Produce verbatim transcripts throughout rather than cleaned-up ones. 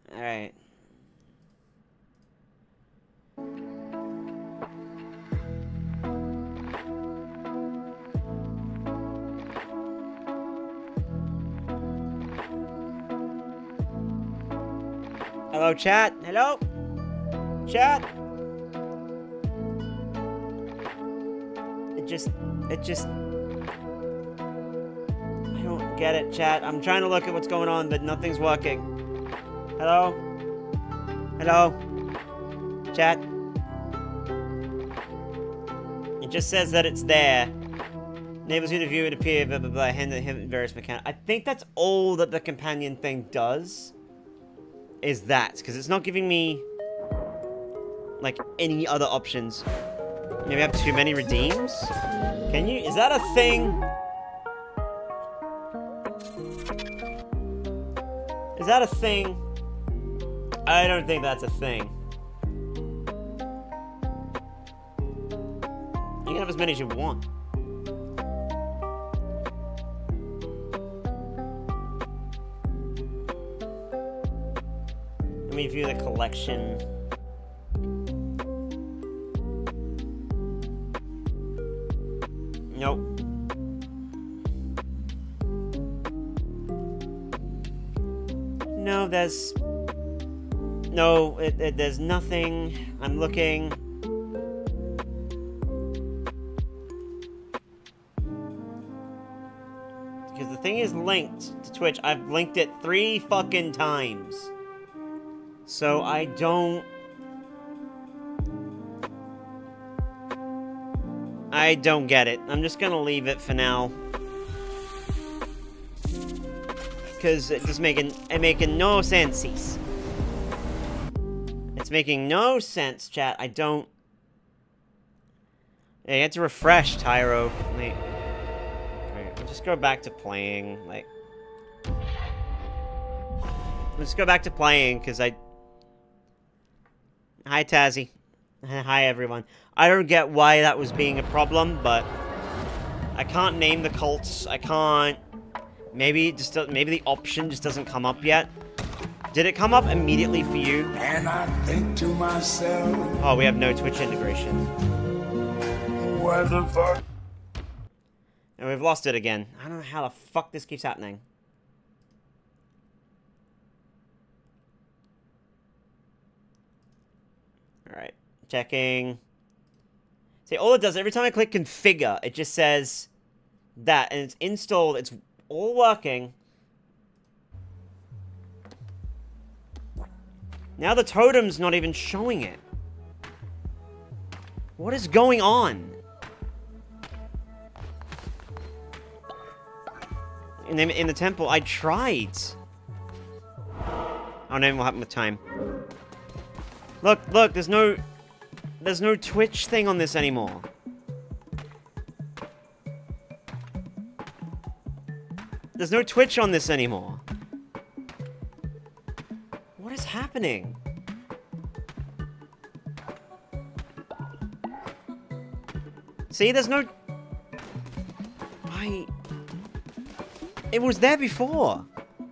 Alright. Hello, chat. Hello? Chat? It just... It just... I don't get it, chat. I'm trying to look at what's going on, but nothing's working. Hello? Hello? Chat? It just says that it's there. Enables you to view it appear, blah, blah, blah, hint at various mechanics. I think that's all that the companion thing does. Is that. Because it's not giving me, like, any other options. Maybe I have too many redeems? Can you? Is that a thing? Is that a thing? I don't think that's a thing. You can have as many as you want. Let me view the collection. Nope. No, there's... No, it, it, there's nothing. I'm looking. Because the thing is linked to Twitch. I've linked it three fucking times. So I don't... I don't get it. I'm just gonna leave it for now. Because it's just making, it making no sense. It's making no sense, chat. I don't... Yeah, you had to refresh, Tyro. Wait. Alright, we'll just go back to playing, like... Let's go back to playing, because I... Hi, Tazzy. Hi, everyone. I don't get why that was being a problem, but... I can't name the cults. I can't... Maybe it just maybe the option just doesn't come up yet. Did it come up immediately for you? And I think to myself... Oh, we have no Twitch integration. What the fuck? And we've lost it again. I don't know how the fuck this keeps happening. Alright. Checking. See, all it does, every time I click configure, it just says that, and it's installed, it's all working. Now the totem's not even showing it. What is going on? In the, in the temple, I tried. Oh, no, what happened with time? Look, look, there's no... There's no Twitch thing on this anymore. There's no Twitch on this anymore. What is happening? See, there's no... I... It was there before.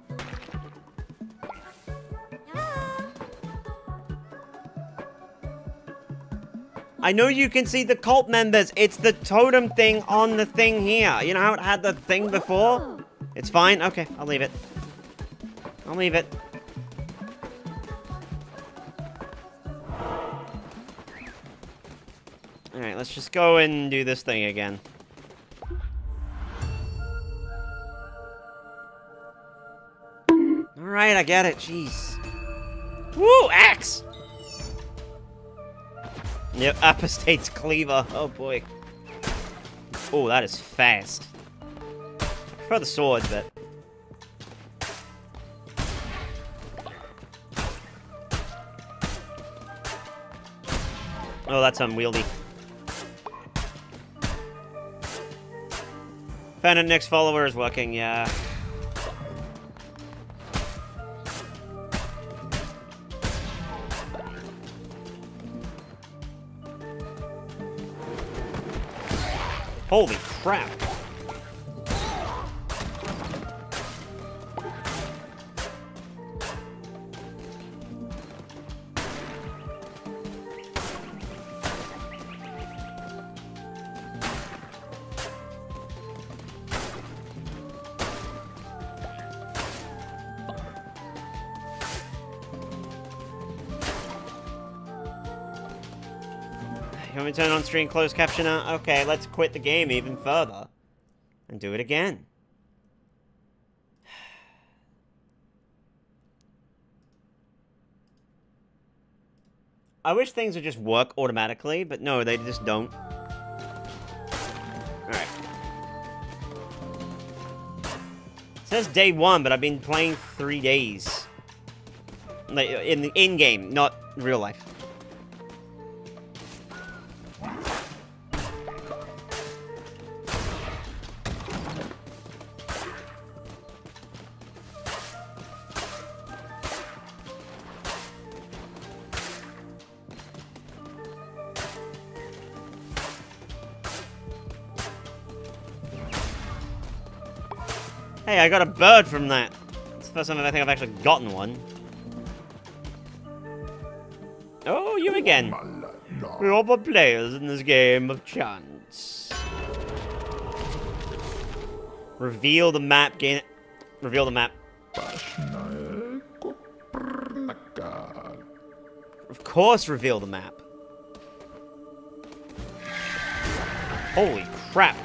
I know you can see the cult members. It's the totem thing on the thing here. You know how it had the thing before? It's fine? Okay, I'll leave it. I'll leave it. Alright, let's just go and do this thing again. Alright, I get it. Jeez. Woo! Axe! Yep, Apostate's Cleaver. Oh boy. Oh, that is fast. I prefer the sword, but... Oh, that's unwieldy. Found a next follower is working, yeah. Holy crap. Can we turn on screen closed caption now? Okay, let's quit the game even further. And do it again. I wish things would just work automatically, but no, they just don't. Alright. It says day one, but I've been playing three days. Like, in the in-game, not real life. Hey, I got a bird from that. It's the first time I think I've actually gotten one. Oh, you again. We're all but players in this game of chance. Reveal the map, gain it. Reveal the map. Of course, reveal the map. Holy crap.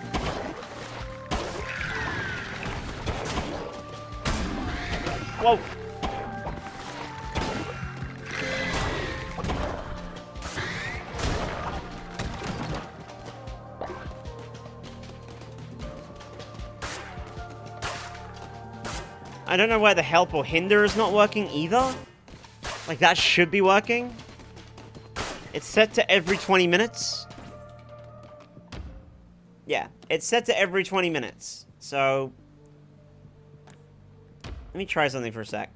Whoa. I don't know why the help or hinder is not working either. Like, that should be working. It's set to every twenty minutes. Yeah, it's set to every twenty minutes. So... let me try something for a sec.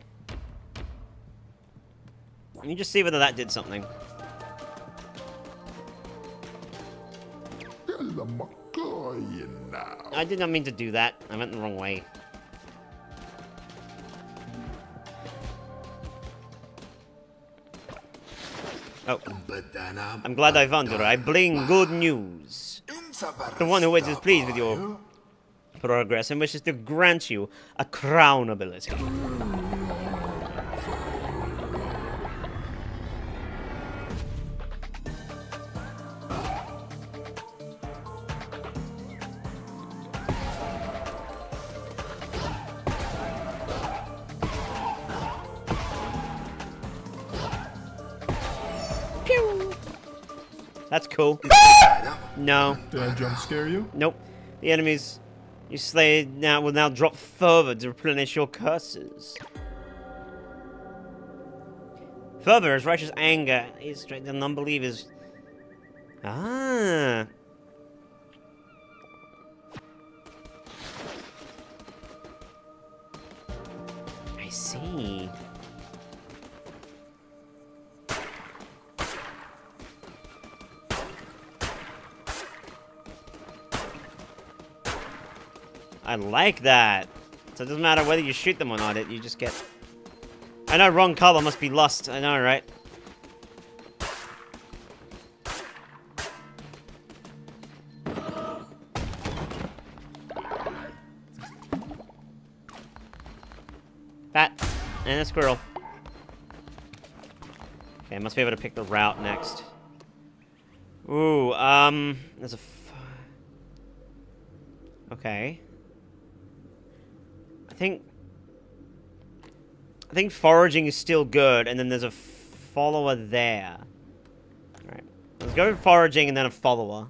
Let me just see whether that did something. I did not mean to do that. I went the wrong way. Oh. I'm glad I found her. I bring good news. The one who is pleased with your progress and wishes to grant you a crown ability. Pew! That's cool. No. Did I jump scare you? Nope. The enemies you slay now will now drop further to replenish your curses. Further, his righteous anger is straight than unbelievers. Ah. I see. I like that. So it doesn't matter whether you shoot them or not, it you just get... I know wrong color must be lust. I know, right? Bat. And a squirrel. Okay, I must be able to pick the route next. Ooh, um... there's a... F okay. I think... I think foraging is still good, and then there's a follower there. Alright. Let's go foraging and then a follower.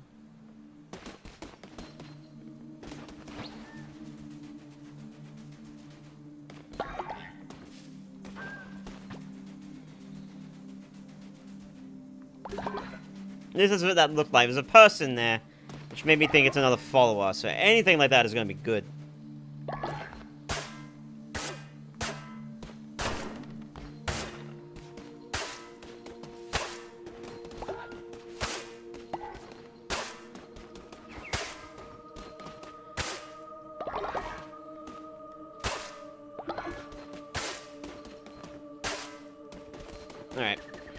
This is what that looked like. There's a person there, which made me think it's another follower, so anything like that is going to be good. Alright.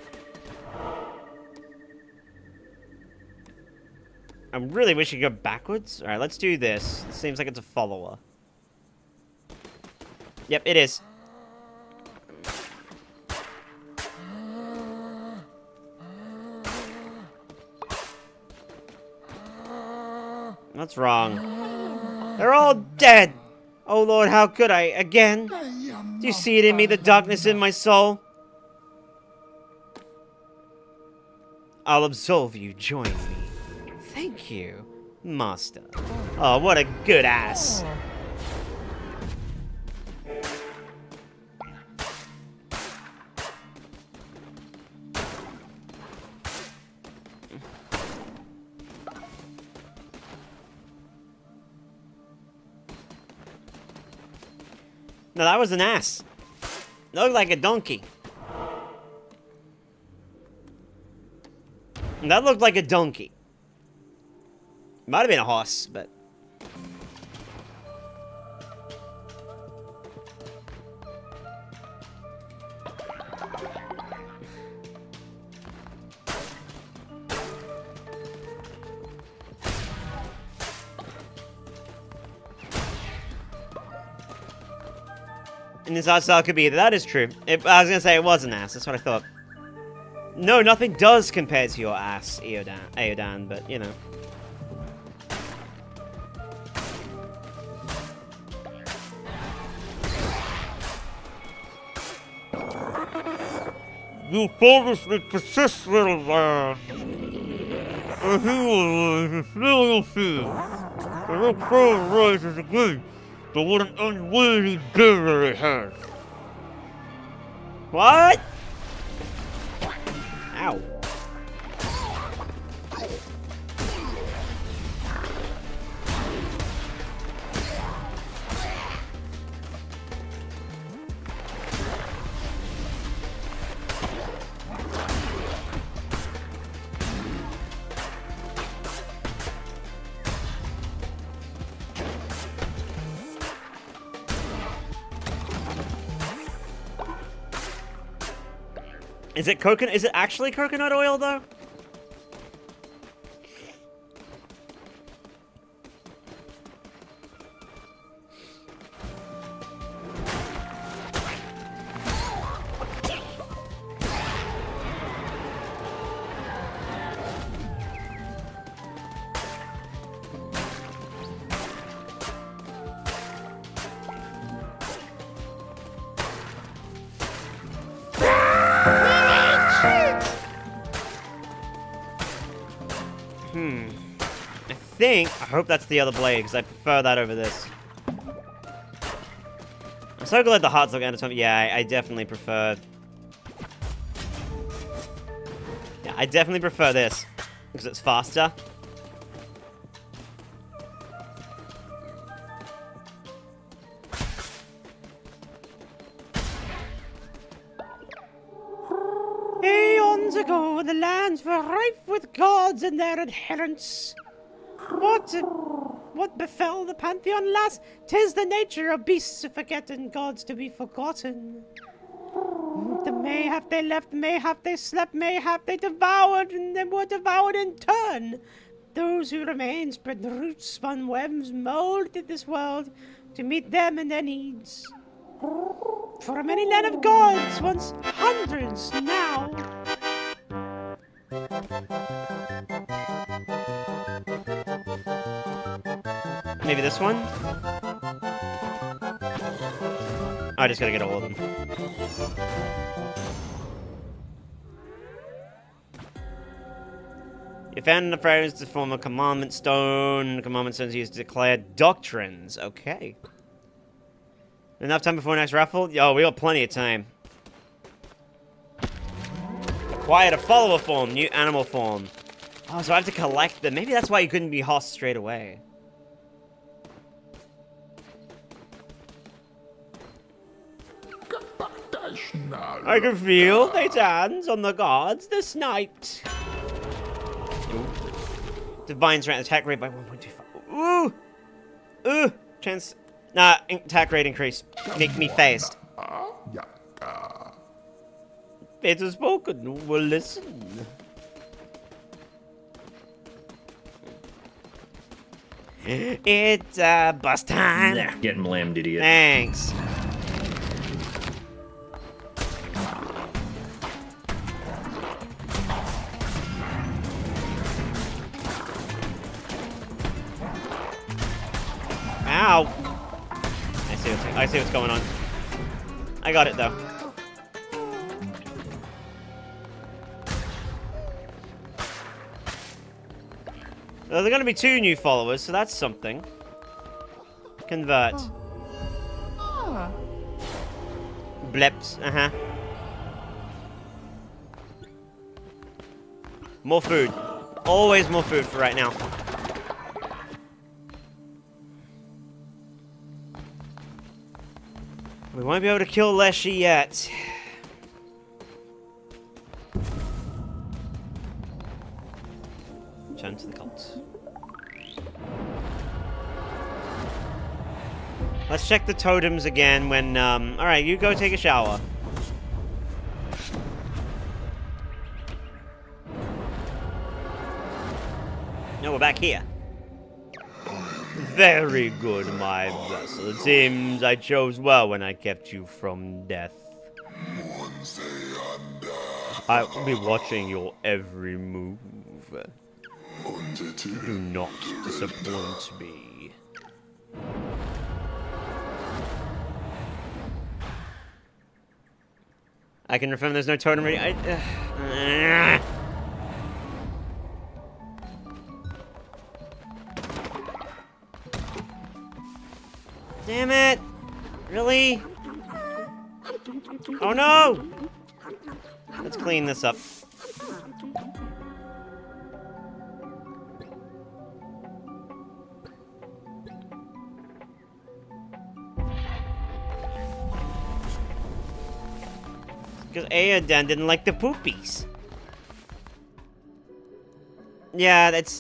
I really wish you could go backwards. Alright, let's do this. It seems like it's a follower. Yep, it is. What's wrong? They're all dead! Oh Lord, how could I? Again? Do you see it in me, the darkness in my soul? I'll absolve you, join me. Thank you, Master. Oh, what a good ass. No, that was an ass. It looked like a donkey. That looked like a donkey. Might have been a horse, but... And this art style could be either. That is true. It, I was gonna say it was an ass. That's what I thought. No, nothing does compare to your ass, Eodan, Eodan, but, you know. You foolishly persist, little lad. And he will fulfill your fears. The little crow rises again, but what an unworthy bearer he has. What? Ow. Is it coconut? Is it actually coconut oil, though? Hmm. I think... I hope that's the other blade, because I prefer that over this. I'm so glad the hearts look anatomical. Yeah, I, I definitely prefer... Yeah, I definitely prefer this, because it's faster. Aeons ago, the lands were rife with gods and their adherents. What, uh, what befell the Pantheon, lass? 'Tis the nature of beasts to forget and gods to be forgotten. The mayhap they left, mayhap they slept, mayhap they devoured, and then were devoured in turn. Those who remain spread roots, spun webs, molded this world to meet them and their needs. For many land of gods, once hundreds, now. Maybe this one? I just gotta get all of them. You found enough items to form a commandment stone. Commandment stones used to declare doctrines. Okay. Enough time before next raffle? Yo, we got plenty of time. Acquired a follower form, new animal form. Oh, so I have to collect them. Maybe that's why you couldn't be hoss straight away. I can feel fate hands on the gods this night. Ooh. Divine strength attack rate by one point two five. Ooh! Ooh! Chance. Nah, attack rate increase. Make me phased. Fate has spoken. Well, listen. It's uh, bus time. Nah, getting lammed, idiot. Thanks. see what's going on. I got it, though. Well, there are going to be two new followers, so that's something. Convert. Blips, uh-huh. More food. Always more food for right now. We won't be able to kill Leshy yet. Turn to the cult. Let's check the totems again when, um... Alright, you go take a shower. No, we're back here. Very good, my vessel. It seems I chose well when I kept you from death. I will be watching your every move. Do not disappoint me. I can confirm there's no totem ready. I, uh, Damn it! Really? Oh no! Let's clean this up. Because Aodan didn't like the poopies. Yeah, that's...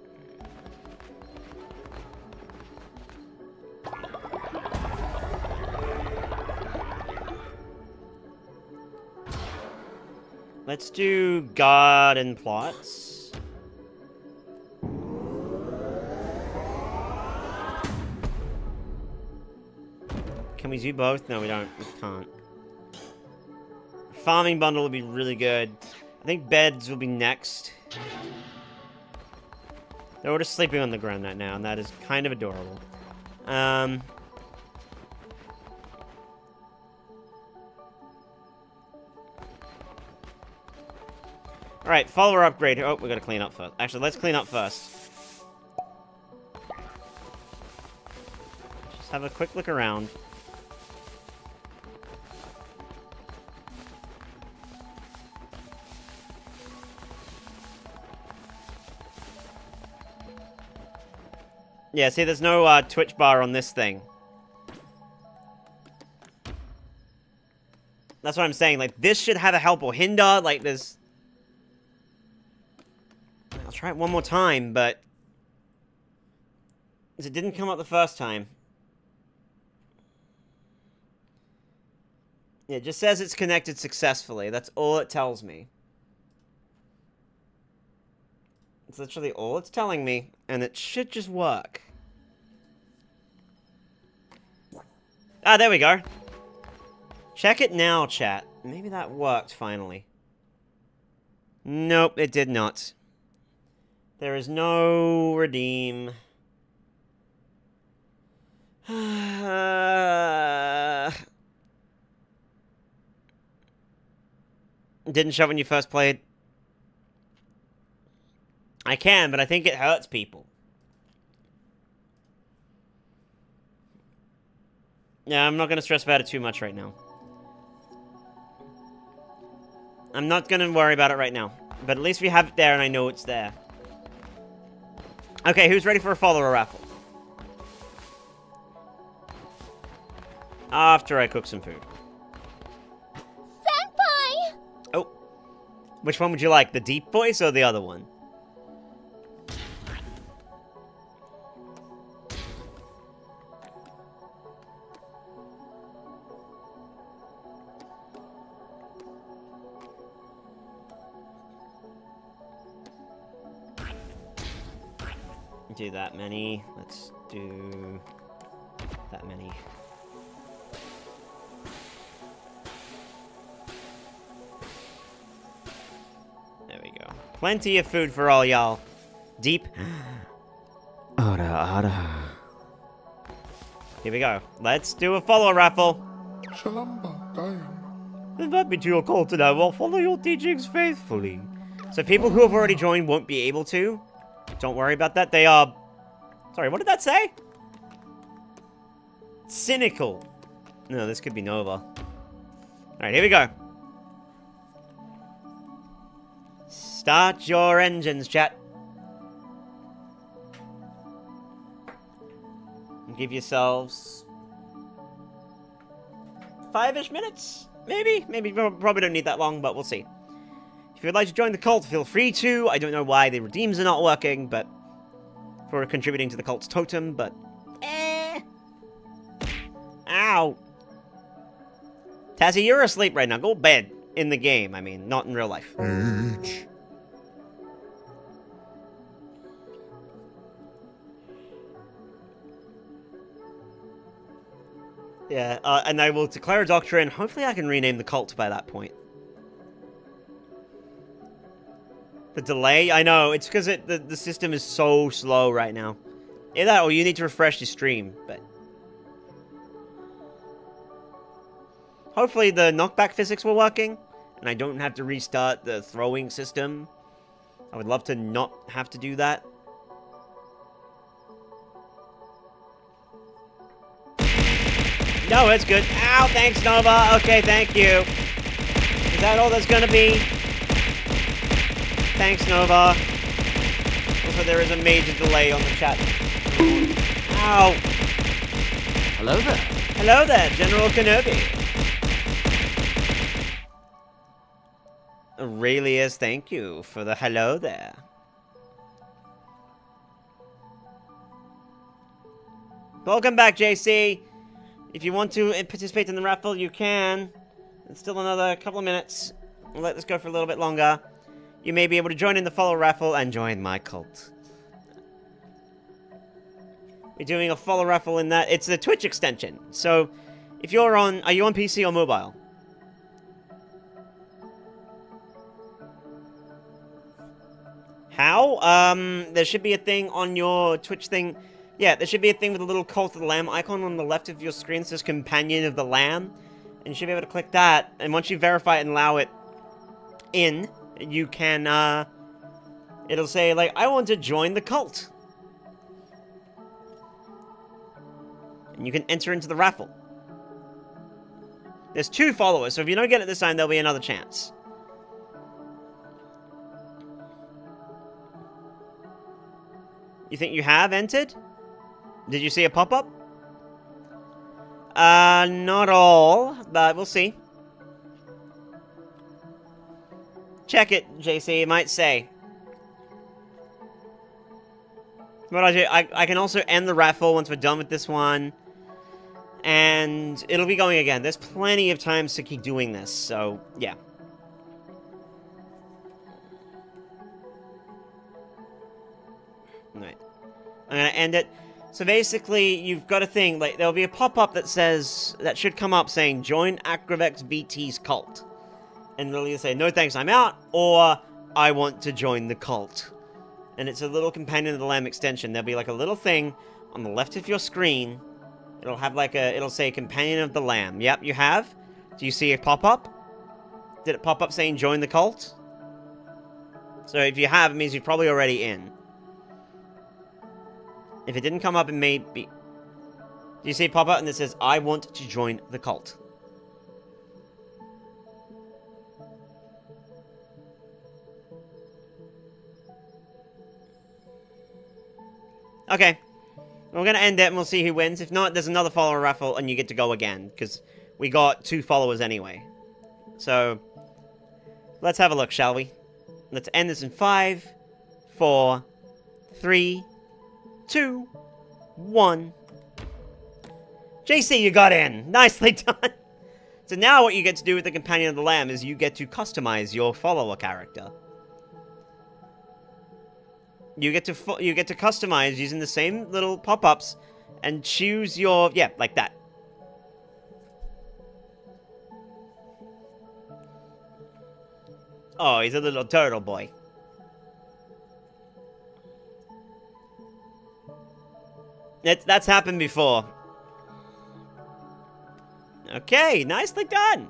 Let's do garden plots. Can we do both? No, we don't. We can't. Farming bundle would be really good. I think beds will be next. They're all just sleeping on the ground right now, and that is kind of adorable. Um... Alright, follower upgrade. Oh, we gotta clean up first. Actually, let's clean up first. Just have a quick look around. Yeah, see, there's no uh, Twitch bar on this thing. That's what I'm saying. Like, this should have a help or hinder. Like, there's... I'll try it one more time, but... It didn't come up the first time. It just says it's connected successfully. That's all it tells me. It's literally all it's telling me, and it should just work. Ah, there we go. Check it now, chat. Maybe that worked, finally. Nope, it did not. There is no redeem. Didn't show when you first played. I can, but I think it hurts people. Yeah, I'm not going to stress about it too much right now. I'm not going to worry about it right now. But at least we have it there and I know it's there. Okay, who's ready for a follower raffle? After I cook some food. Senpai! Oh. Which one would you like? The deep voice or the other one? Do that many. Let's do that many. There we go. Plenty of food for all y'all. Deep. Ara ara. Here we go. Let's do a follow raffle. Invite me to your cult and I will follow your teachings faithfully. So people who have already joined won't be able to. Don't worry about that. They are... Sorry, what did that say? Cynical. No, this could be Nova. Alright, here we go. Start your engines, chat. And give yourselves... Five-ish minutes? Maybe? Maybe. Probably don't need that long, but we'll see. If you'd like to join the cult, feel free to. I don't know why the redeems are not working, but... For contributing to the cult's totem, but... Eh... Ow! Tazzy, you're asleep right now. Go to bed. In the game, I mean, not in real life. H. Yeah, uh, and I will declare a doctrine. Hopefully I can rename the cult by that point. The delay? I know, it's because it the, the system is so slow right now. Either that or you need to refresh your stream, but... Hopefully the knockback physics were working, and I don't have to restart the throwing system. I would love to not have to do that. No, it's good. Ow, thanks, Nova. Okay, thank you. Is that all that's gonna be? Thanks, Nova. Also, there is a major delay on the chat. Ow. Hello there. Hello there, General Kenobi. Aurelius, thank you for the hello there. Welcome back, J C. If you want to participate in the raffle, you can. It's still another couple of minutes. We'll let this go for a little bit longer. You may be able to join in the follow raffle and join my cult. We're doing a follow raffle in that. It's the Twitch extension. So, if you're on... Are you on P C or mobile? How? Um, there should be a thing on your Twitch thing. Yeah, there should be a thing with a little Cult of the Lamb icon on the left of your screen that says Companion of the Lamb. And you should be able to click that. And once you verify it and allow it in, you can, uh... It'll say, like, I want to join the cult. And you can enter into the raffle. There's two followers, so if you don't get it this time, there'll be another chance. You think you have entered? Did you see a pop-up? Uh, not all, but we'll see. Check it, J C, it might say. What I do, I, I can also end the raffle once we're done with this one. And it'll be going again. There's plenty of times to keep doing this, so, yeah. Alright. I'm gonna end it. So basically, you've got a thing, like, there'll be a pop-up that says, that should come up saying, join Acrivex V T's cult. And it'll either say, no thanks, I'm out, or, I want to join the cult. And it's a little Companion of the Lamb extension. There'll be like a little thing on the left of your screen. It'll have like a, it'll say Companion of the Lamb. Yep, you have. Do you see a pop-up? Did it pop up saying join the cult? So if you have, it means you're probably already in. If it didn't come up, it may be... Do you see a pop-up and it says, I want to join the cult? Okay. We're going to end it and we'll see who wins. If not, there's another follower raffle and you get to go again. Because we got two followers anyway. So, let's have a look, shall we? Let's end this in five, four, three, two, one. J C, you got in. Nicely done. So now what you get to do with the Companion of the Lamb is you get to customize your follower character. You get to you get to customize using the same little pop-ups and choose your... Yeah, like that. Oh, he's a little turtle boy. It's, that's happened before. Okay, nicely done.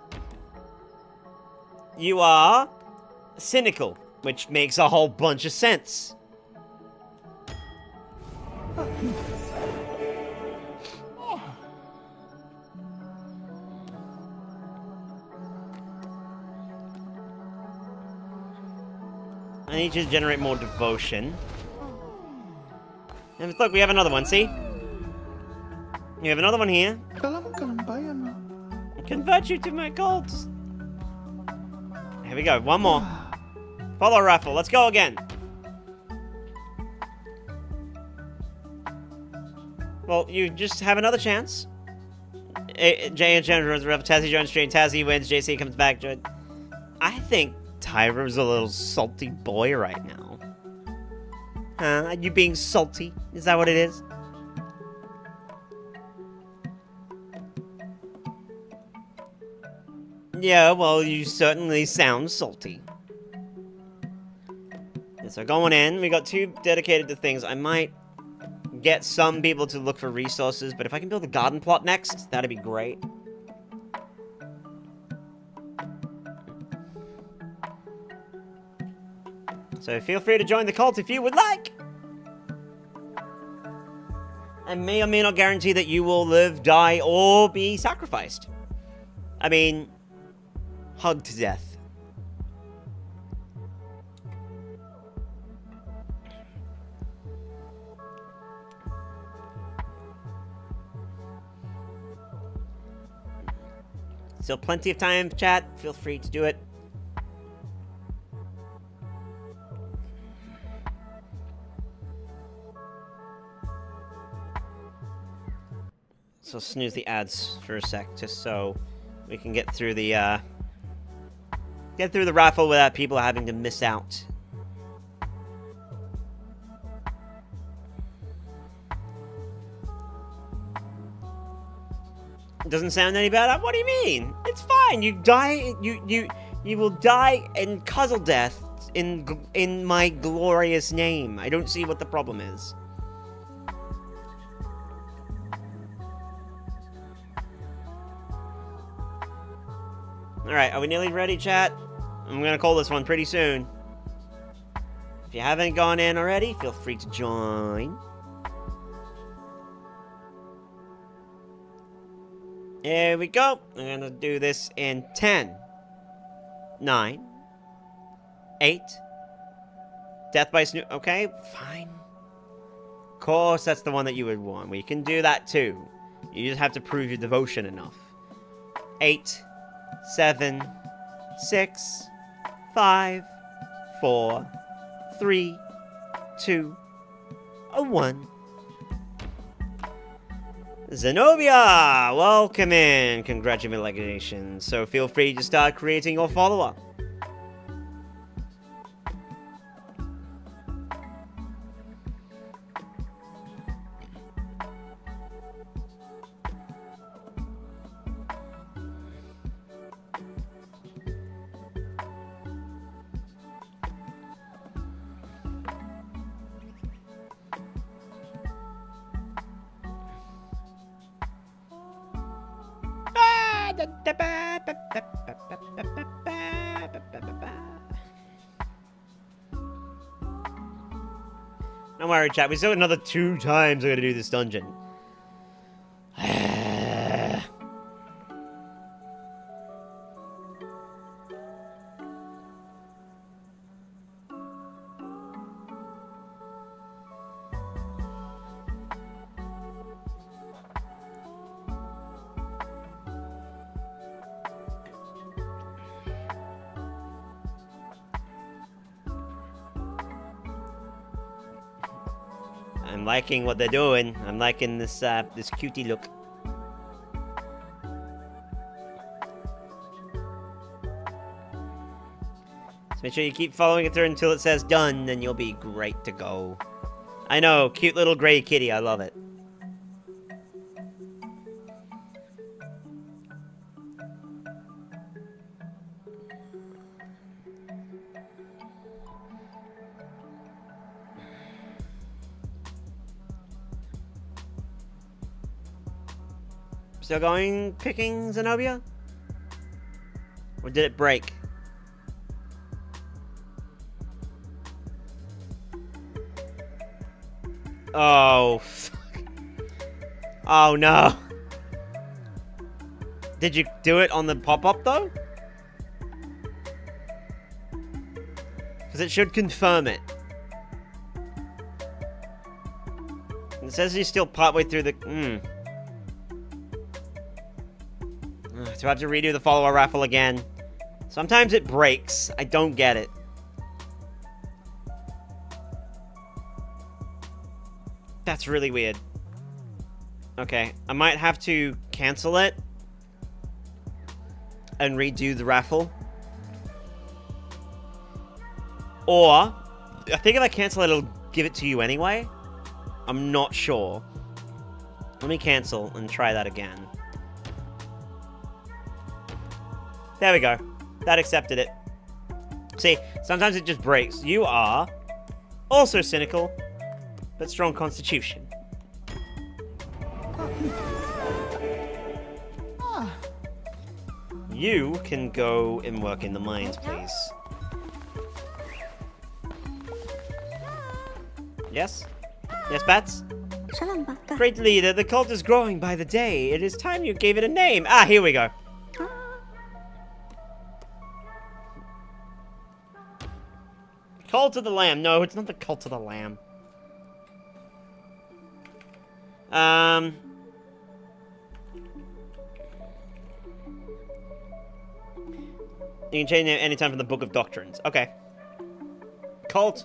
You are cynical, which makes a whole bunch of sense. I need you to generate more devotion. And look, we have another one, see? You have another one here. Convert you to my cult. Here we go, one more. Follow raffle, let's go again. Well, you just have another chance. A Jay and Jen runs the raffle, Tazzy joins stream, Tazzy wins, J C comes back. I think Tyra's a little salty boy right now. Huh? Are you being salty? Is that what it is? Yeah, well, you certainly sound salty. Yeah, so going in, we got two dedicated to things. I might get some people to look for resources, but if I can build a garden plot next, that'd be great. So feel free to join the cult if you would like. I may or may not guarantee that you will live, die, or be sacrificed. I mean, hugged to death. Still plenty of time, chat. Feel free to do it. So snooze the ads for a sec, just so we can get through the, uh... get through the raffle without people having to miss out. It doesn't sound any better? What do you mean? It's fine. You die, you, you, you will die in cuzzle death in, in my glorious name. I don't see what the problem is. Alright, are we nearly ready, chat? I'm gonna call this one pretty soon. If you haven't gone in already, feel free to join. Here we go. I'm gonna do this in ten, nine, eight. Death by Snoop. Okay, fine. Of course, that's the one that you would want. We can do that too. You just have to prove your devotion enough. Eight. Seven, six, five, four, three, two, a one. Zenobia, welcome in. Congratulations. So feel free to start creating your follower. Don't worry, chat. We still have another two times we're gonna do this dungeon. I'm liking what they're doing. I'm liking this uh, this cutie look. So make sure you keep following it through until it says done, then you'll be great to go. I know, cute little gray kitty. I love it. Still going picking Zenobia? Or did it break? Oh, fuck. Oh no. Did you do it on the pop-up though? Because it should confirm it. It says he's still partway through the... Hmm. Do I have to redo the follower raffle again? Sometimes it breaks. I don't get it. That's really weird. Okay, I might have to cancel it and redo the raffle. Or, I think if I cancel it, it'll give it to you anyway. I'm not sure. Let me cancel and try that again. There we go. That accepted it. See, sometimes it just breaks. You are also cynical, but strong constitution. You can go and work in the mines, please. Yes? Yes, Bats? Great leader, the cult is growing by the day. It is time you gave it a name. Ah, here we go. Cult of the Lamb. No, it's not the Cult of the Lamb. Um... You can change it anytime from the Book of Doctrines. Okay. Cult.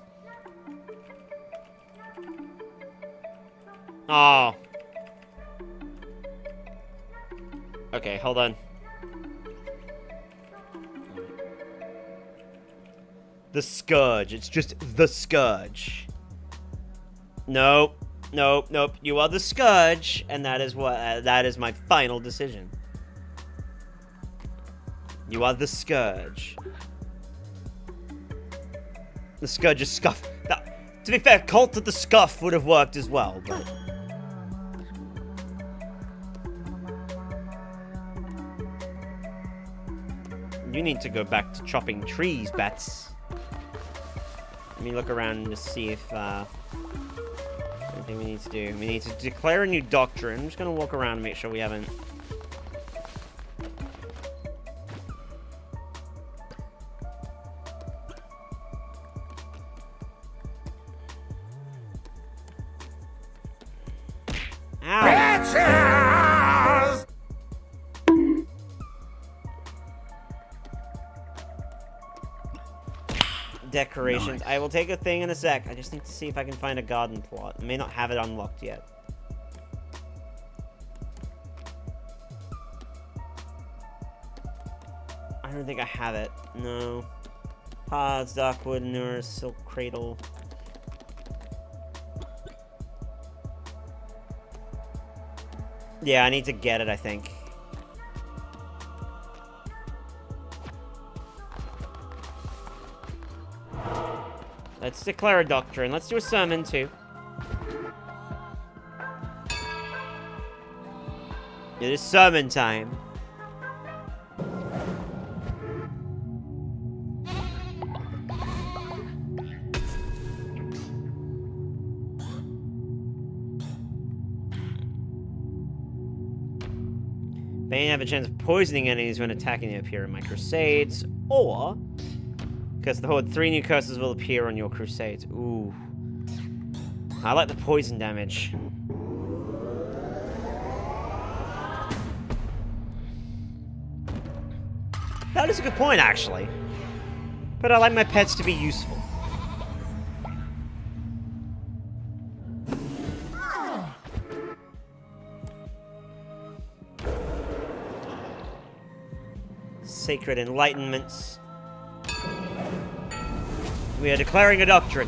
Oh. Okay, hold on. The Scourge. It's just the Scourge. Nope. Nope. Nope. You are the Scourge, and that is what. Uh, that is my final decision. You are the Scourge. The Scourge is Scuff. That, to be fair, Cult of the Scuff would have worked as well, but... You need to go back to chopping trees, Bats. Let me look around to see if, uh... anything we need to do. We need to declare a new doctrine. I'm just gonna walk around and make sure we haven't... Decorations. Nice. I will take a thing in a sec. I just need to see if I can find a garden plot. I may not have it unlocked yet. I don't think I have it. No. Pods, Darkwood, Nur, Silk Cradle. Yeah, I need to get it, I think. Let's declare a doctrine. Let's do a sermon, too. It is sermon time. They have a chance of poisoning enemies when attacking them appear in my crusades, or... because the Horde, three new curses will appear on your crusades. Ooh. I like the poison damage. That is a good point, actually. But I like my pets to be useful. Sacred enlightenments. We are declaring a doctrine.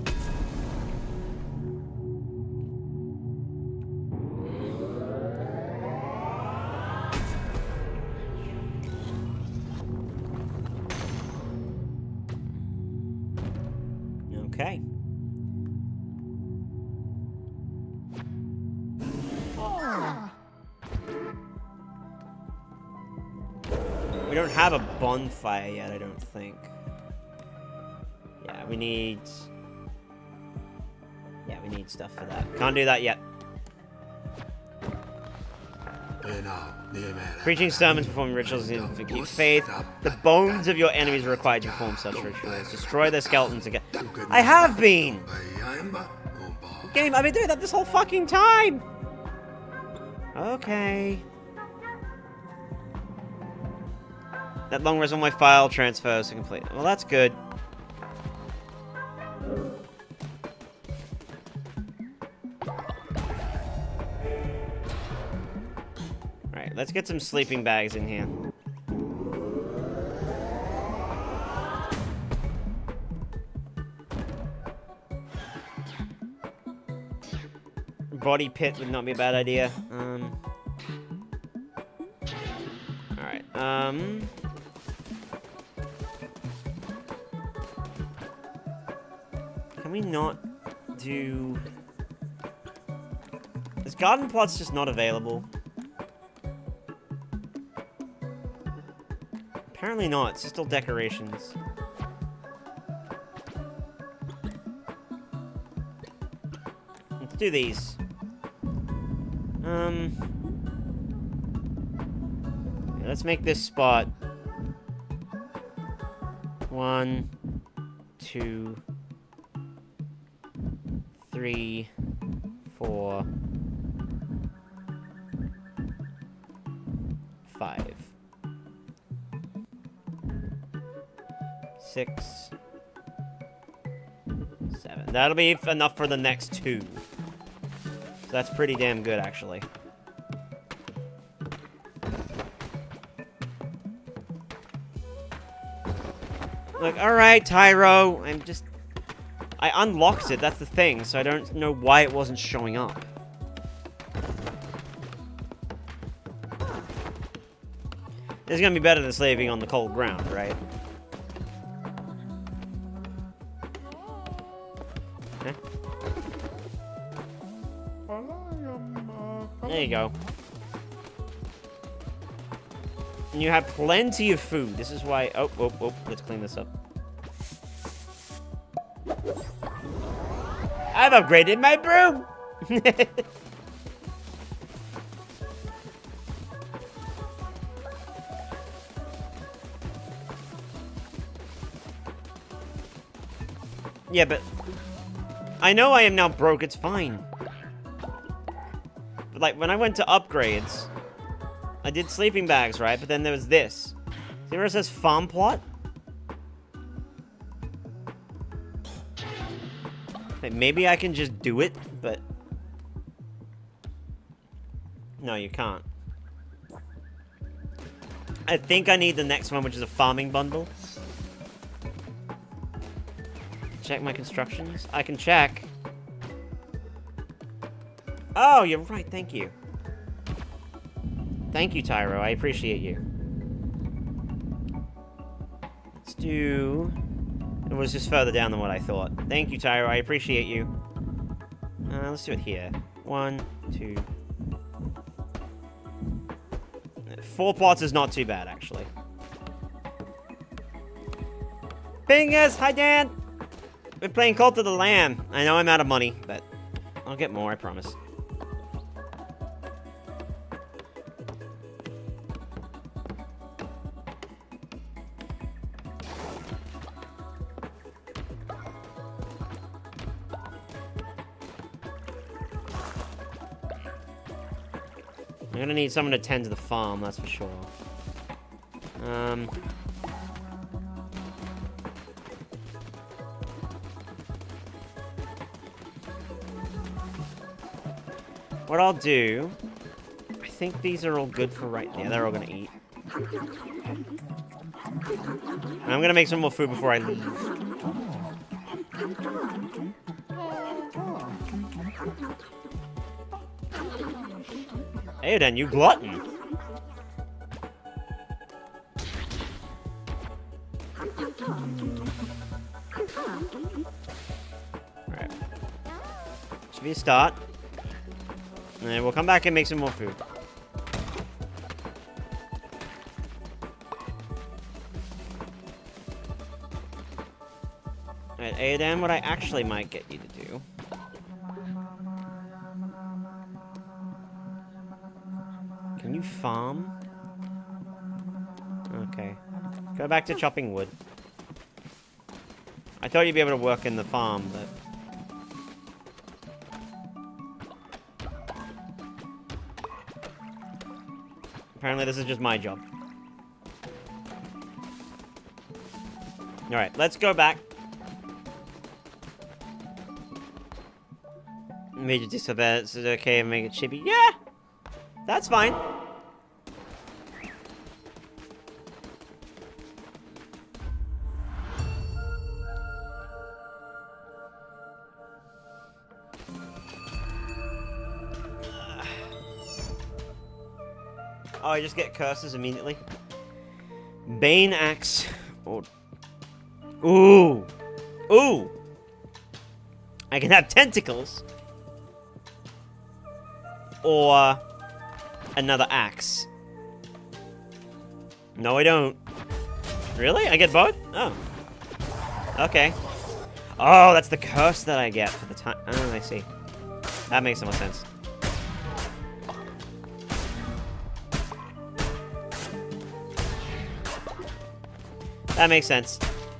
Okay. We don't have a bonfire yet, I don't think. Yeah, we need... Yeah, we need stuff for that. Can't do that yet. Preaching sermons, performing rituals to keep faith. The bones of your enemies are required to perform such rituals. Destroy their skeletons again. I have been! Game, I've been doing that this whole fucking time! Okay. That long rest on my file transfers to complete. Well, that's good. Alright, let's get some sleeping bags in here. Body pit would not be a bad idea. Um... Alright, um... Can we not do... This garden plot's just not available. Apparently not, it's still decorations. Let's do these. Um... yeah, let's make this spot. One, two, three, four, five, six, seven. That'll be enough for the next two. So that's pretty damn good, actually. Like, alright, Tyro, I'm just... I unlocked it, that's the thing, so I don't know why it wasn't showing up. This is gonna be better than slaving on the cold ground, right? Huh? There you go. And you have plenty of food. This is why... Oh, oh, oh, let's clean this up. I've upgraded my broom! Yeah, but... I know I am now broke, it's fine. But, like, when I went to upgrades... I did sleeping bags, right? But then there was this. See where it says farm plot? Like, maybe I can just do it, but... No, you can't. I think I need the next one, which is a farming bundle. Check my constructions. I can check. Oh, you're right, thank you. Thank you, Tyro. I appreciate you. Let's do... It was just further down than what I thought. Thank you, Tyro. I appreciate you. Uh, let's do it here. One, two... Four plots is not too bad, actually. Bingus! Hi, Dan! We're playing Cult of the Lamb. I know I'm out of money, but I'll get more, I promise. I'm gonna need someone to tend to the farm, that's for sure. Um... What I'll do... I think these are all good for right now. They're all gonna eat. I'm gonna make some more food before I leave. Hey then, you glutton! Alright. Should be a start. And then we'll come back and make some more food. Alright, Aiden, what I actually might get you to do. Can you farm? Okay. Go back to chopping wood. I thought you'd be able to work in the farm, but... apparently this is just my job. Alright, let's go back. Major disobey. Is it okay to make it chippy? Yeah! That's fine. Oh, I just get curses immediately. Bane Axe. Oh. Ooh. Ooh. I can have tentacles. Or another axe. No, I don't. Really? I get both? Oh. Okay. Oh, that's the curse that I get for the time. Oh, I see. That makes some more sense. That makes sense.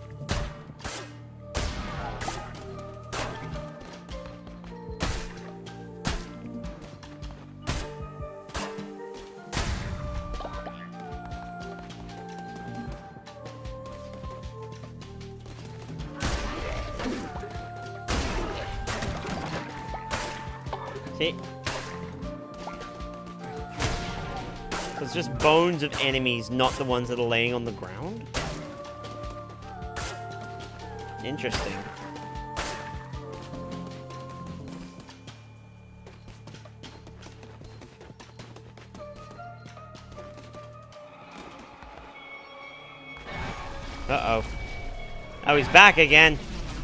See? So it's just bones of enemies, not the ones that are laying on the ground? Interesting. Uh-oh. Oh, he's back again.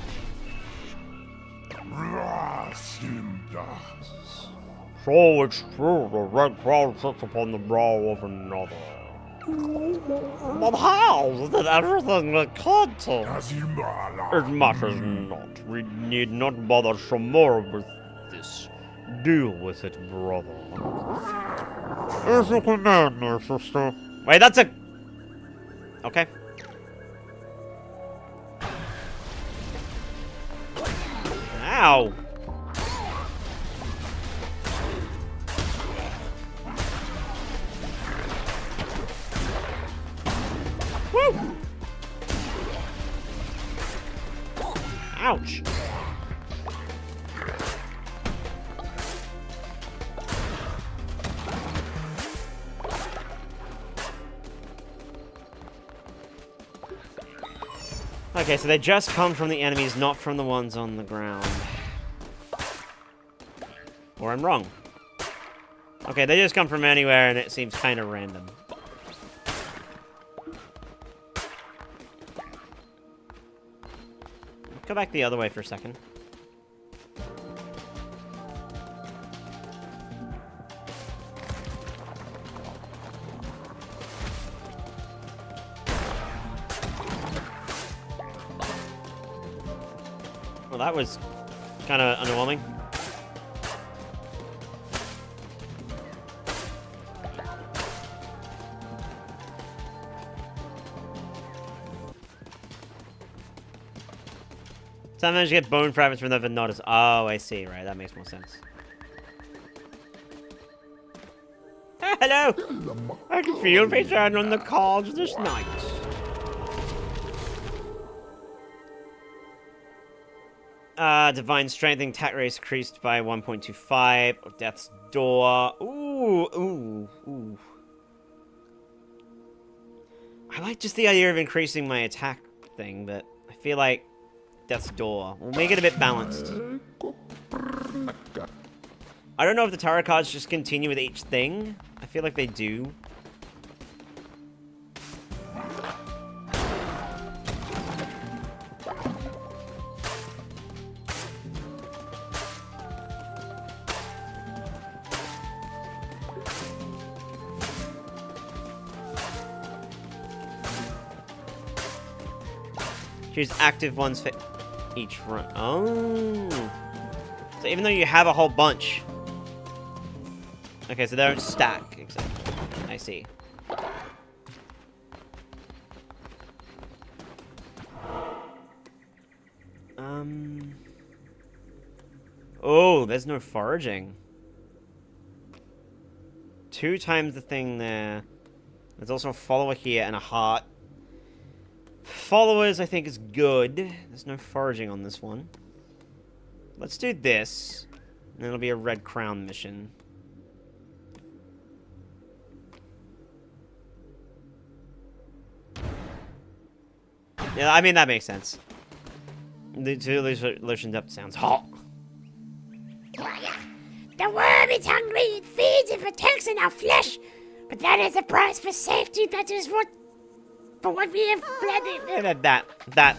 So it's true, the red cloud sits upon the brow of another. But how is it everything that could to? It matters not. We need not bother some more with this. Deal with it, brother. As you command, my sister. Wait, that's a... okay. Ow. Woo! Ouch. Okay, so they just come from the enemies, not from the ones on the ground. Or I'm wrong. Okay, they just come from anywhere, and it seems kind of random. Go back the other way for a second. Well, that was kind of underwhelming. Sometimes you get bone fragments from the Venotus. Oh, I see. Right, that makes more sense. Ah, hello! I can feel return on the cards this night. Uh, Divine Strength and attack race increased by one point two five. Death's Door. Ooh, ooh, ooh. I like just the idea of increasing my attack thing, but I feel like Death's Door. We'll make it a bit balanced. I don't know if the tarot cards just continue with each thing. I feel like they do. Choose active ones fit. each run. Oh. So even though you have a whole bunch. Okay, so they don't stack, exactly. I see. Um. Oh, there's no foraging. Two times the thing there. There's also a follower here and a heart. Followers, I think, is good. There's no foraging on this one. Let's do this. And it'll be a red crown mission. Yeah, I mean, that makes sense. The two lotioned up sounds hot. The worm is hungry, it feeds and protects in our flesh. But that is the price for safety, that is what... for what we have blended. Yeah, that, that, that.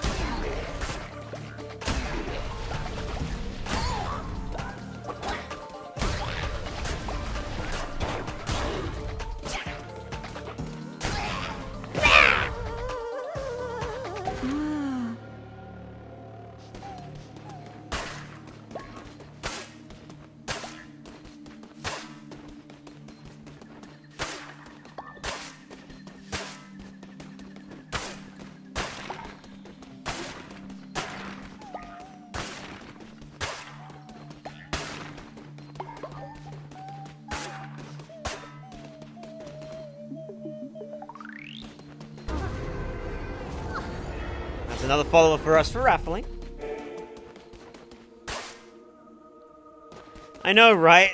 Another follower for us for raffling. I know, right?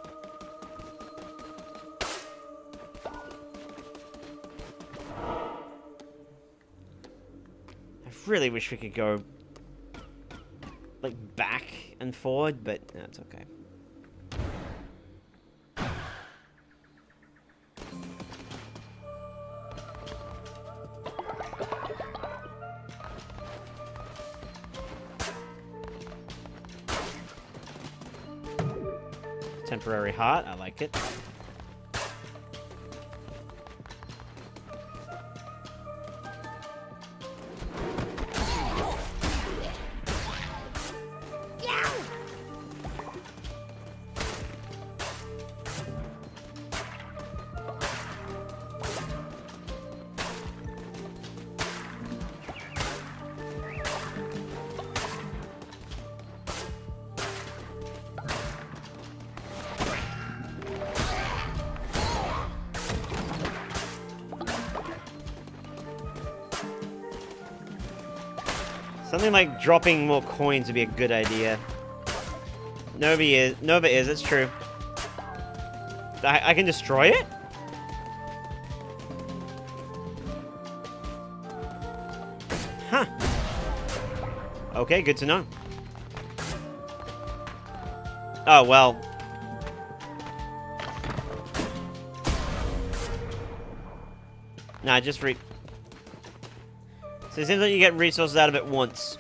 I really wish we could go like back and forward, but that's okay. Temporary heart, I like it. Something like dropping more coins would be a good idea. Nova is, Nova is, it's true. I, I can destroy it? Huh. Okay, good to know. Oh, well. Nah, just re- So it seems like you get resources out of it once.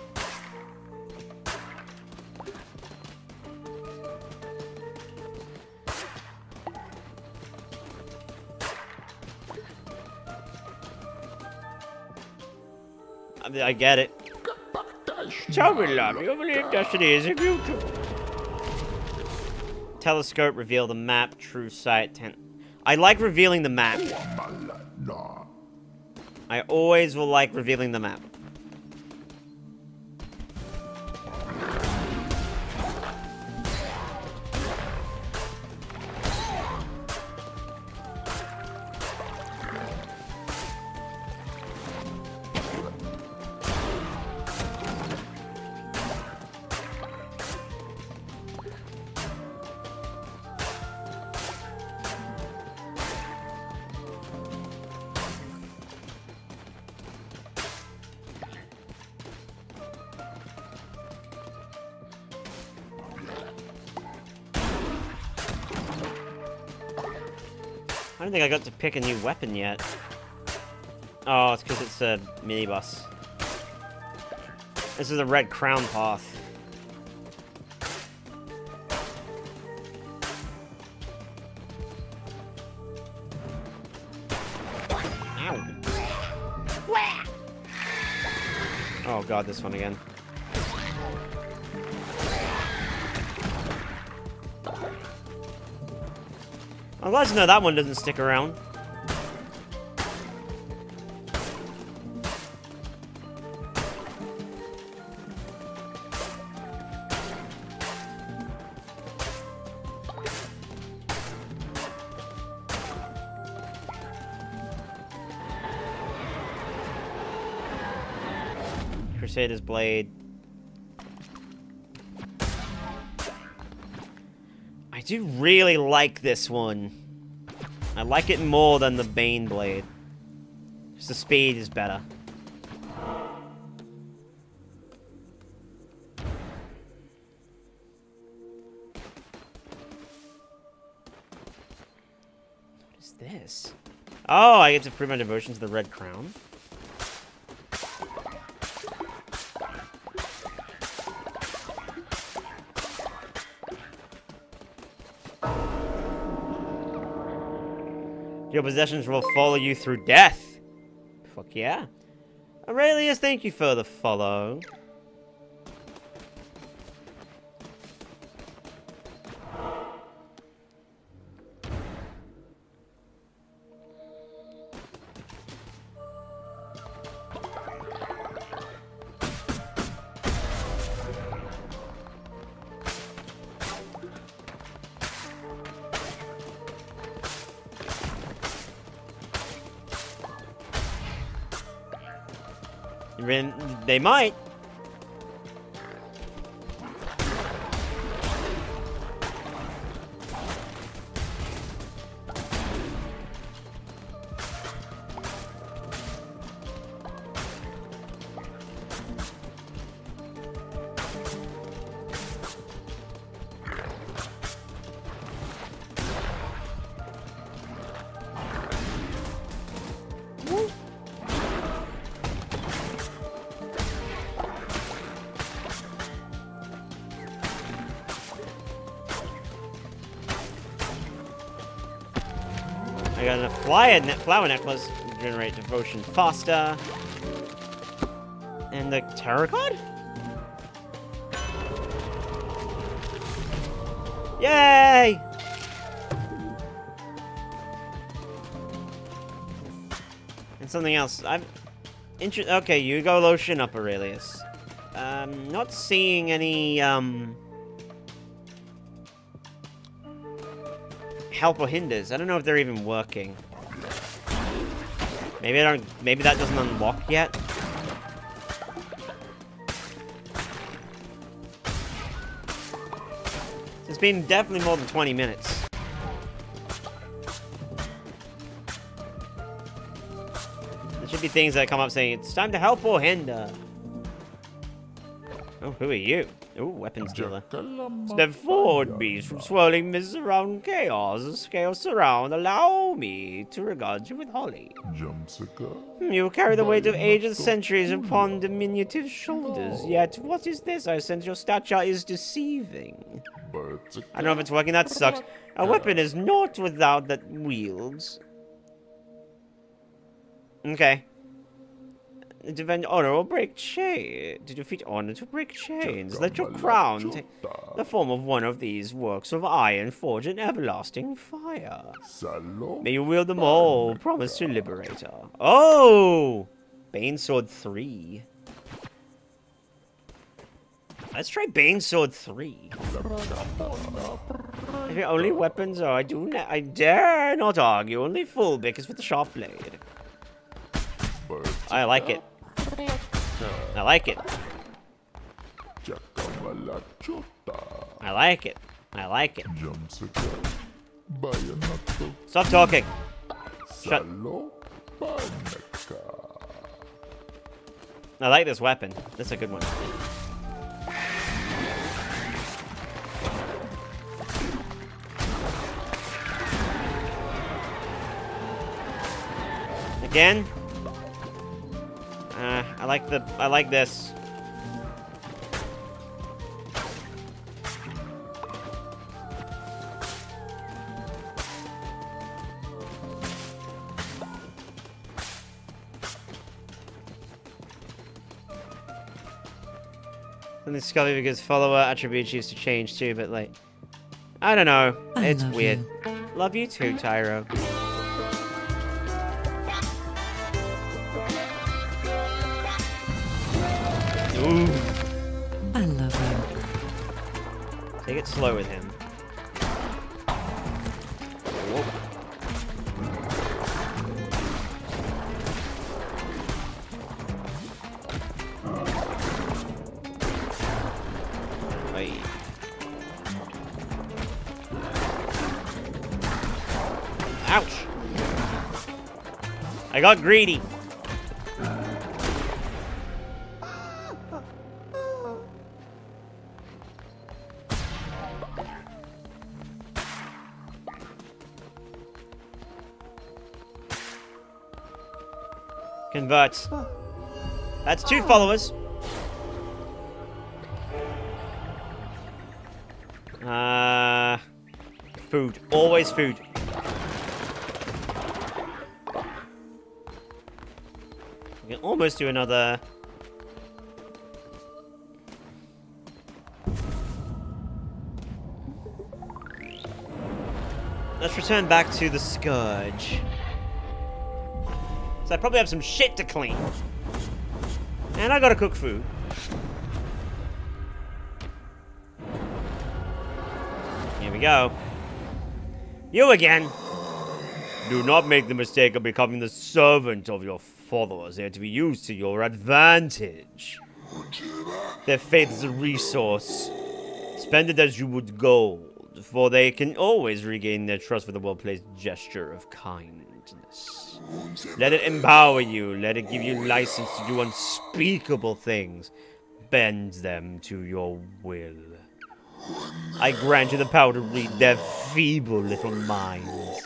I mean, I get it. Tell me, love, you believe destiny is beautiful. Telescope, reveal the map, true sight, ten. I like revealing the map. I always will like revealing the map. I don't think I got to pick a new weapon yet. Oh, it's because it's a minibus. This is a red crown path. Ow. Oh god, this one again. I'm glad to know that one doesn't stick around. Crusader's Blade. I do really like this one. I like it more than the Bane Blade. Just the speed is better. What is this? Oh, I get to prove my devotion to the Red Crown. Your possessions will follow you through death. Fuck yeah. Aurelius, thank you for the follow. They might. I got a flyer ne flower necklace. Generate devotion faster. And the tarot card? Yay! And something else. I'm interested. Okay, you go lotion up, Aurelius. Um, not seeing any um. help or hinders. I don't know if they're even working. Maybe I don't. Maybe that doesn't unlock yet. It's been definitely more than twenty minutes. There should be things that come up saying it's time to help or hinder. Oh, who are you? Ooh, weapons dealer. Step forward, beast, from swirling mists around chaos. The scales surround. Allow me to regard you with holly. You carry the weight of ages, centuries upon diminutive shoulders. Yet, what is this? I sense your stature is deceiving. I don't know if it's working. That sucks. A weapon is not without that wields. Okay. Defend honor or break chain. To defeat honor to break chains. Let your crown take the form of one of these works of iron forged in everlasting fire. May you wield them all. Promise to liberator. Oh! Bane Sword three. Let's try Bane Sword three. If your only weapons are, I do not, I dare not argue, only full bick is with the sharp blade. I like it. I like it. I like it. I like it. Stop talking. Shut. I like this weapon. That's a good one. Again? Uh, I like the, I like this. Something Scully because follower attributes used to change too, but like, I don't know. I It's love weird. you. Love you too, Tyro. Ooh. I love him. Take it slow with him. Whoa. Aye. Ouch! I got greedy. Convert. That's two followers. Uh, food. Always food. We can almost do another. Let's return back to the Scourge. So I probably have some shit to clean. And I gotta cook food. Here we go. You again. Do not make the mistake of becoming the servant of your followers. They are to be used to your advantage. Their faith is a resource. Spend it as you would gold, for they can always regain their trust with a well-placed gesture of kindness. Let it empower you. Let it give you license to do unspeakable things. Bend them to your will. I grant you the power to read their feeble little minds.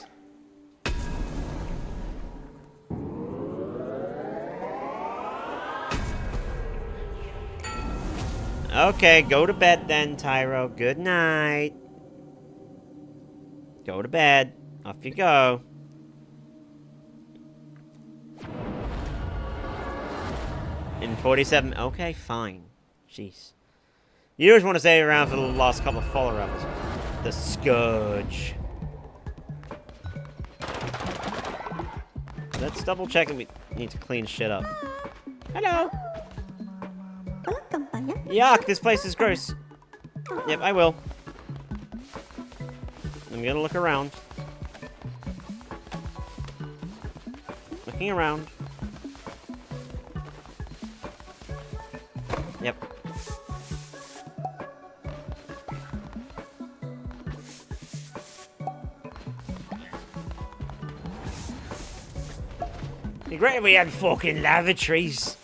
Okay, go to bed then, Tyro. Good night. Go to bed. Off you go. In forty-seven. Okay, fine. Jeez. You just want to stay around for the last couple of follow-ups. The Scourge. Let's double check and we need to clean shit up. Hello. Yuck, this place is gross. Yep, I will. I'm gonna look around. Looking around. Yep. It'd be great if we had fucking lavatories.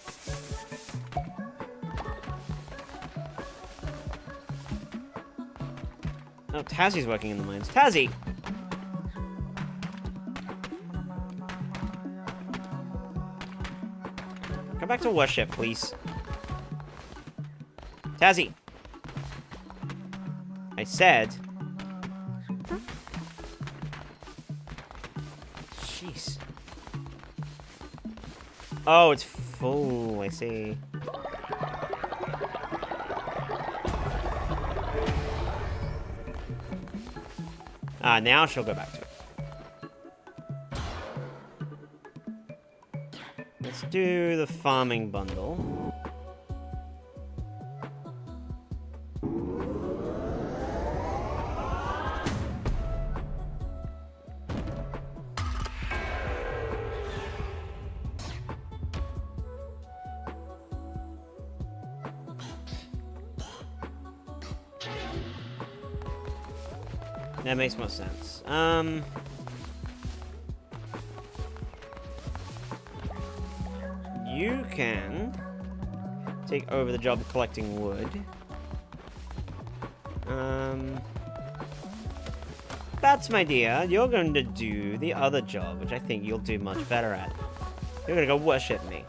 Oh, Tazzie's working in the mines. Tazzie! Come back to worship, please. Tazzie! I said... Jeez. Oh, it's full. I see. Ah, now she'll go back to it. Let's do the farming bundle. That makes more sense. Um... You can take over the job of collecting wood. Um... That's my dear. You're going to do the other job, which I think you'll do much better at. You're going to go worship me.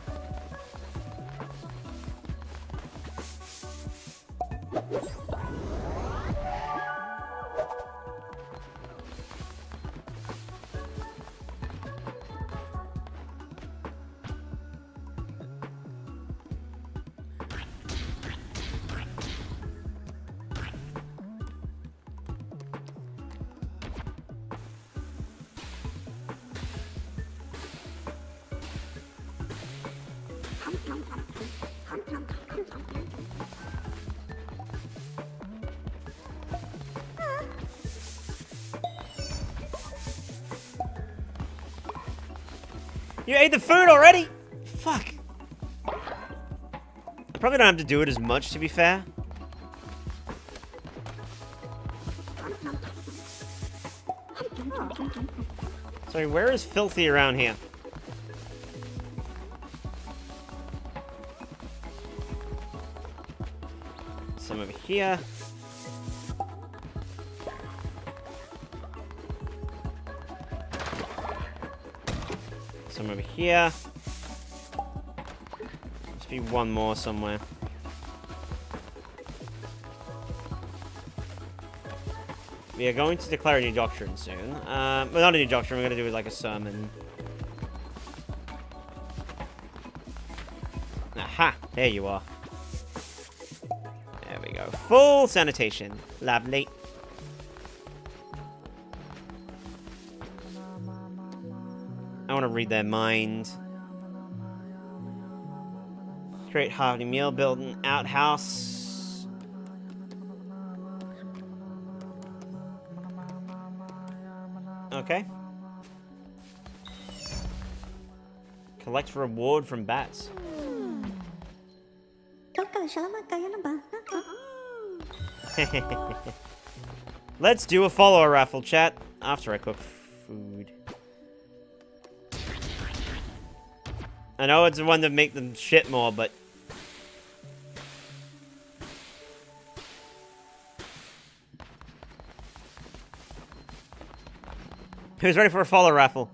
You ate the food already? Fuck. I probably don't have to do it as much, to be fair. Sorry, where is filthy around here? Some over here. Some over here. Must be one more somewhere. We are going to declare a new doctrine soon. Um, well, not a new doctrine, we're going to do like a sermon. Aha! There you are. There we go. Full sanitation. Lovely. I want to read their mind. Create hearty meal, build an outhouse. Okay. Collect reward from bats. Let's do a follower raffle, chat, after I cook food. I know it's the one to make them shit more, but... Who's ready for a follow raffle?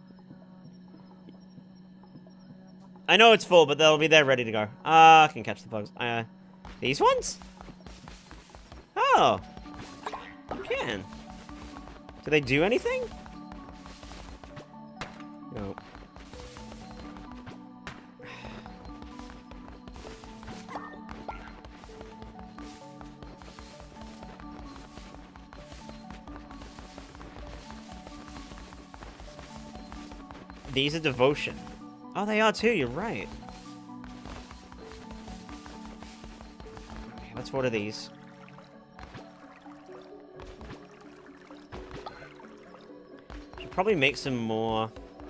I know it's full, but they'll be there ready to go. Ah, uh, I can catch the bugs. Uh, these ones? Oh. You can. Do they do anything? No. These are devotion. Oh, they are too, you're right. Okay, let's order these. Should probably make some more.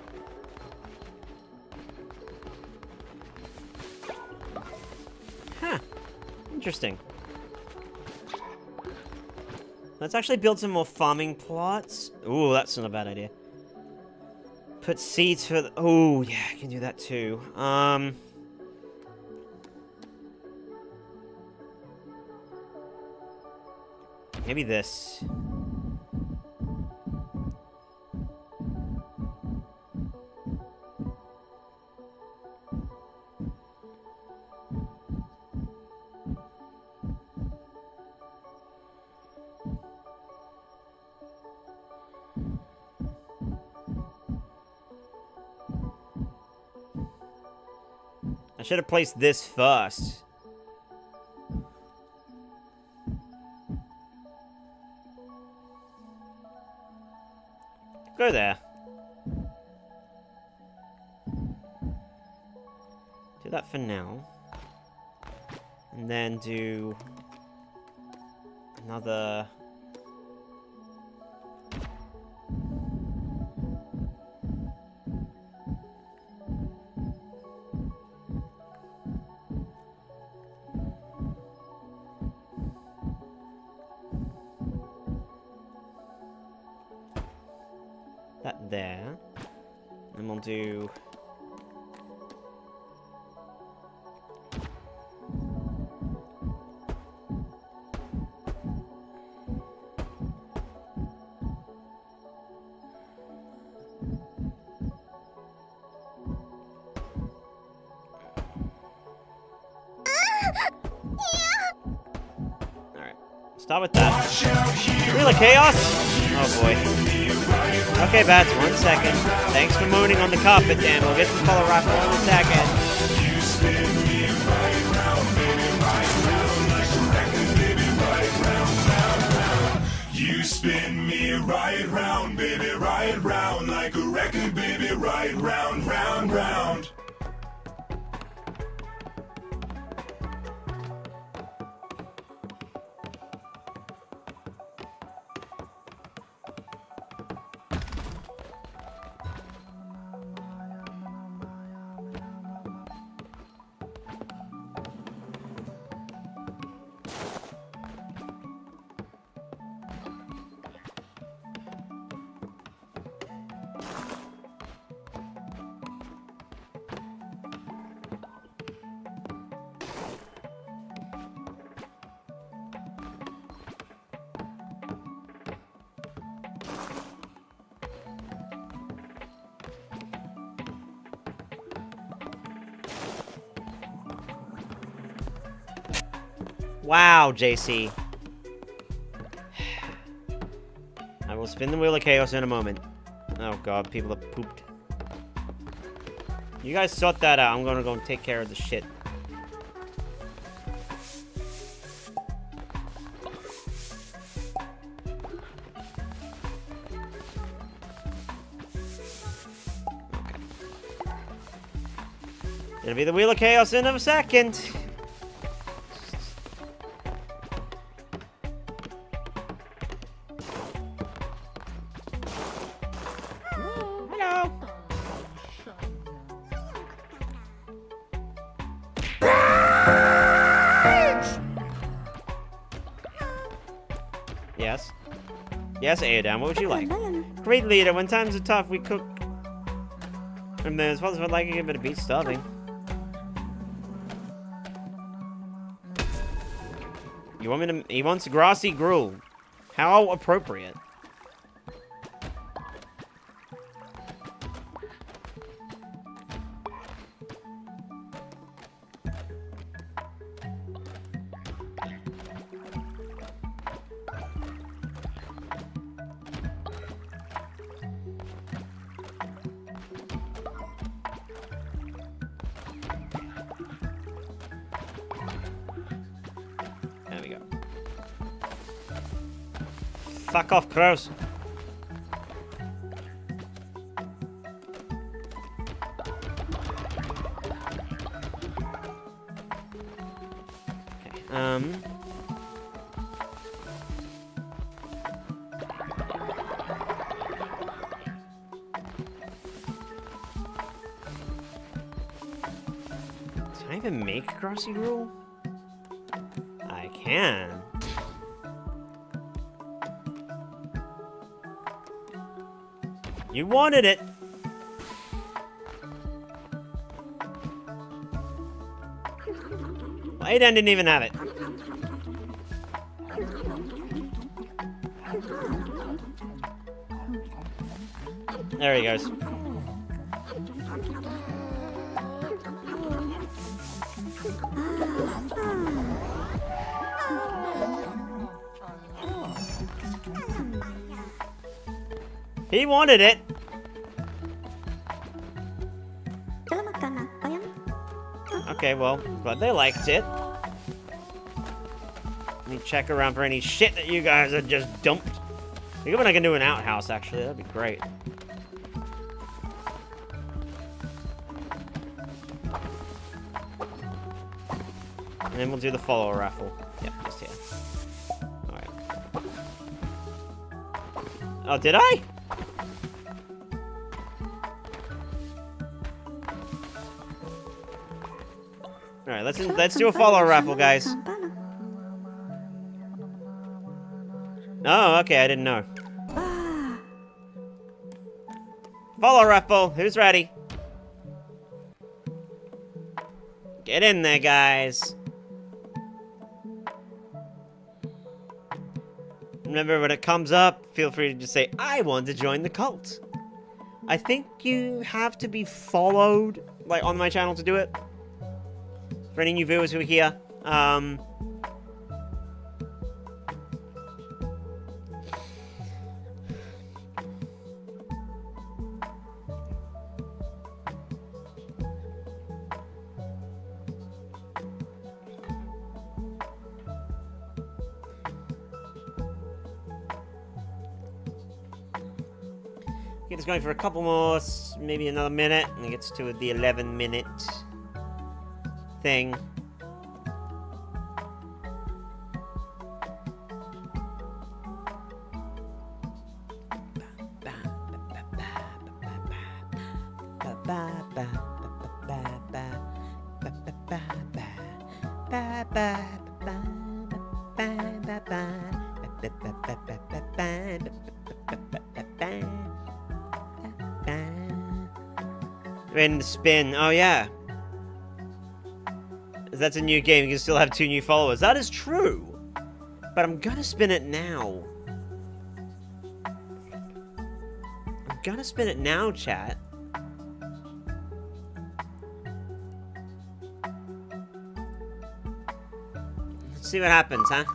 Huh. Interesting. Let's actually build some more farming plots. Ooh, that's not a bad idea. Put seeds for the... Oh, yeah, I can do that too. Um... Maybe this. I should have placed this first. Go there. Do that for now. And then do another... that there. And we'll do... Alright. Start with that. Really, chaos? Oh boy. Okay, Bats, one second. Thanks for mooning on the carpet, Dan. We'll get some color rifle in a second. You spin me right round, baby, right round, like a record, baby, right round, round, round. You spin me right round, baby, right round, like a record, baby, right round, round, round. Wow, J C. I will spin the wheel of chaos in a moment. Oh god, people have pooped. You guys sort that out. I'm gonna go and take care of the shit. It'll be the wheel of chaos in a second. Hello. Yes. Yes, Aodam, what would you like? Great leader, when times are tough, we cook. And then as well as I'd like a bit of beat starving. You want me to... He wants grassy gruel. How appropriate. Fuck off, crows. Okay, um... Can I even make grassy gruel? I can. You wanted it. Aiden didn't even have it. There he goes. He wanted it. Okay, well, but they liked it. Let me check around for any shit that you guys have just dumped. I think I can do an outhouse, actually. That'd be great. And then we'll do the follower raffle. Yep, just here. Alright. Oh, did I? Alright, let's let's do a follower raffle, guys. Oh, okay, I didn't know. Follower raffle, who's ready? Get in there, guys. Remember, when it comes up, feel free to just say, I want to join the cult. I think you have to be followed, like, on my channel to do it. For any new viewers who are here, um... Get us going for a couple more, maybe another minute, and it gets to the eleven minute thing. In the spin. Oh, yeah. That's a new game. You can still have two new followers. That is true. But I'm gonna spin it now. I'm gonna spin it now, chat. See what happens, huh?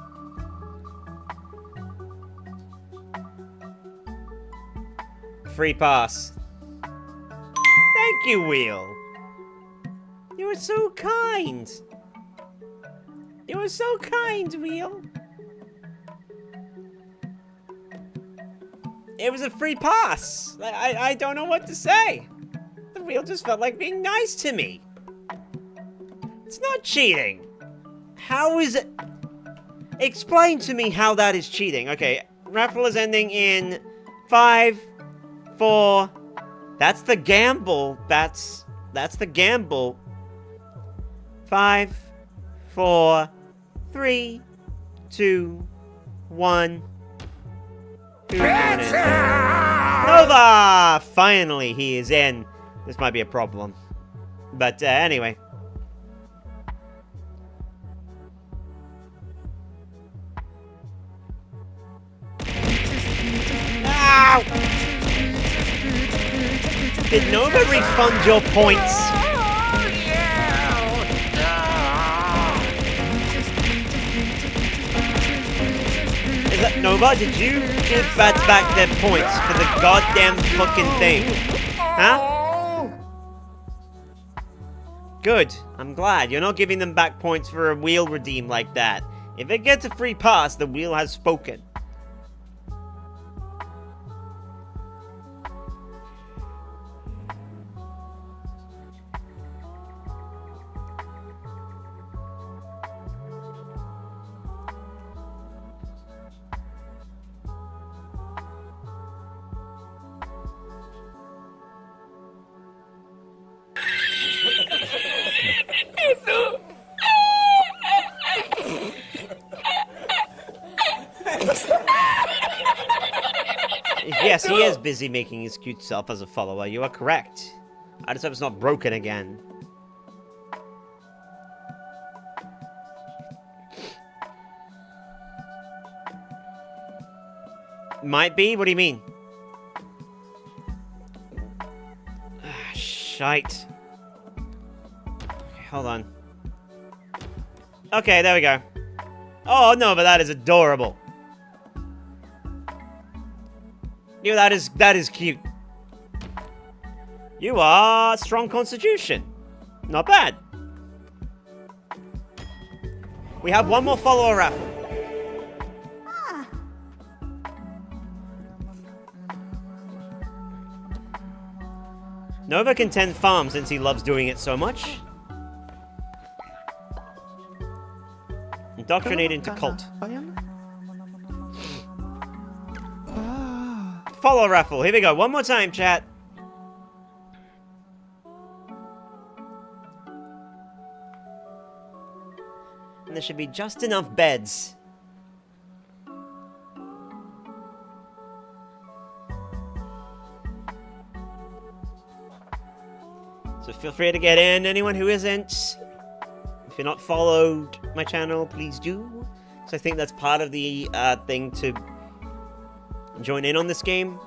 Free pass. Thank you, Wheel. You were so kind. You were so kind, Wheel. It was a free pass. I, I, I don't know what to say. The Wheel just felt like being nice to me. It's not cheating. How is it? Explain to me how that is cheating. Okay, raffle is ending in five, four. That's the gamble. That's that's the gamble. Five, four, three, two, one. Who's going in? Nova! Finally, he is in. This might be a problem. But uh, anyway. Ow! Did Nova refund your points? Is that Nova? Did you give Bats back their points for the goddamn fucking thing? Huh? Good. I'm glad. You're not giving them back points for a wheel redeem like that. If it gets a free pass, the wheel has spoken. Yes, he is busy making his cute self as a follower. You are correct. I just hope it's not broken again. Might be? What do you mean? Ah, shite. Okay, hold on. Okay, there we go. Oh, no, but that is adorable. You, that is, that is cute. You are strong constitution. Not bad. We have one more follower raffle. Ah. Nova can tend farm since he loves doing it so much. Indoctrinate into cult. Follow raffle. Here we go. One more time, chat. And there should be just enough beds. So feel free to get in. Anyone who isn't, if you're not followed my channel, please do. So I think that's part of the uh, thing to join in on this game.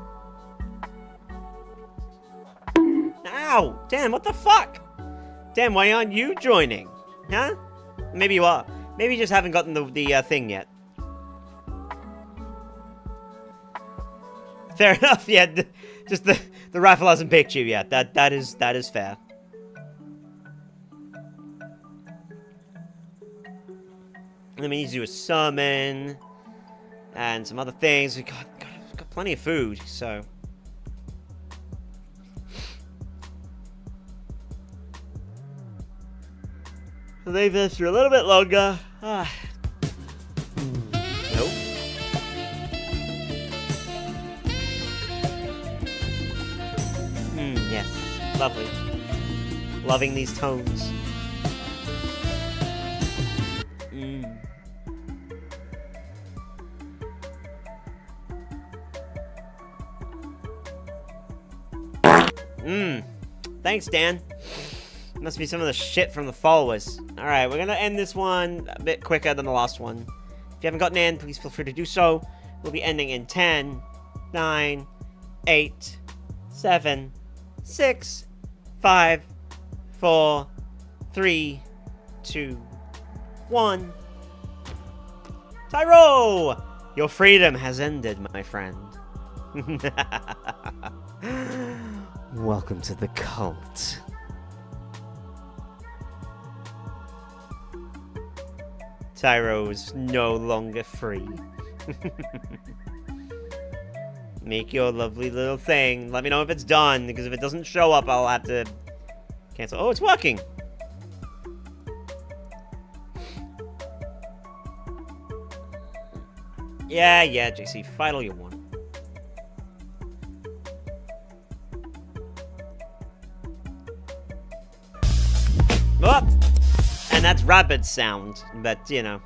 Ow! Damn, what the fuck? Damn, why aren't you joining? Huh? Maybe you are. Maybe you just haven't gotten the, the uh, thing yet. Fair enough, yeah. The, just the, the raffle hasn't picked you yet. That that is that is fair. And then we need to do a summon and some other things. We got, got, we've got plenty of food, so. Leave this for a little bit longer. Ah. Nope. Hmm, yes. Lovely. Loving these tones. Mmm. Mmm. Thanks, Dan. Must be some of the shit from the followers. Alright, we're gonna end this one a bit quicker than the last one. If you haven't gotten in, please feel free to do so. We'll be ending in ten, nine, eight, seven, six, five, four, three, two, one. Tyro! Your freedom has ended, my friend. Welcome to the cult. Tyro is no longer free. Make your lovely little thing. Let me know if it's done, because if it doesn't show up, I'll have to cancel. Oh, it's working! Yeah, yeah, J C, fight all you want. Oh! And that's rapid sound, but, you know.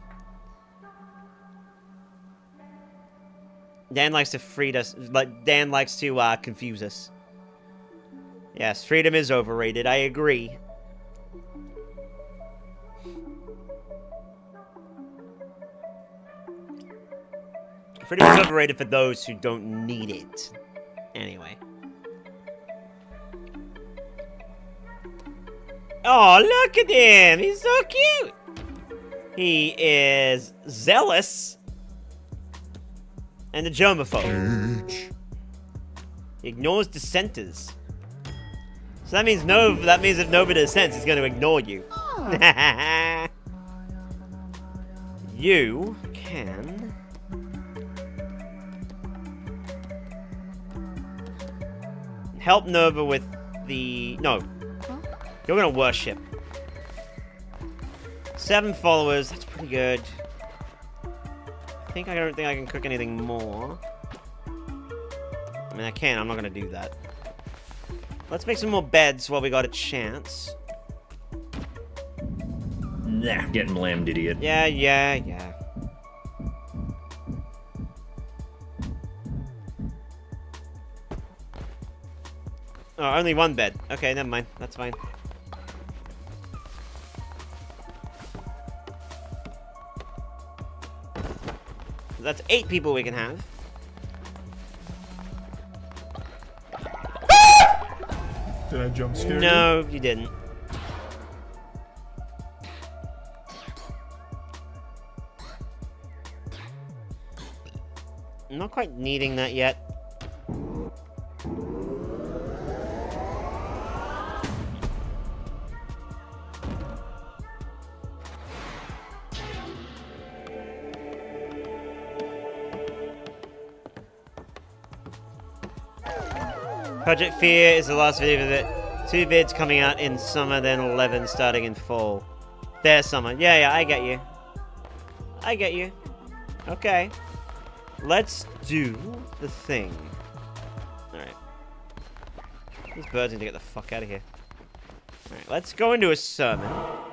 Dan likes to freed us, but Dan likes to uh, confuse us. Yes, freedom is overrated, I agree. Freedom is overrated for those who don't need it. Anyway. Oh, look at him! He's so cute! He is zealous. And a germaphobe. He ignores dissenters. So that means no. That means if nobody dissents, he's going to ignore you. You can help Nova with the no. You're gonna worship. Seven followers. That's pretty good. I think I don't think I can cook anything more. I mean, I can. I'm not gonna do that. Let's make some more beds while we got a chance. Nah, getting lammed, idiot. Yeah, yeah, yeah. Oh, only one bed. Okay, never mind. That's fine. That's eight people we can have. Did I jump scare you? No, you didn't. I'm not quite needing that yet. Project Fear is the last video of it. Two vids coming out in summer, then eleven starting in fall. There's summer. Yeah, yeah, I get you. I get you. Okay. Let's do the thing. Alright. These birds need to get the fuck out of here. Alright, let's go into a sermon.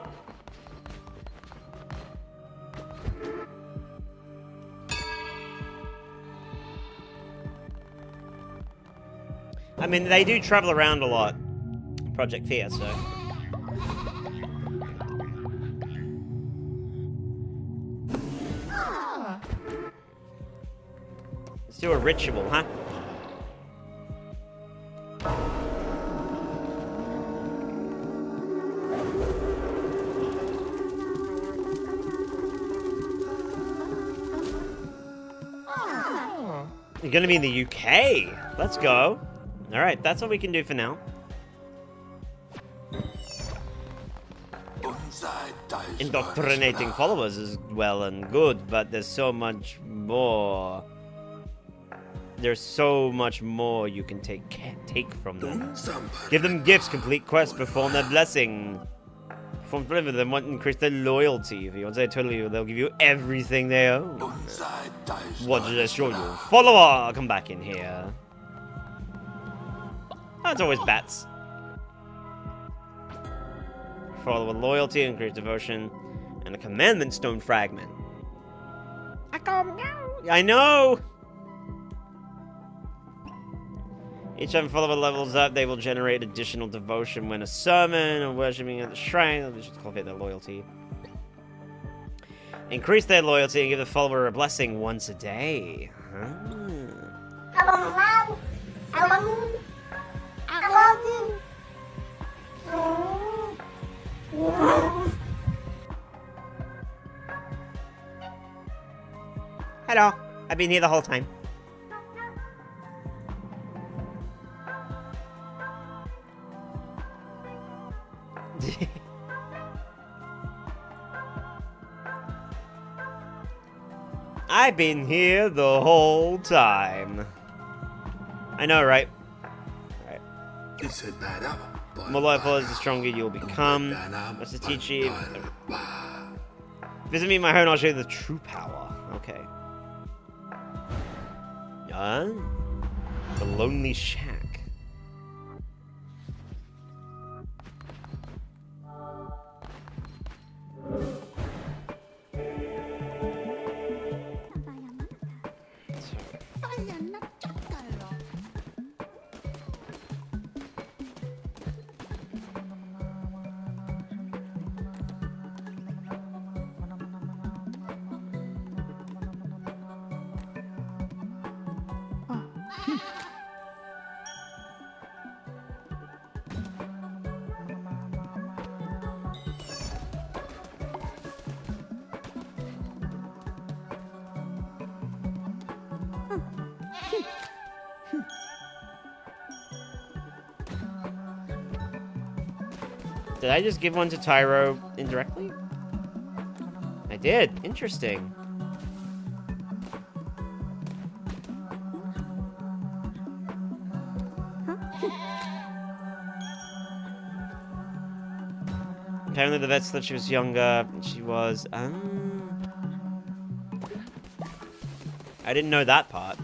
I mean, they do travel around a lot. Project Fear, so. Let's do a ritual, huh? You're gonna be in the U K. Let's go. Alright, that's what we can do for now. Indoctrinating followers is well and good, but there's so much more. There's so much more you can take take from them. Give them gifts, complete quests, perform their blessing. Perform deliver them, want to increase their loyalty. If you want to say totally, they'll give you everything they own. What did I show you? Follower, come back in here. That's always bats. Follow with loyalty, increase devotion, and a commandment stone fragment. I come now. I know. Each time a follower levels up, they will generate additional devotion when a sermon or worshipping at the shrine. They'll just cultivate their loyalty. Increase their loyalty and give the follower a blessing once a day. Huh. I love you. Hello. I've been here the whole time. I've been here the whole time. I know, right? Right. The more life is, the stronger you'll become. That's to teach you. Visit me in my home and I'll show you the true power. Okay. Uh, the Lonely Shack. Did I just give one to Tyro indirectly? I did. Interesting. Apparently the vet said she was younger. She was... Um... I didn't know that part.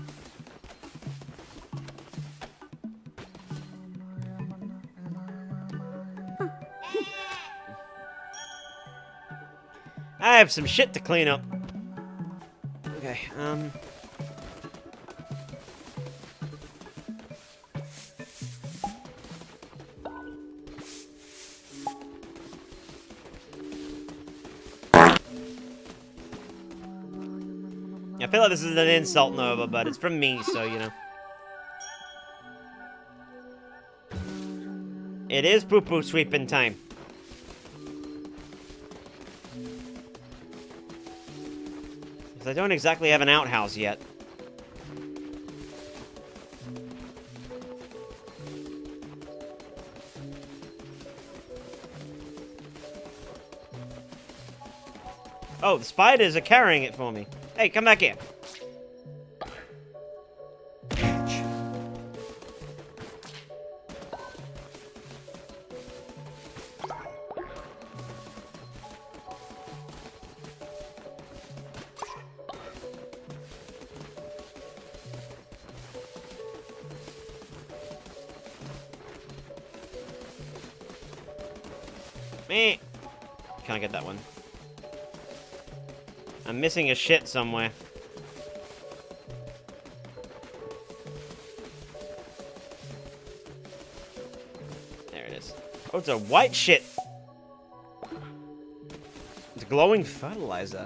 I have some shit to clean up. Okay, um... I feel like this is an insult, Nova, but it's from me, so, you know. It is poo-poo sweeping time. Because I don't exactly have an outhouse yet. Oh, the spiders are carrying it for me. Hey, come back here. Me. Can't get that one. I'm missing a shit somewhere. There it is. Oh, it's a white shit. It's glowing fertilizer.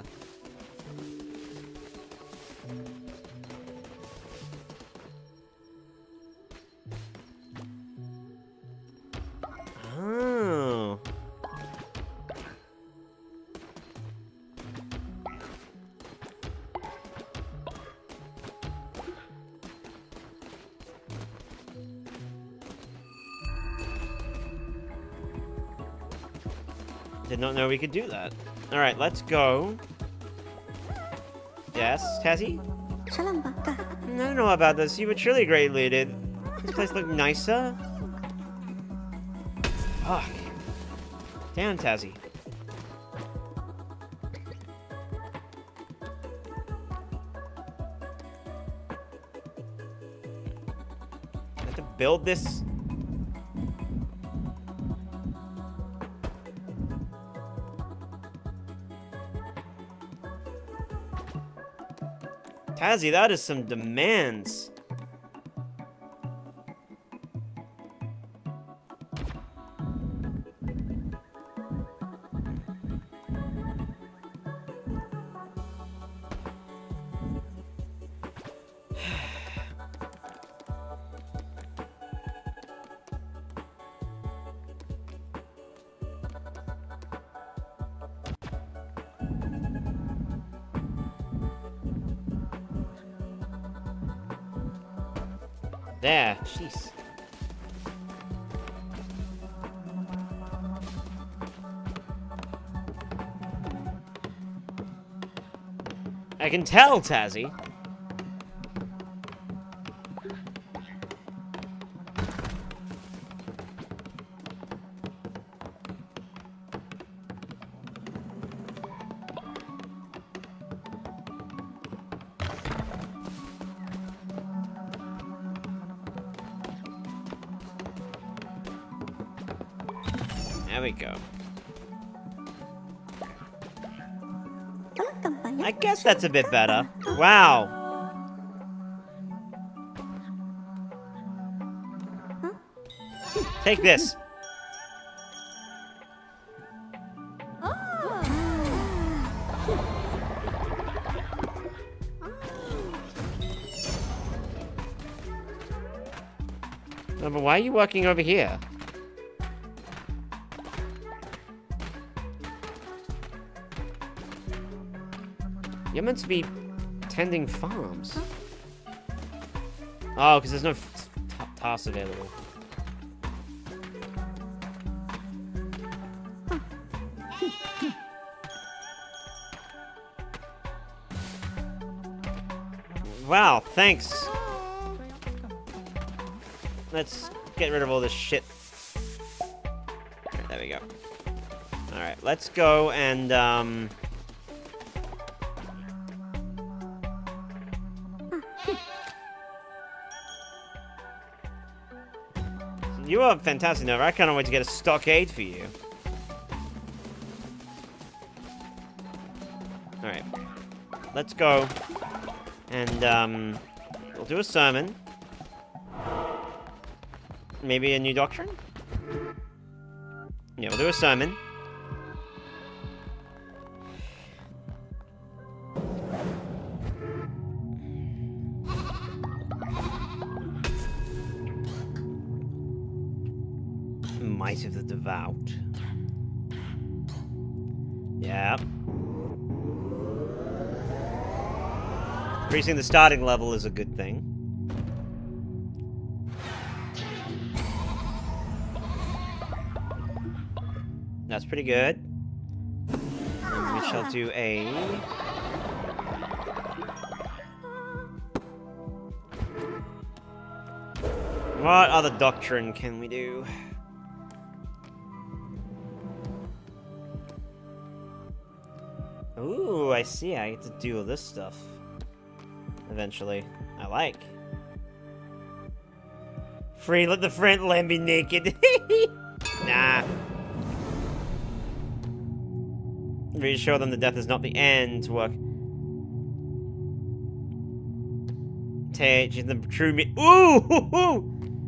Oh. Did not know we could do that. Alright, let's go. Yes, Tazzy? I don't know about this. You were truly great, Did this place look nicer? Fuck. Damn, Tazzy. I have to build this. Tazzy, that is some demands. There. Jeez. I can tell, Tazzy. There we go. I guess that's a bit better. Wow. Take this. No, but why are you working over here? You're meant to be tending farms. Oh, because there's no f tasks available. Wow, thanks. Let's get rid of all this shit. Alright, there we go. Alright, let's go and, um... you are fantastic, Nova. I can't wait to get a stockade for you. Alright. Let's go. And, um... we'll do a sermon. Maybe a new doctrine? Yeah, we'll do a sermon. Might of the Devout. Yeah. Increasing the starting level is a good thing. That's pretty good. And we shall do a... what other doctrine can we do? Ooh, I see. I get to do all this stuff. Eventually. I like. Free, let the front land be naked. Nah. Reassure them that death is not the end. Work. Teach them true me. Ooh! Hoo, hoo.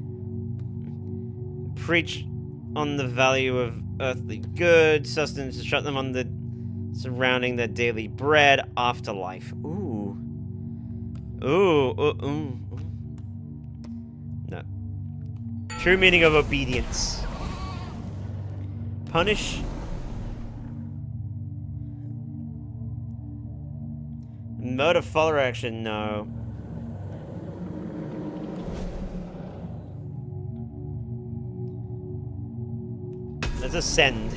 Preach on the value of earthly good, sustenance, instruct them on the surrounding their daily bread, afterlife. Ooh. Ooh, ooh, ooh, ooh. No. True meaning of obedience. Punish. Mode of follower action, no. Let's ascend.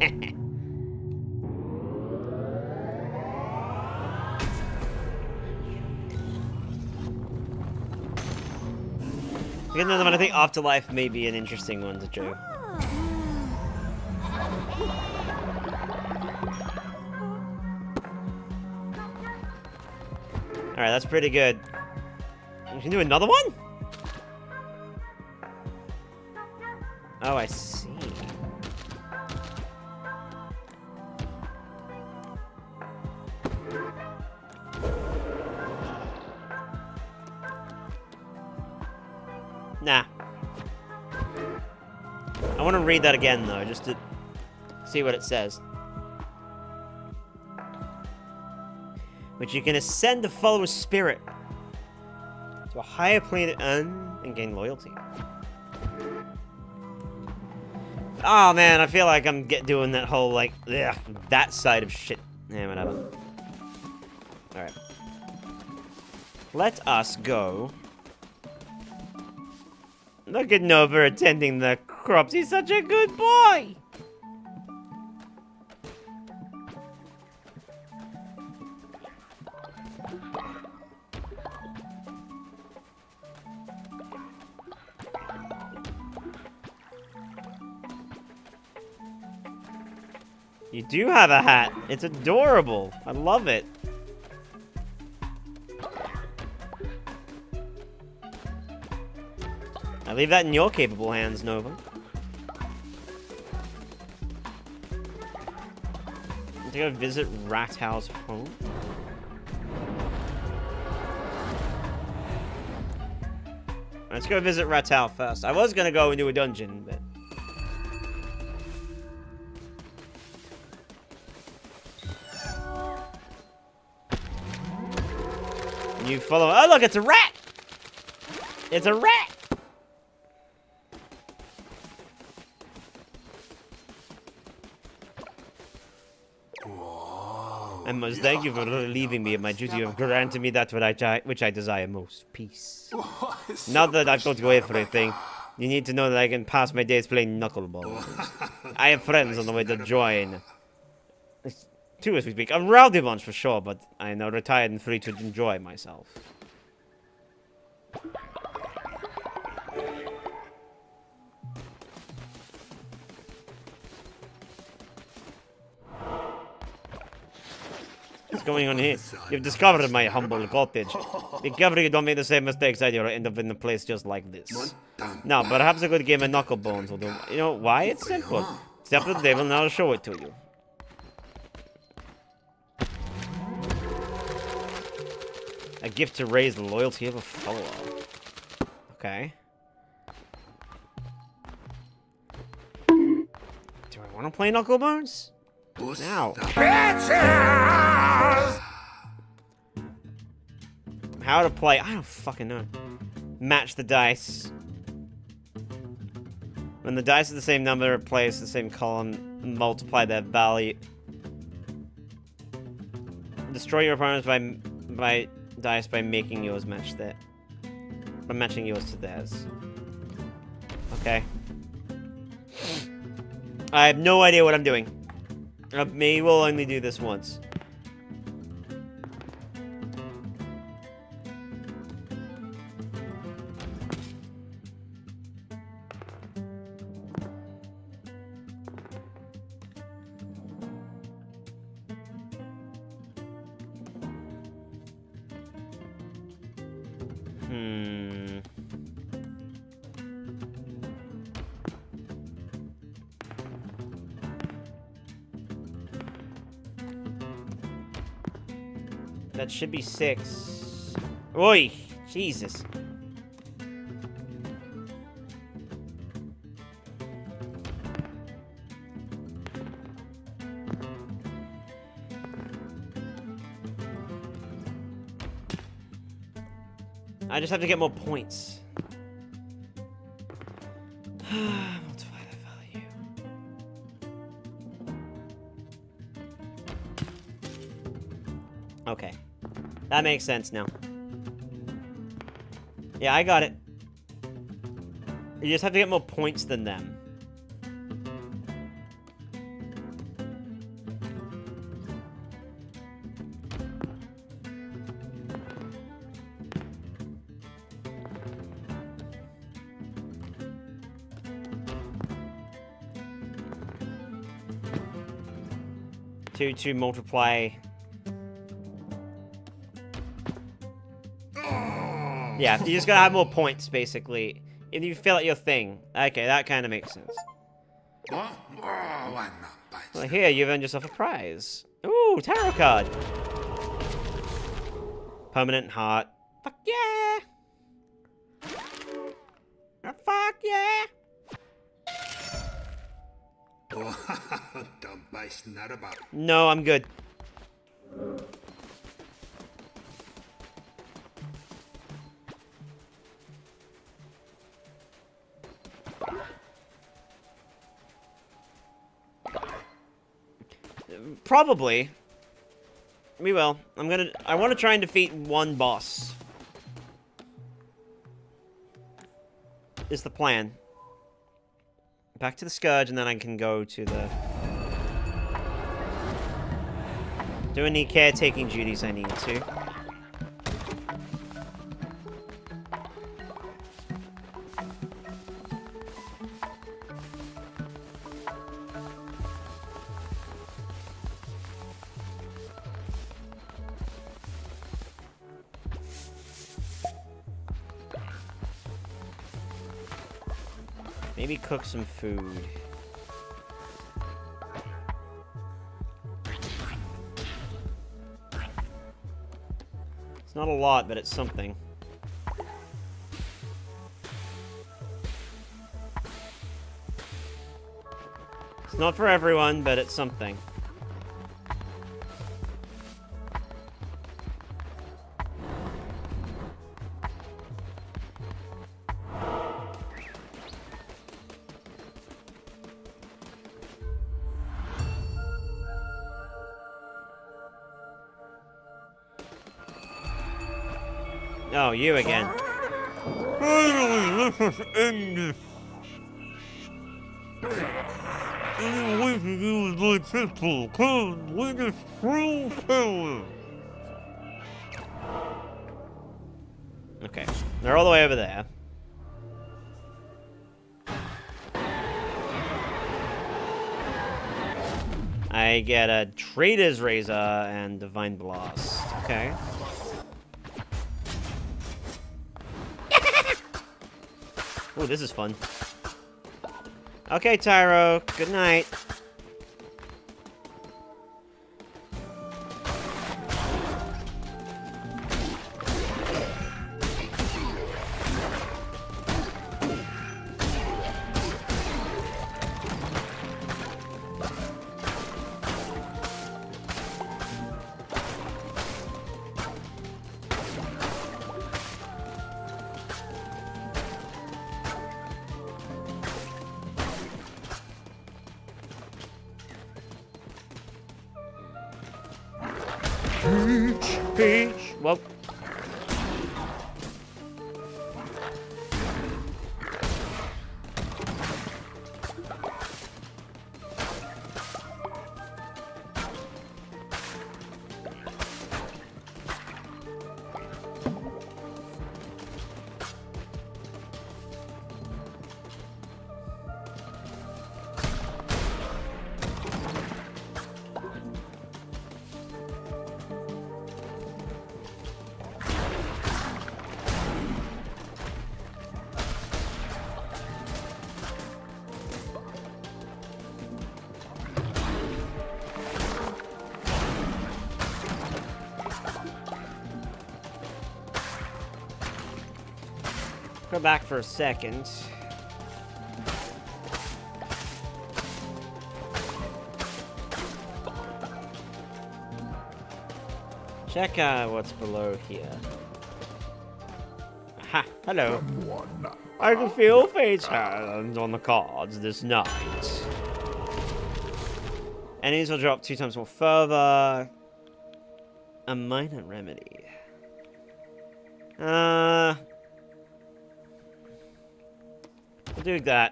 Another one, I think Afterlife may be an interesting one to do. Alright, that's pretty good. We can do another one? Oh, I see. Nah. I want to read that again, though, just to see what it says. Which you can ascend to follow a spirit to a higher plane to earn and gain loyalty. Oh man, I feel like I'm get doing that whole like ugh, that side of shit. Yeah, whatever. All right. Let us go. Look at Nova attending the crops. He's such a good boy. You do have a hat. It's adorable. I love it. I leave that in your capable hands, Nova. To go visit Ratow's home. Let's go visit Ratow first. I was gonna go into a dungeon, but you follow. Oh, look, it's a rat! It's a rat! I must thank you for relieving me of my duty of granting me that which I, which I desire most, peace. Now that I've got to go everything, you need to know that I can pass my days playing knuckleball. I have friends on the way to join. Two as we speak. A rowdy bunch for sure, but I am now retired and free to enjoy myself. What's going on here? You've discovered my humble cottage. Be careful you don't make the same mistakes I do or end up in a place just like this. Now, perhaps a good game of knucklebones will do. You know why? It's simple. Step to the table and I'll show it to you. A gift to raise the loyalty of a follower. Okay. Do I want to play Knucklebones? Now. How to play? I don't fucking know. Match the dice. When the dice are the same number, place the same column, multiply their value. Destroy your opponents by by dice by making yours match that. By matching yours to theirs. Okay. I have no idea what I'm doing. Uh, maybe we'll only do this once. Hmm. That should be six. Oi! Jesus. I just have to get more points. Multiply that value. Okay. That makes sense now. Yeah, I got it. You just have to get more points than them. To, to multiply... Yeah, you just gotta have more points, basically. If you fill out your thing. Okay, that kind of makes sense. Well, here, you've earned yourself a prize. Ooh, tarot card. Permanent heart. Fuck yeah! Oh, fuck yeah! No, I'm good. Probably. We will. I'm gonna... I want to try and defeat one boss. is the plan. Back to the Scourge, and then I can go to the... Do any caretaking duties I need to. Maybe cook some food. It's not a lot, but it's something. It's not for everyone, but it's something. Oh, you again. Finally, let us end this. Any way to use my pistol, come with its true power. Okay, they're all the way over there. I get a Trader's Razor and Divine Blast. Okay. Oh, this is fun. Okay, Tyro. Good night. Peach, Peach. Well. Go back for a second. Check uh, what's below here. Aha, hello. I can feel Fate's hand on the cards this night. Enemies will drop two times more further. A minor remedy. Uh... I'll do that.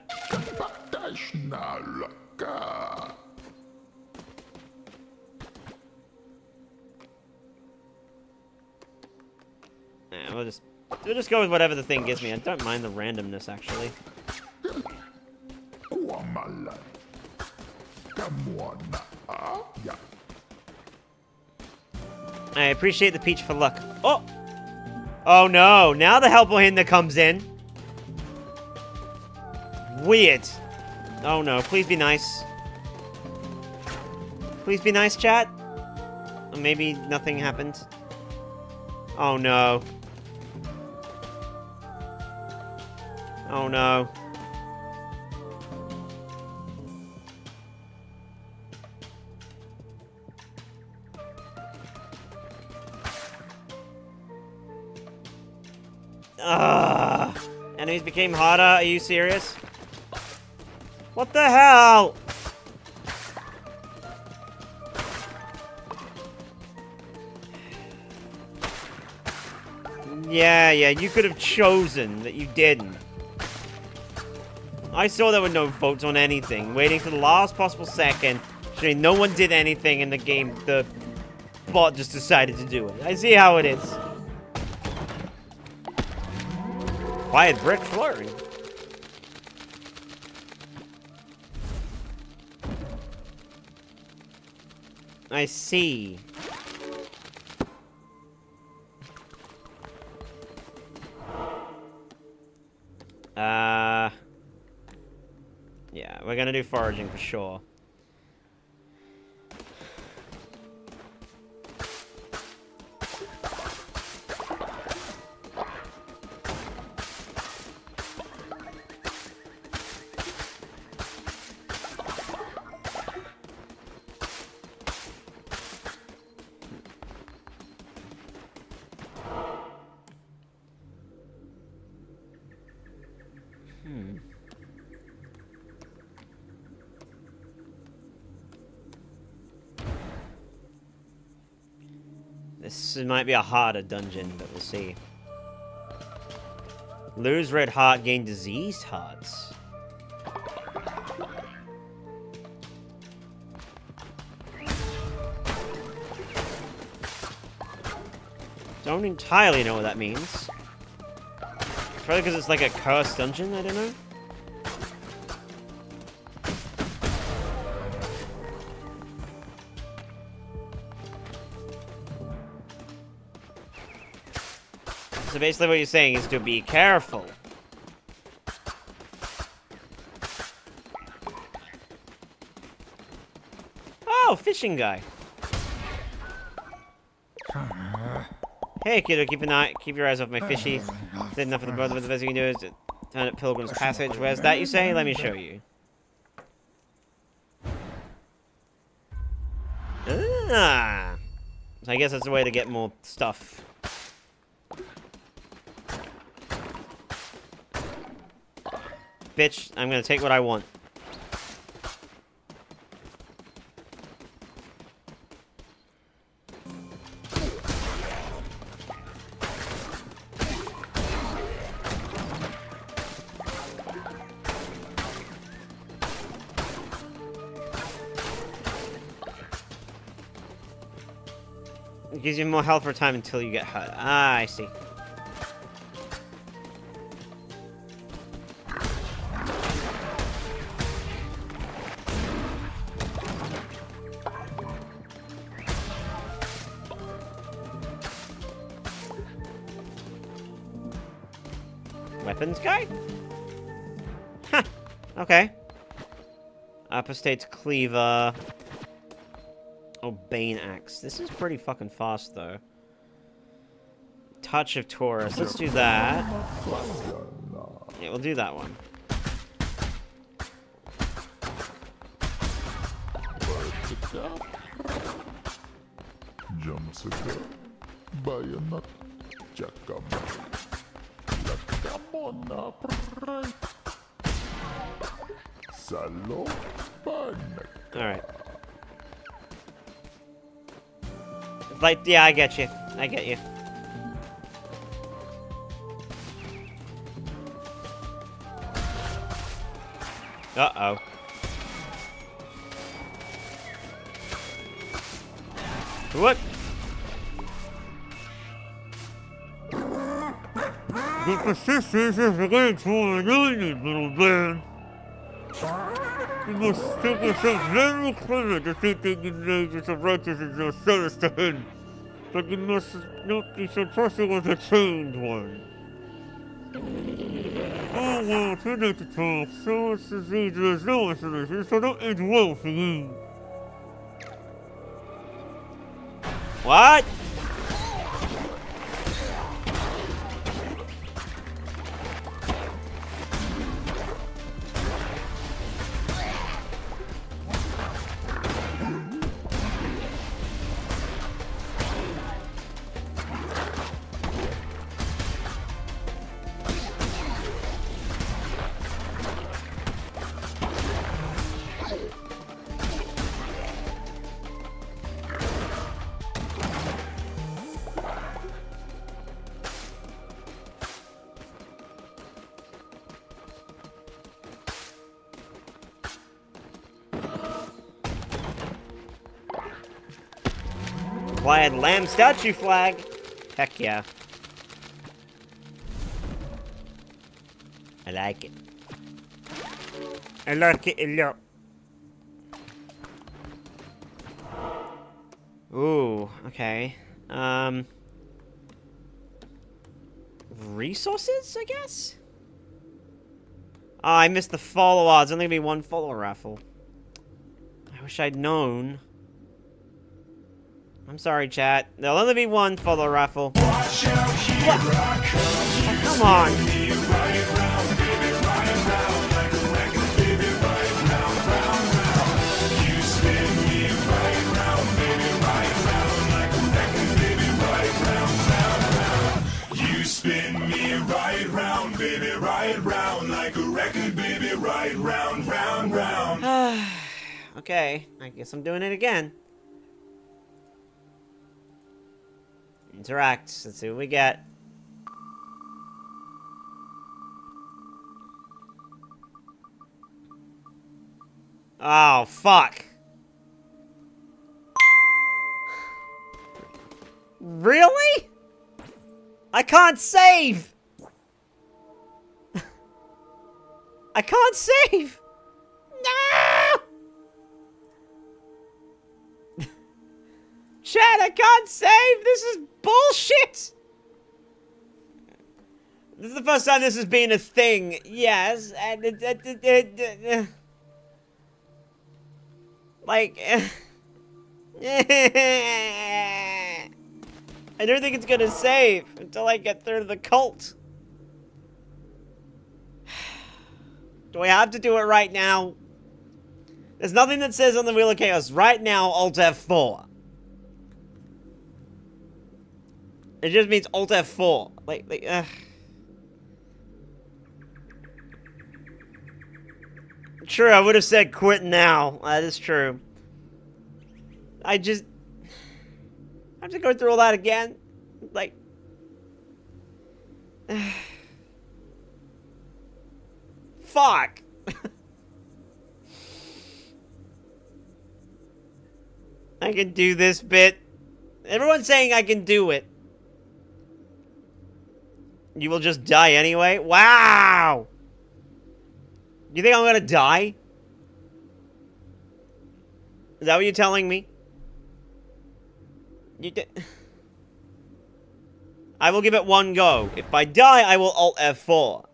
Yeah, we'll just we'll just go with whatever the thing gives me. I don't mind the randomness, actually. I appreciate the peach for luck. Oh! Oh no! Now the helper hinder comes in. Weird. Oh no, please be nice. Please be nice, chat. Or maybe nothing happened. Oh no. Oh no. Ugh. Enemies became harder? Are you serious? What the hell? Yeah, yeah, you could have chosen that you didn't. I saw there were no votes on anything. Waiting to the last possible second, showing no one did anything in the game. The bot just decided to do it. I see how it is. Quiet brick flurry. I see. Uh, yeah, we're gonna do foraging for sure. This might be a harder dungeon, but we'll see. Lose red heart, gain diseased hearts. Don't entirely know what that means. Probably because it's like a cursed dungeon, I don't know. So basically what you're saying is to be careful. Oh, fishing guy. Hey kiddo, keep an eye, keep your eyes off my fishy. Did enough of the brother, but the best you can do is turn at Pilgrim's Passage. Where's that you say? Let me show you. Ah. So I guess that's a way to get more stuff. Bitch, I'm gonna take what I want. It gives you more health for time until you get hurt. Ah, I see. Weapons guy? Huh. Okay. Upper State's Cleaver. Oh, Bane Axe. This is pretty fucking fast, though. Touch of Taurus. Let's do that. Yeah, we'll do that one. Alright. Like, yeah, I get you. I get you. Uh-oh. What? The persistence is related to all the little man. You must take yourself very clever to think that you know that the righteous is your service to him. But you must not be so trusting with a trained one. Oh well, too late to talk. So much disease there is no isolation, so don't end well for you. What? Acquired lamb statue flag. Heck yeah. I like it. I like it a lot. Ooh, okay. Um... Resources, I guess? Oh, I missed the follower. There's only gonna be one follower raffle. I wish I'd known. I'm sorry, chat. There'll only be one follower raffle. Watch out, here What? I come. Come on. Me right round, baby, right round like a record, baby, right round, round, round. You spin me right round, baby, right round like a record, baby, right round, round, round. You spin me right round, baby, right round like a record, baby, right round, round, round. Okay, I guess I'm doing it again. Interact. Let's see what we get. Oh, fuck. Really? I can't save! I can't save! No! Chat, I can't save! This is bullshit! This is the first time this has been a thing, yes, and it, it, it, it, it, uh, like, I don't think it's gonna save until I get through to the cult. Do I have to do it right now? There's nothing that says on the Wheel of Chaos, right now, Alt F four. It just means Alt F four. Like, like, ugh. True, I would have said quit now. That is true. I just... I have to go through all that again? Like... Fuck! I can do this bit. Everyone's saying I can do it. You will just die anyway? Wow! You think I'm gonna die? Is that what you're telling me? You di- I will give it one go. If I die, I will Alt F four.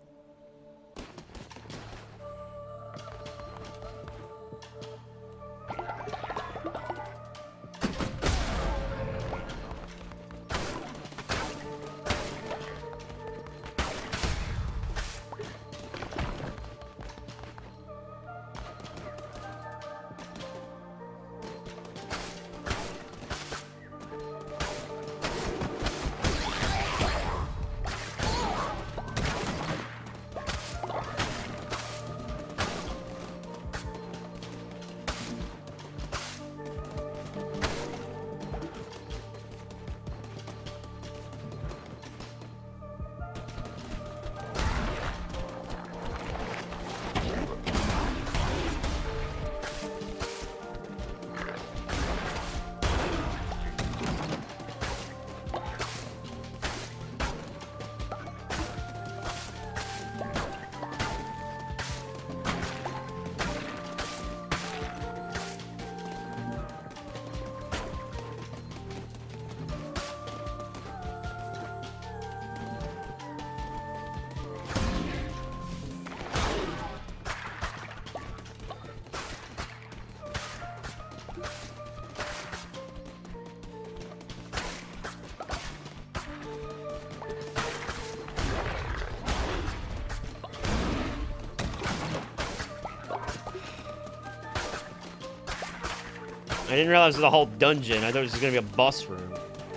I didn't realize it was a whole dungeon. I thought it was just gonna be a boss room.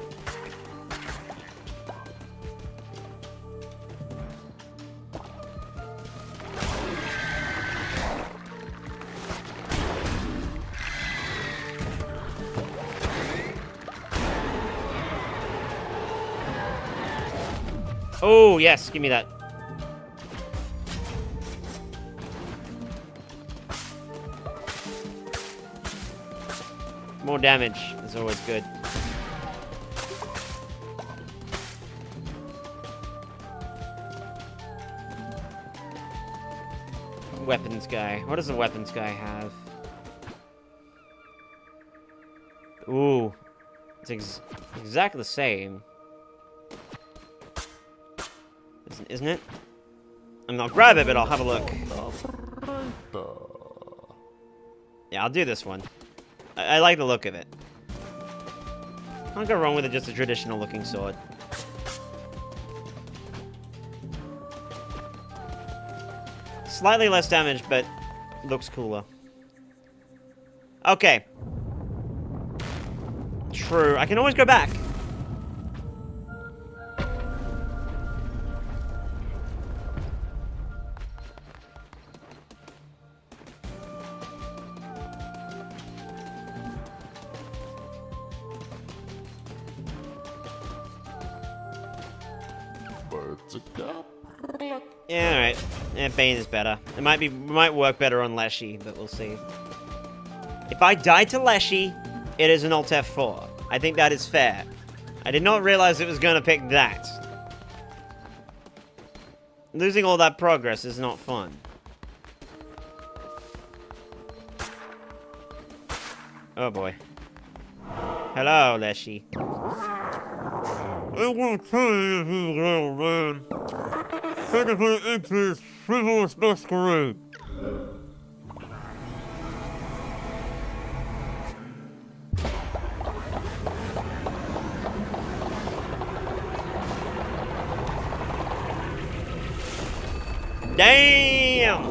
Oh, yes, give me that. More damage is always good. weapons guy. What does the weapons guy have? Ooh. It's ex exactly the same. Isn't, isn't it? And I'll grab it, but I'll have a look. Yeah, I'll do this one. I, I like the look of it. Can't go wrong with it, just a traditional looking sword. Slightly less damage, but looks cooler. Okay. True. I can always go back. Yeah, alright. Yeah, Bane is better. It might be might work better on Leshy, but we'll see. If I die to Leshy, it is an Alt F four. I think that is fair. I did not realize it was gonna pick that. Losing all that progress is not fun. Oh boy. Hello, Leshy. I want to tell you, you little man. Technically into this frivolous masquerade. Damn!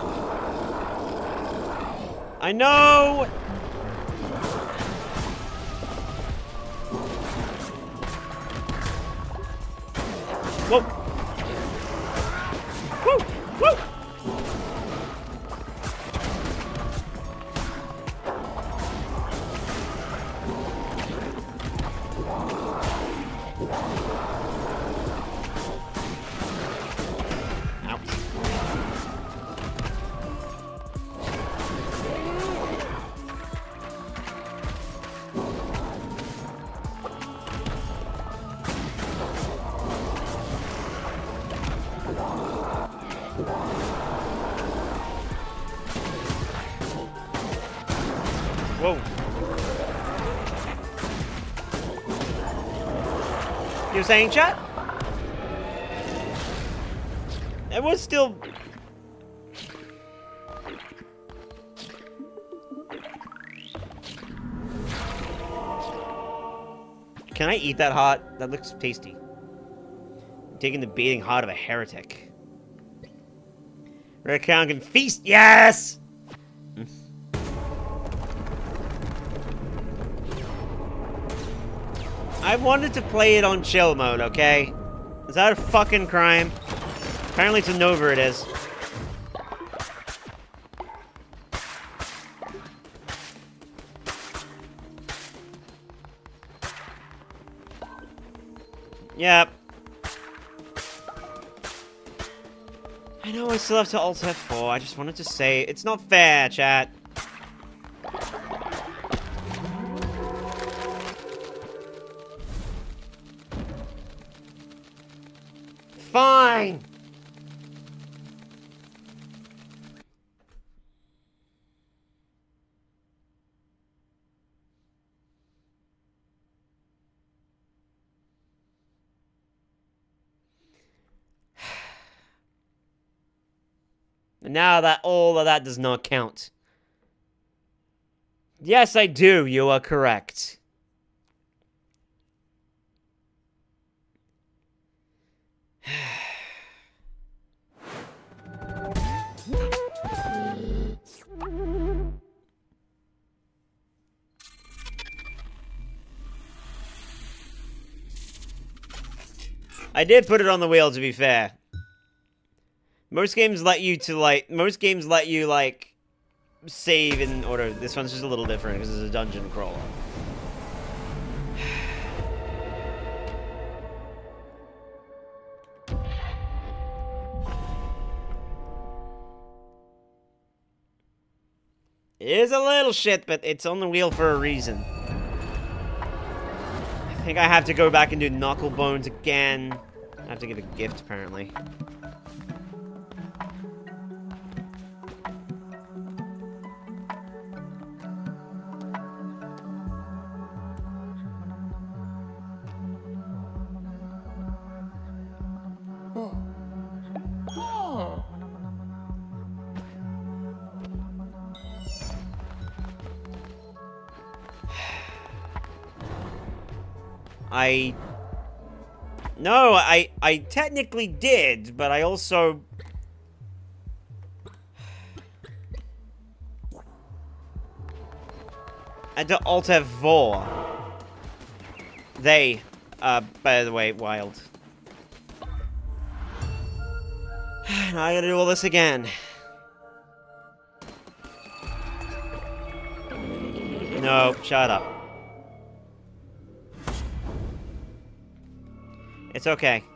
I know! Whoa! Woo! Woo! Whoa. You were saying, chat? It was still... Can I eat that heart? That looks tasty. I'm taking the beating heart of a heretic. Red Crown can feast. Yes! I wanted to play it on chill mode, okay? Is that a fucking crime? Apparently to Nova it is. Yep. I know I still have to Alt F four, I just wanted to say, it's not fair, chat. Fine! And now that all of that does not count. Yes, I do. You are correct. I did put it on the wheel, to be fair. Most games let you to, like, most games let you, like, save in order. This one's just a little different because it's a dungeon crawler. It is a little shit, but it's on the wheel for a reason. I think I have to go back and do Knucklebones again. I have to give a gift, apparently. I... No, I, I technically did, but I also... I had to alter Vor. They, uh, by the way, wild. Now I gotta do all this again. No, shut up. It's okay.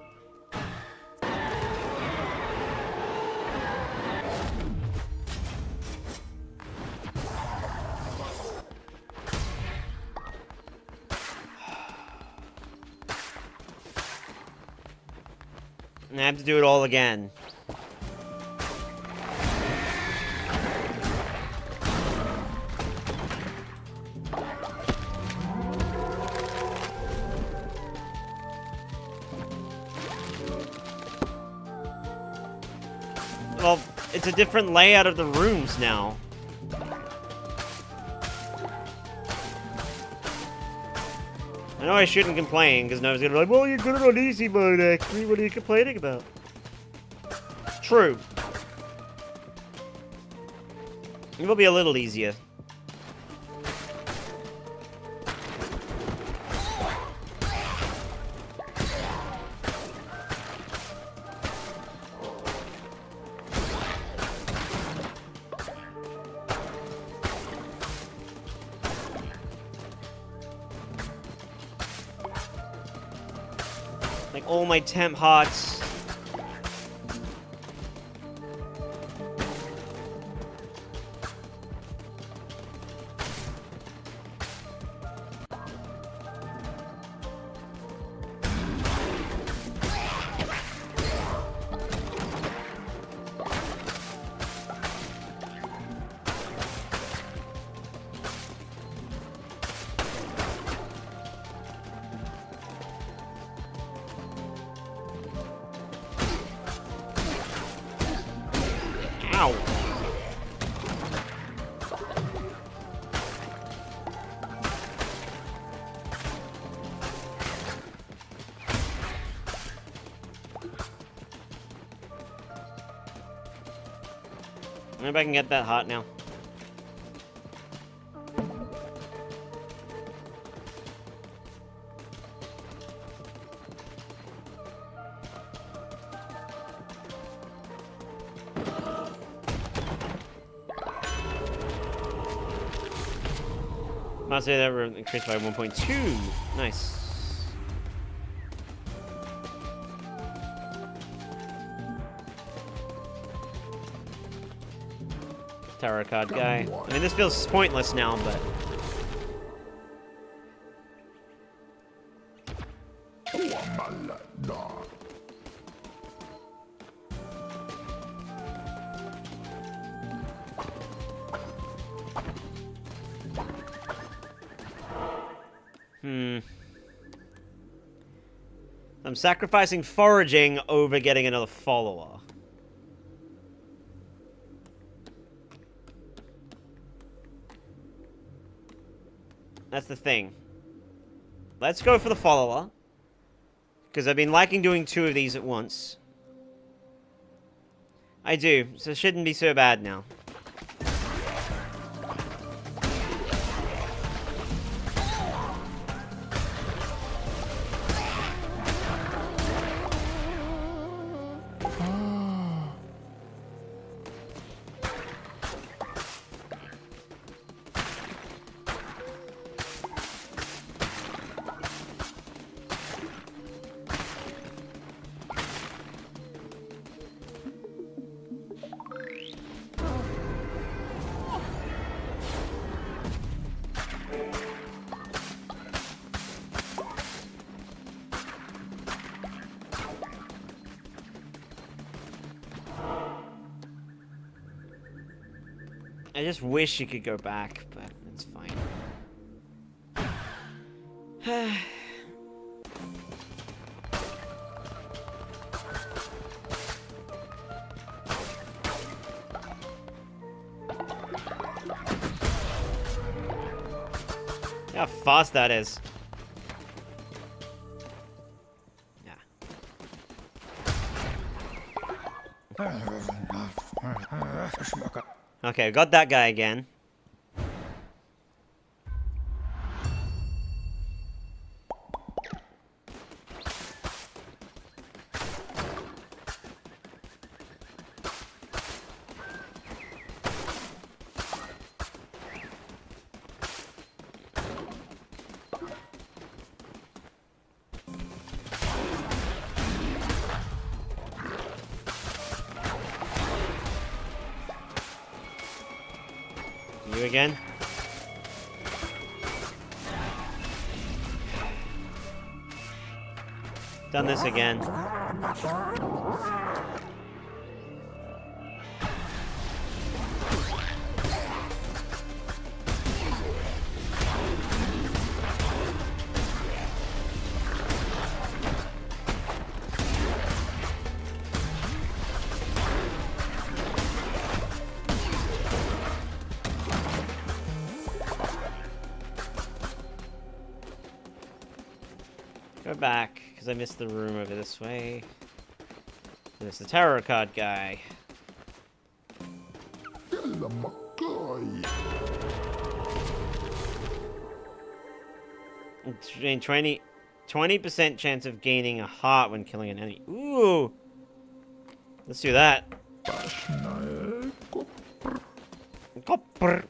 And I have to do it all again. Well, it's a different layout of the rooms now. I know I shouldn't complain, because no one's gonna be like, well, you're good on easy mode, actually. What are you complaining about? True. It will be a little easier. Like all my temp hearts. Ow. I wonder if I can get that hot now. I'll say that we're increased by one point two. Nice. Tarot card guy. I mean, this feels pointless now, but... Hmm. I'm sacrificing foraging over getting another follower. That's the thing. Let's go for the follower. Because I've been liking doing two of these at once. I do, so it shouldn't be so bad now. I just wish you could go back, but it's fine. How fast that is. Okay, got that guy again. You again? Done this again. Go back, because I missed the room over this way. There's the tarot card guy. It's twenty, twenty percent chance of gaining a heart when killing an enemy. Ooh! Let's do that. Copper.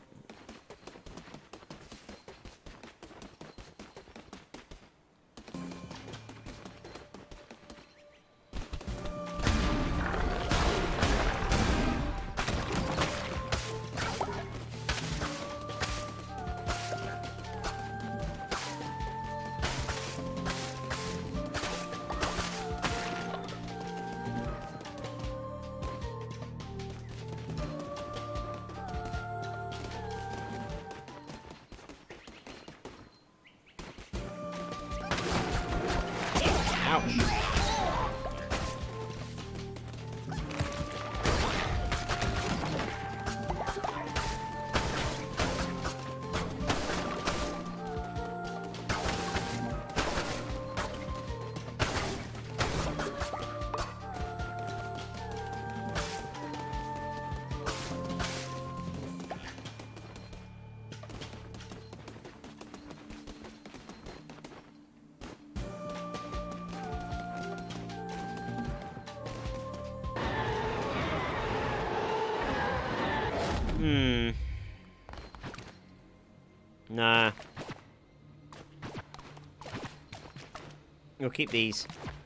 Ouch. Hmm. Nah. We'll keep these.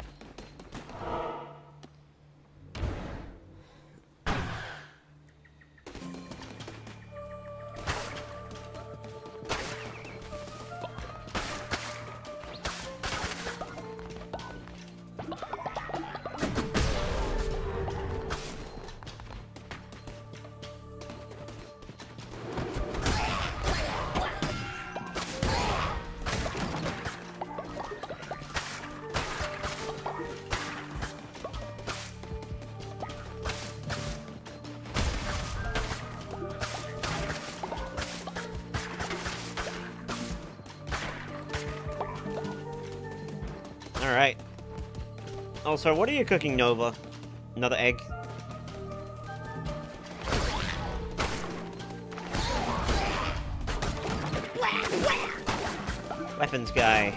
Alright. Also, what are you cooking, Nova? Another egg? Weapons guy.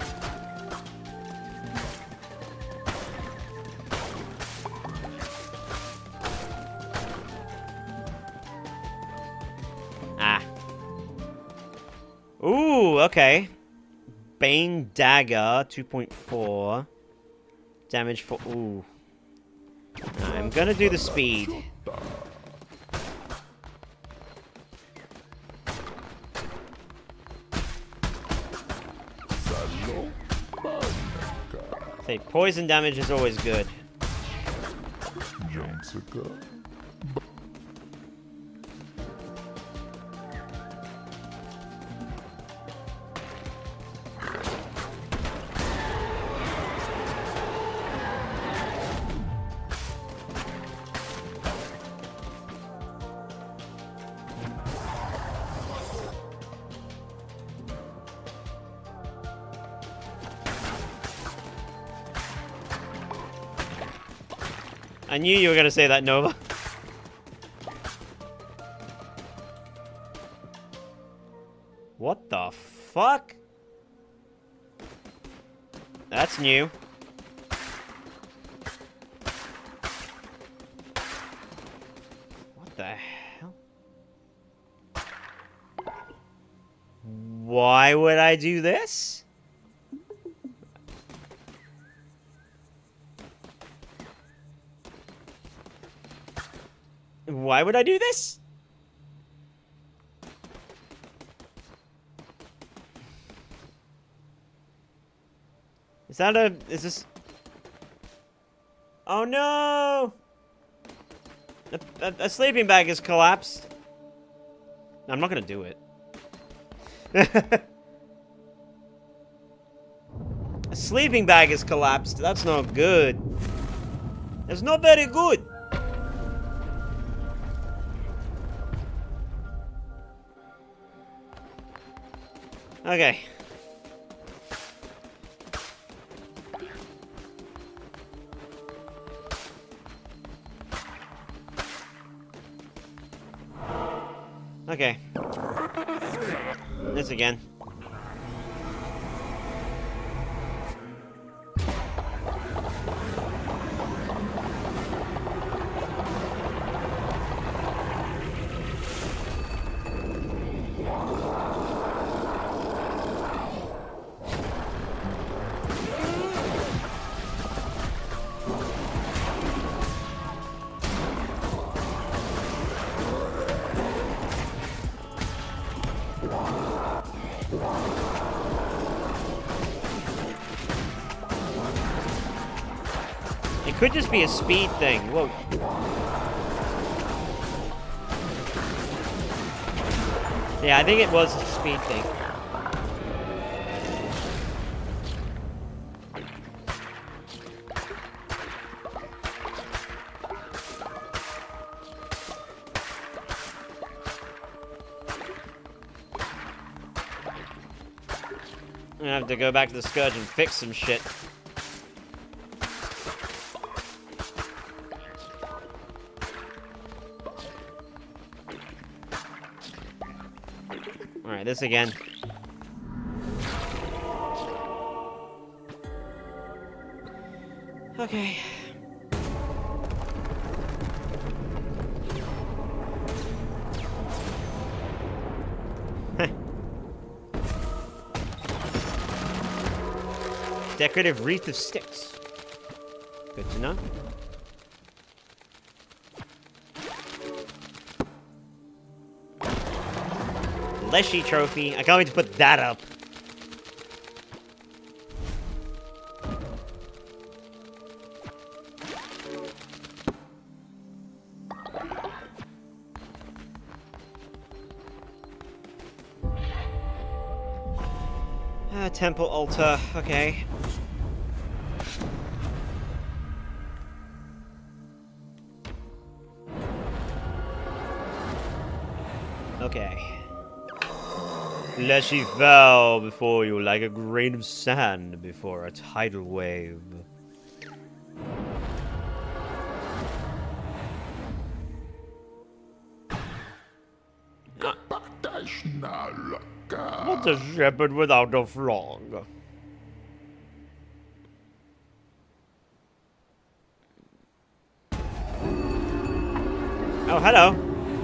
Ah. Ooh, okay. Bane Dagger, two point four. Damage for... Ooh. I'm gonna do the speed. Say, poison damage is always good. I knew you were gonna say that, Nova. What the fuck? That's new. What the hell? Why would I do this? Why would I do this? Is that a... Is this... Oh no! A, a, a sleeping bag has collapsed. No, I'm not gonna do it. A sleeping bag has collapsed. That's not good. It's not very good. Okay. Okay. This again. It could just be a speed thing. Whoa. Yeah, I think it was a speed thing. I'm gonna have to go back to the Scourge and fix some shit. Alright, this again. Okay. Decorative wreath of sticks. Good to know. Leshy trophy. I can't wait to put that up. Ah, temple altar. Okay. Okay. Let she fell before you like a grain of sand before a tidal wave. What's a shepherd without a flock? Oh, hello.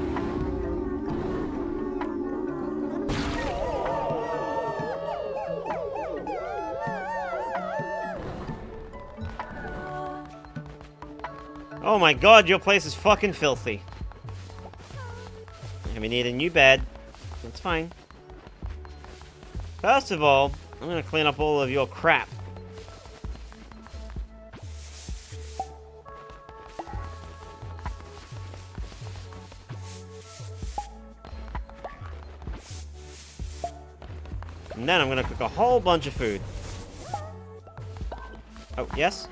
Oh my god, your place is fucking filthy. And we need a new bed. That's fine. First of all, I'm gonna clean up all of your crap. And then I'm gonna cook a whole bunch of food. Oh, yes?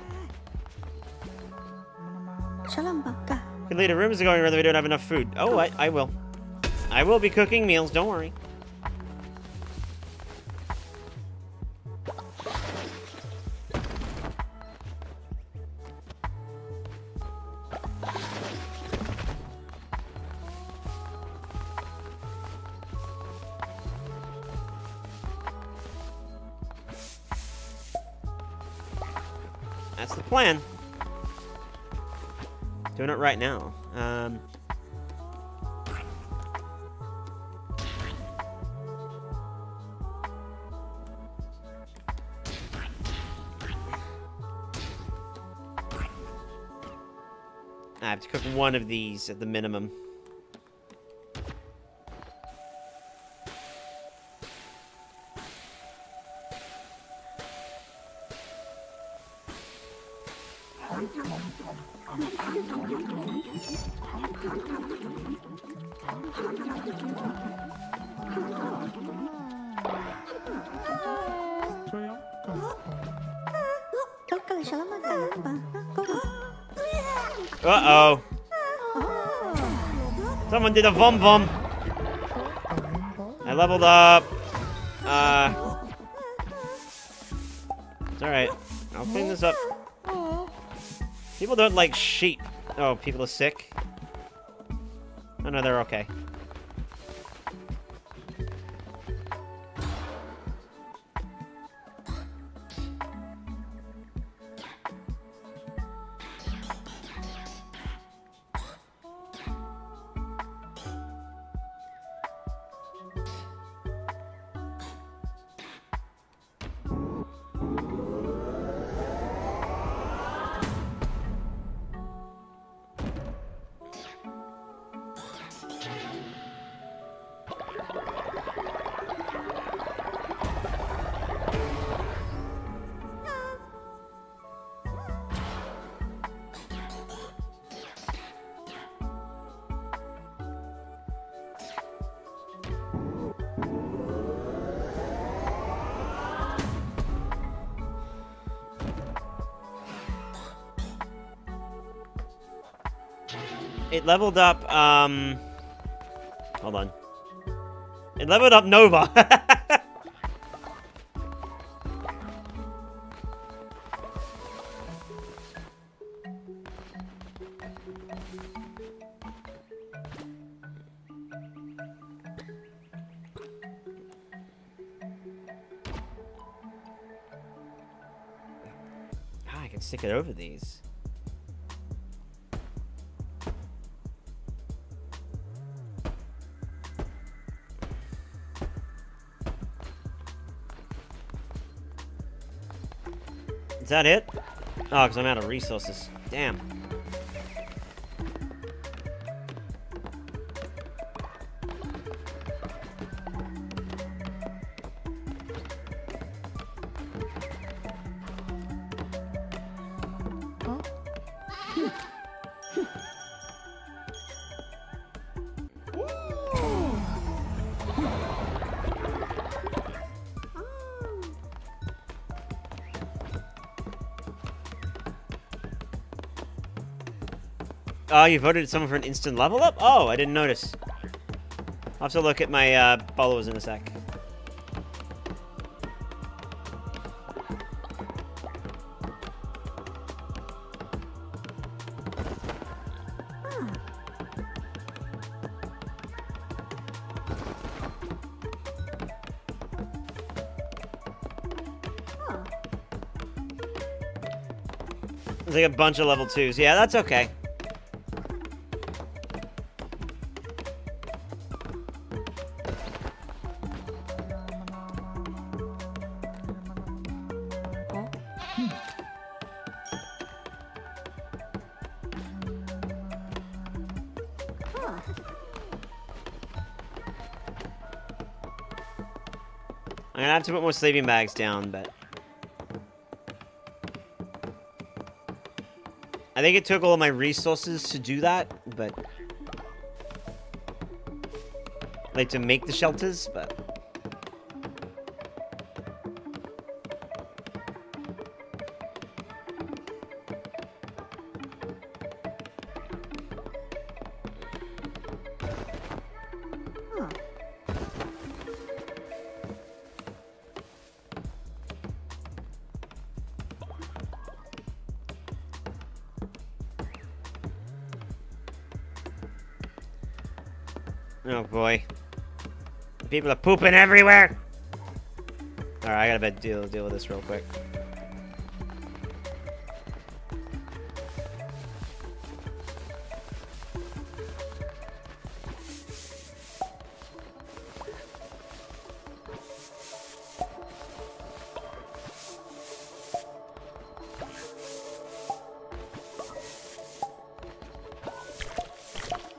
Good leader, rumors are going around that we don't have enough food. Oh, I, I will. I will be cooking meals, don't worry. That's the plan. Doing it right now. Um... I have to cook one of these at the minimum. Uh-oh. Someone did a vom vom. I leveled up. Uh. It's alright. I'll clean this up. People don't like sheep. Oh, people are sick? Oh, no, they're okay. It leveled up, um... Hold on. It leveled up Nova. Ah, I can stick it over these. Is that it? Oh, because I'm out of resources. Damn. Oh, you voted someone for an instant level up? Oh, I didn't notice. I'll have to look at my uh, followers in a sec. There's like a bunch of level twos. Yeah, that's okay. I'm gonna have to put more sleeping bags down, but... I think it took all of my resources to do that, but... Like, to make the shelters, but... Oh boy. People are pooping everywhere! Alright, I gotta deal, deal with this real quick.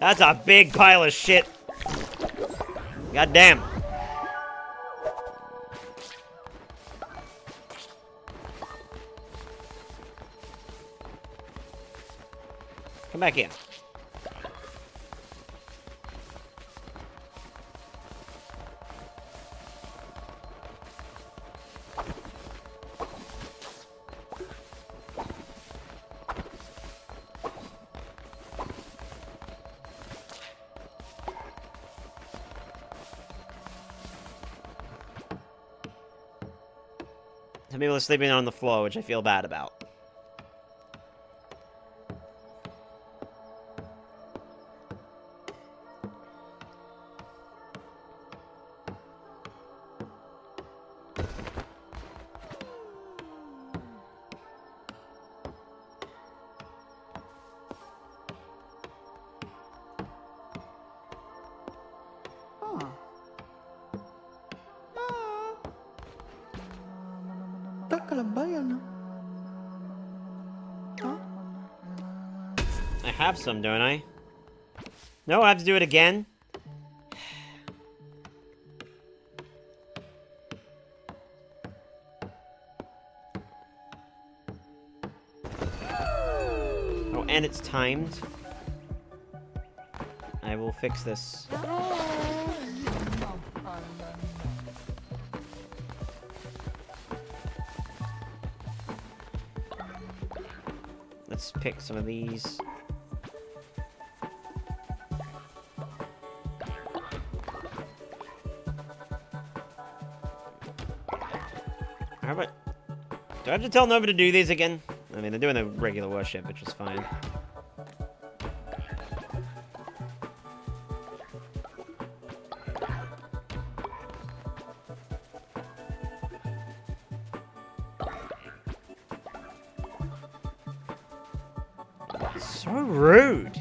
That's a big pile of shit. God damn. Come back in. Some people are sleeping on the floor, which I feel bad about. I have some, don't I? No, I have to do it again? Oh, and it's timed. I will fix this. Let's pick some of these. How about... Do I have to tell Nova to do these again? I mean, they're doing the regular worship, which is fine. So rude.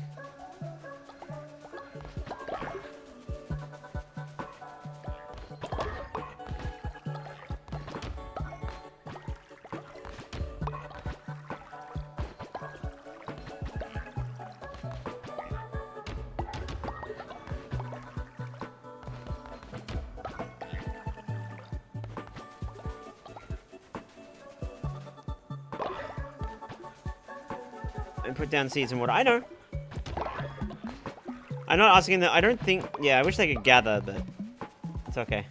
And put down seeds and water. I know. I'm not asking that. I don't think. Yeah, I wish they could gather, but it's okay.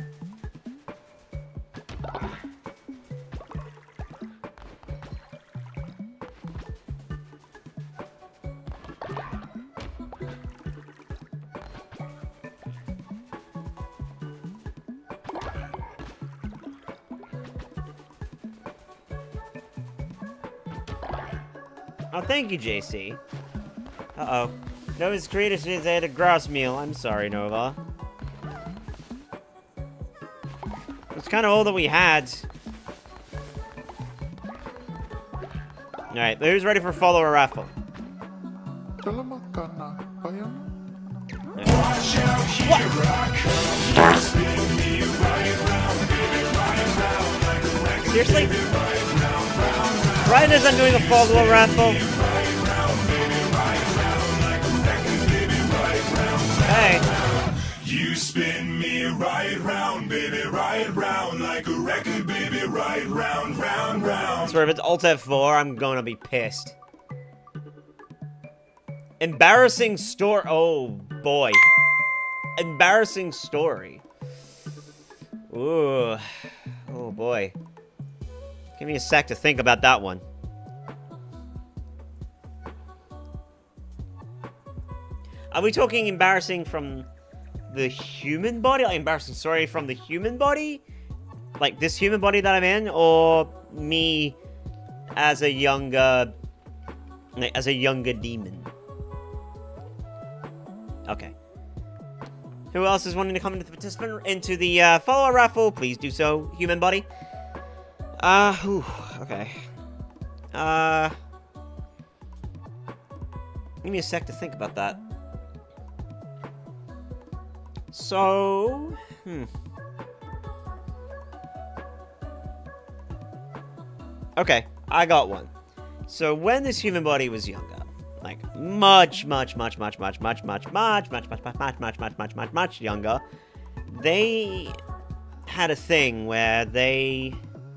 Oh, thank you, J C. Uh-oh. Nova's creator says I had a grouse meal. I'm sorry, Nova. It's kind of all that we had. Alright, who's ready for follower raffle? Seriously? Right as I'm doing a follower raffle. Hey. You spin me right round, baby, right round like a record, baby, right round, round, round. So if it's Alt F four, I'm gonna be pissed. Embarrassing story. Oh boy. Embarrassing story. Ooh. Oh boy. Give me a sec to think about that one. Are we talking embarrassing from the human body? Like embarrassing story from the human body? Like this human body that I'm in? Or me as a younger... like, as a younger demon? Okay. Who else is wanting to come into the participant into the uh, follower raffle? Please do so, human body. Uh, whew, okay. Uh... Give me a sec to think about that. So... Hmm. Okay, I got one. So when this human body was younger, like much, much, much, much, much, much, much, much, much, much, much, much, much, much, much, much, much younger, they had a thing where they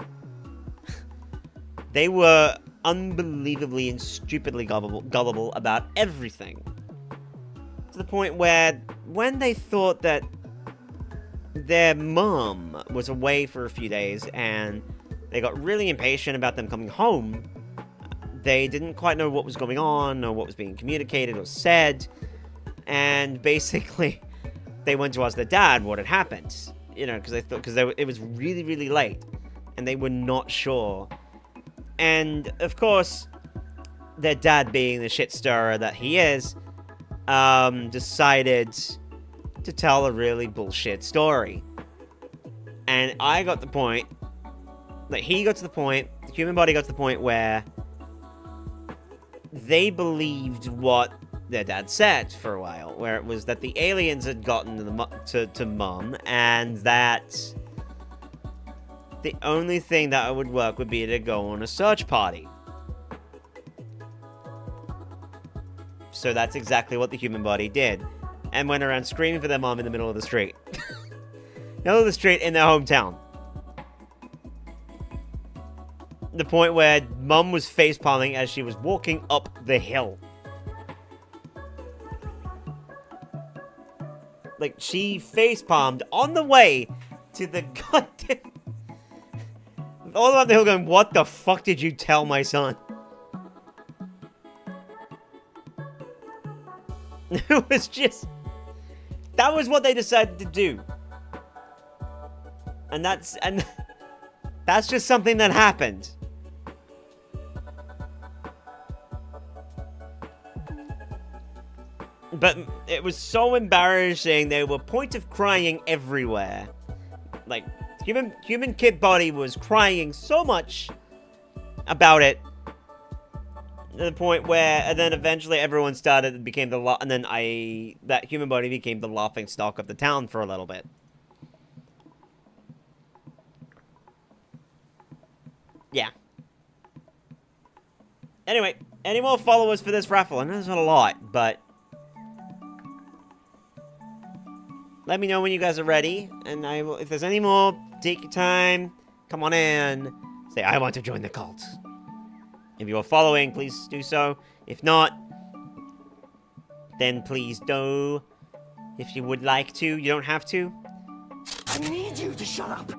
they were unbelievably and stupidly gullible, gullible about everything. To the point where when they thought that their mom was away for a few days and they got really impatient about them coming home, they didn't quite know what was going on or what was being communicated or said, and basically they went to ask their dad what had happened, you know, because they thought because it was really, really late and they were not sure. And of course, their dad, being the shit stirrer that he is, um, decided to tell a really bullshit story. And I got the point, like, he got to the point, the human body got to the point where they believed what their dad said for a while, where it was that the aliens had gotten to, the, to, to Mom, and that the only thing that would work would be to go on a search party. So that's exactly what the human body did, and went around screaming for their mom in the middle of the street. Middle of the street in their hometown. The point where Mum was facepalming as she was walking up the hill. Like, she facepalmed on the way to the goddamn... all the way up the hill going, what the fuck did you tell my son? It was just... that was what they decided to do. And that's... and that's just something that happened. But it was so embarrassing, they were point of crying everywhere. Like, human human kid body was crying so much about it, to the point where, and then eventually everyone started, and became the, la and then I, that human body became the laughing stock of the town for a little bit. Yeah. Anyway, any more followers for this raffle? I know there's not a lot, but let me know when you guys are ready, and I will, if there's any more, take your time, come on in, say, I want to join the cult. If you are following, please do so. If not, then please do. If you would like to, you don't have to. I need you to shut up.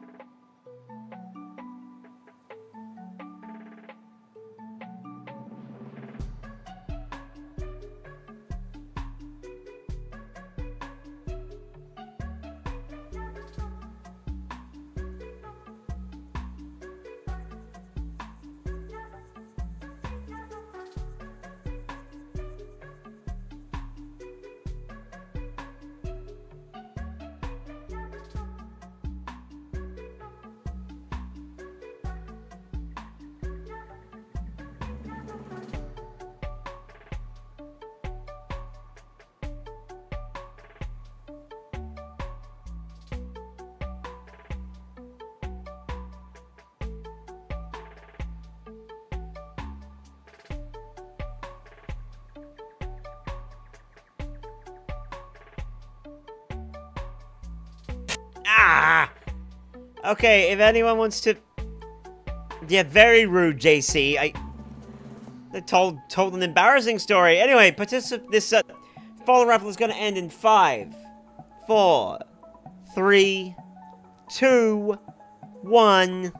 Ah! Okay, if anyone wants to... Yeah, very rude, J C. I... They told, told an embarrassing story. Anyway, particip this uh, fall raffle is going to end in five, four, three, two, one.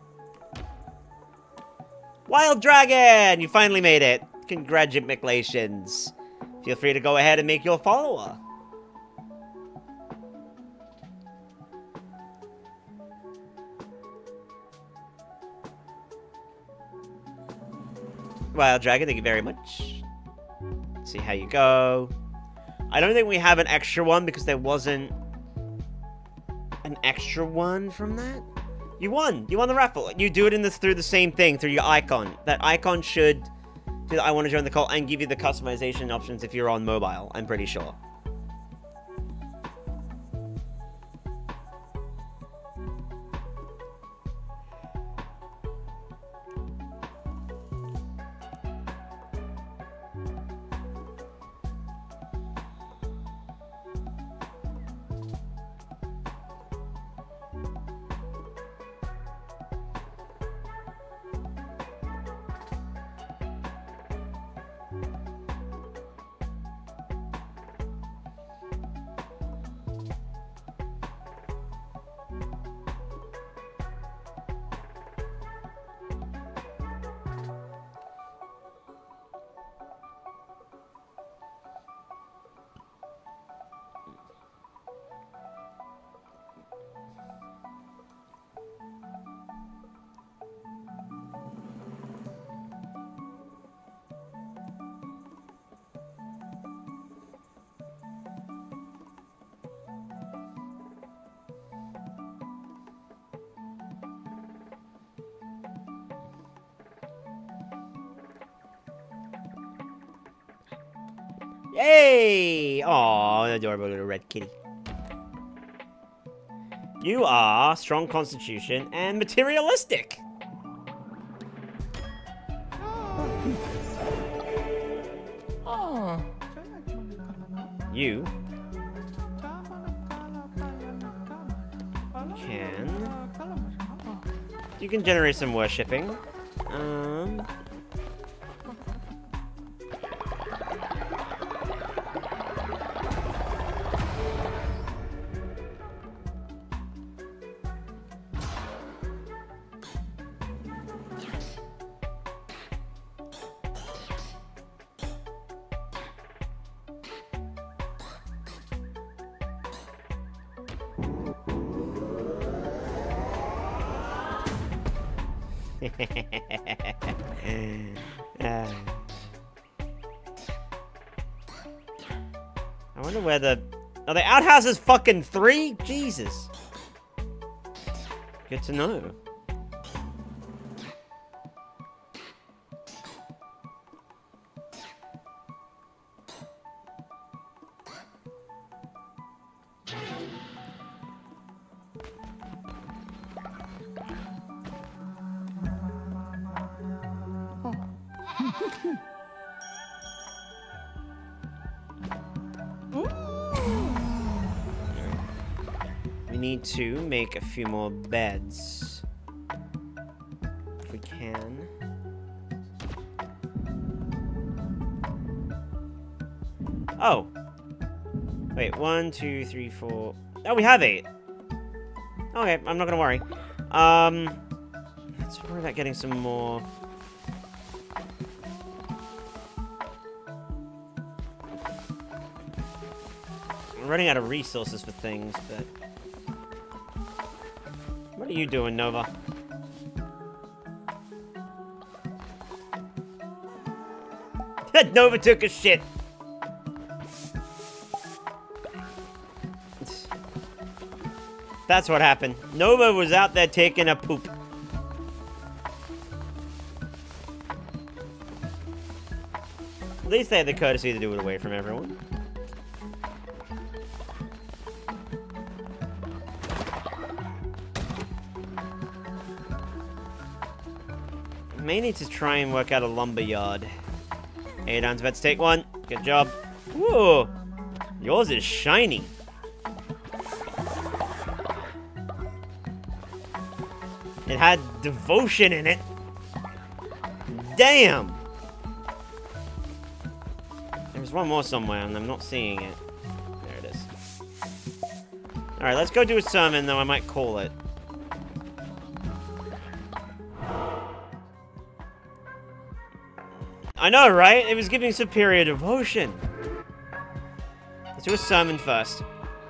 Wild Dragon! You finally made it. Congratulations. Feel free to go ahead and make your follower. Wild Dragon, thank you very much. Let's see how you go. I don't think we have an extra one because there wasn't an extra one from that. You won. You won the raffle. You do it in this through the same thing, through your icon. That icon should do the I want to join the cult and give you the customization options if you're on mobile, I'm pretty sure. Yay! Aw, an adorable little red kitty. You are strong constitution and materialistic. You can... You can generate some worshipping. Um... Uh, I wonder where the... Are the outhouses fucking three? Jesus. Good to know. We need to make a few more beds. If we can. Oh. Wait, one, two, three, four. Oh, we have eight. Okay, I'm not gonna worry. Um, let's worry about getting some more. I'm running out of resources for things, but... What are you doing, Nova? Nova took a shit! That's what happened. Nova was out there taking a poop. At least they had the courtesy to do it away from everyone. May need to try and work out a lumber yard. Adon's about to take one. Good job. Whoa! Yours is shiny. It had devotion in it. Damn! There's one more somewhere and I'm not seeing it. There it is. Alright, let's go do a sermon, though I might call it. I know, right? It was giving superior devotion. Let's do a sermon first.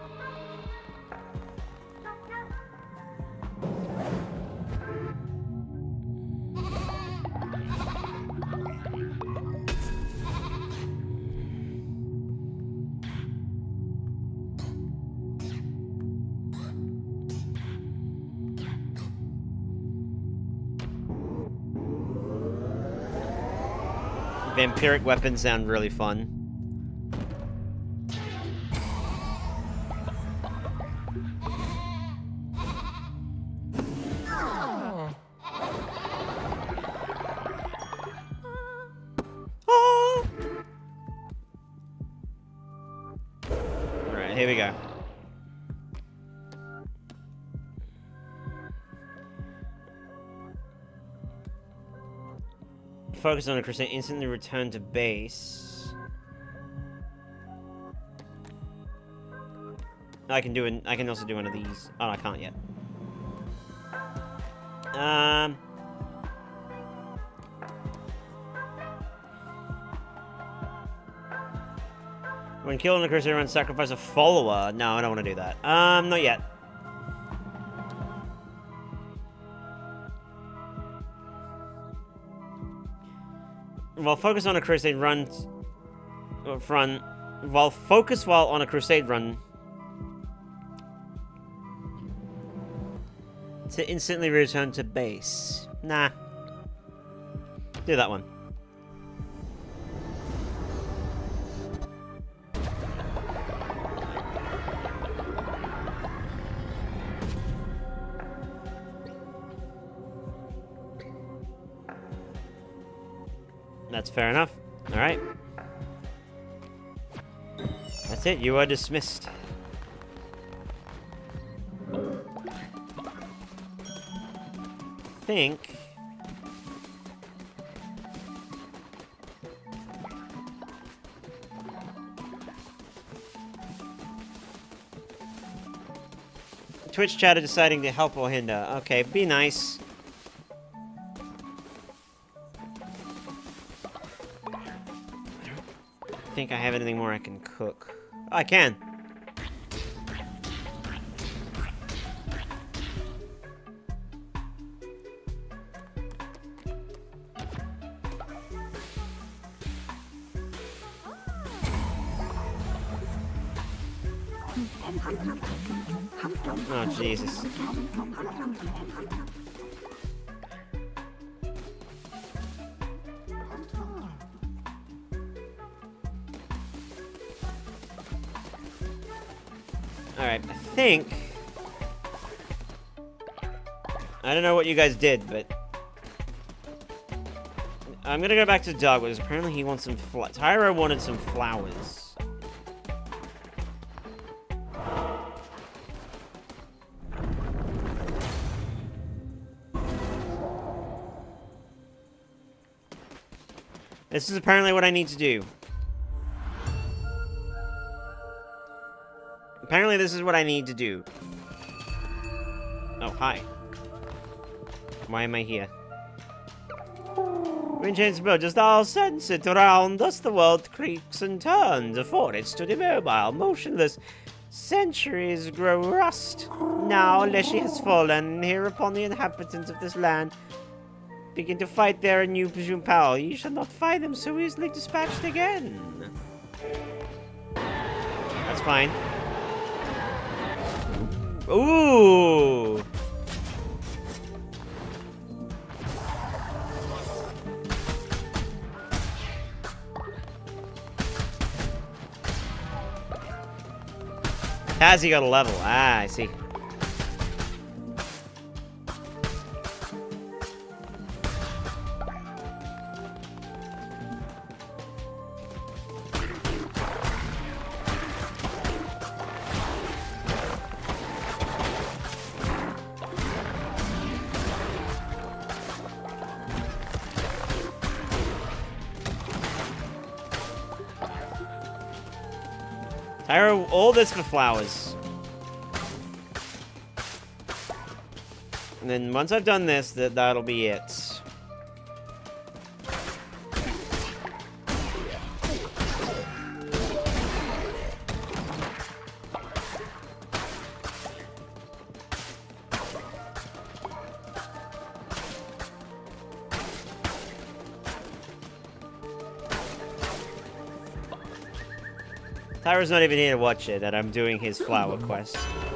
Vampiric weapons sound really fun. Oh. Oh. Alright, here we go. Focus on a crusade, instantly return to base. I can do an, I can also do one of these. Oh, I can't yet. Um. When killed on a crusade run, sacrifice a follower. No, I don't want to do that. Um, not yet. While focus on a crusade run front, while focus while on a crusade run to instantly return to base. Nah. Do that one. That's fair enough. Alright. That's it, you are dismissed. I think... Twitch chat are deciding to help or hinder. Okay, be nice. I think I have anything more I can cook. Oh, I can. Oh, Jesus. Alright, I think... I don't know what you guys did, but... I'm gonna go back to Doug, because apparently he wants some fl- Tyro wanted some flowers. This is apparently what I need to do. Apparently this is what I need to do. Oh, hi. Why am I here? When James Bill just all sense it around us, the world creaks and turns, for it stood immobile, motionless. Centuries grow rust. Now Leshy has fallen, hereupon the inhabitants of this land begin to fight their new presumed power. You shall not find them so easily dispatched again. That's fine. Ooh! Has he got a level? Ah, I see. Tyro, all this for flowers. And then once I've done this, that that'll be it. Tyro's not even here to watch it, that I'm doing his flower quest.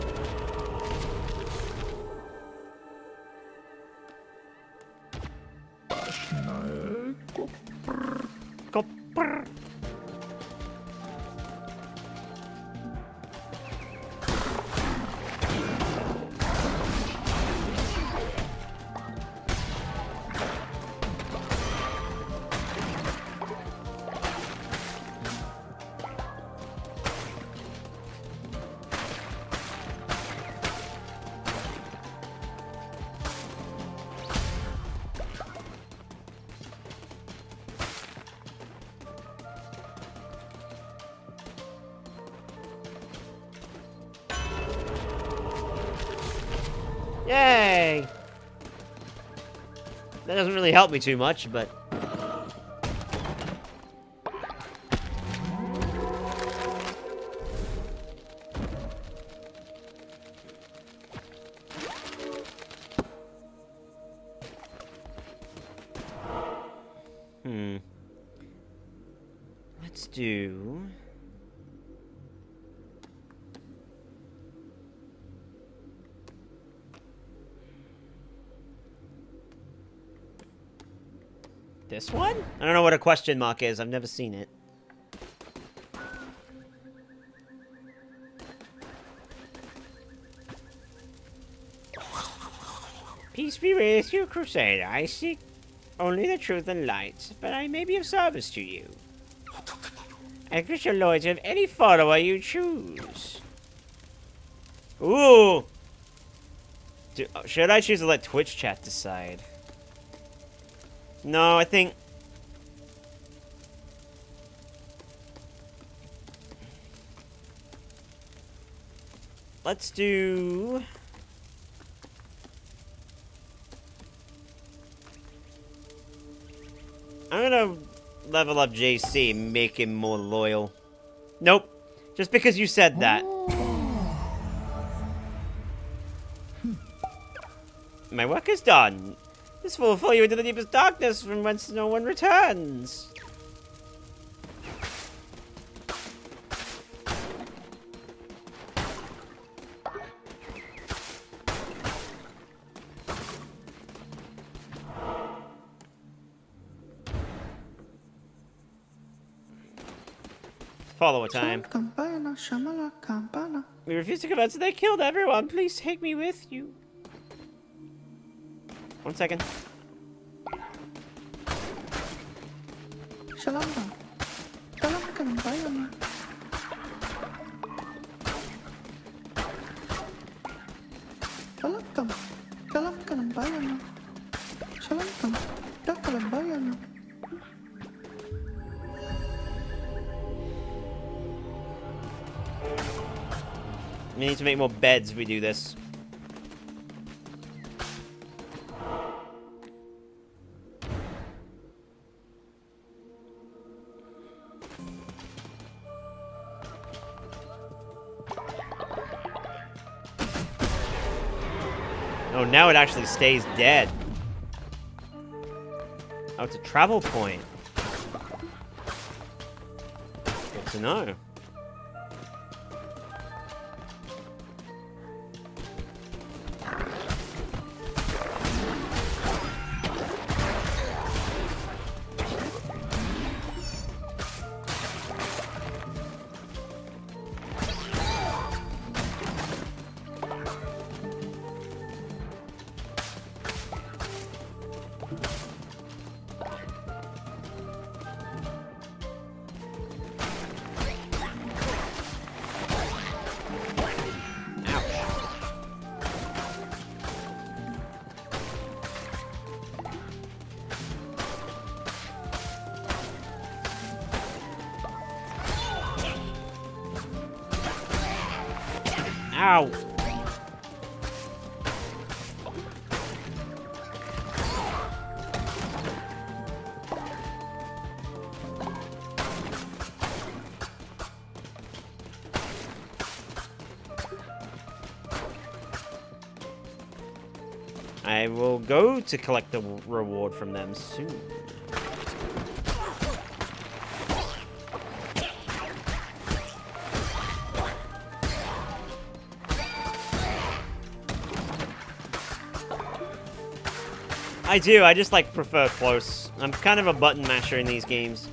Copper. Yay! That doesn't really help me too much, but... Hmm. Let's do... This one? I don't know what a question mark is. I've never seen it. Peace be with you, Crusader. I seek Only the truth and light, but I may be of service to you. I grant your loyalty of any follower you choose. Ooh! Do, should I choose to let Twitch chat decide? No, I think... Let's do... I'm gonna level up J C and make him more loyal. Nope. Just because you said that. My work is done. This will follow you into the deepest darkness from whence no one returns. Follow-up time. We refuse to come out, so they killed everyone. Please take me with you. One second. We need to make more beds if we do this. Oh, now it actually stays dead. Oh, it's a travel point. Good to know. Ow! I will go to collect the reward from them soon. I do, I just like prefer close. I'm kind of a button masher in these games.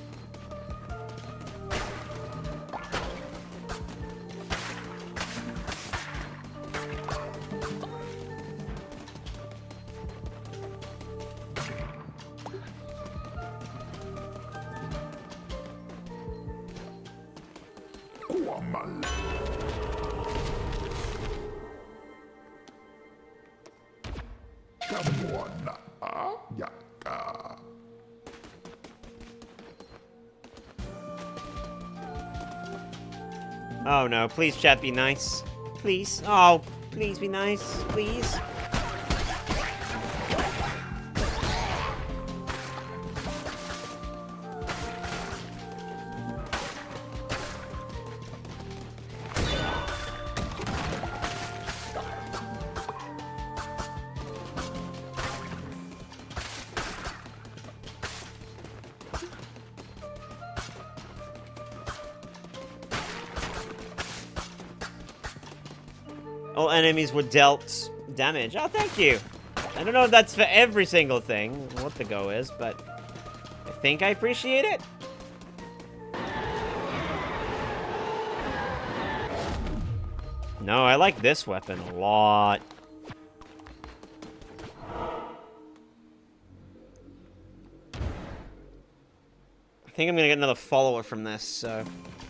Oh no, please chat be nice. Please. Oh, please be nice. Please. All enemies were dealt damage. Oh, thank you. I don't know if that's for every single thing, what the go is, but I think I appreciate it. No, I like this weapon a lot. think I'm gonna get another follower from this, so...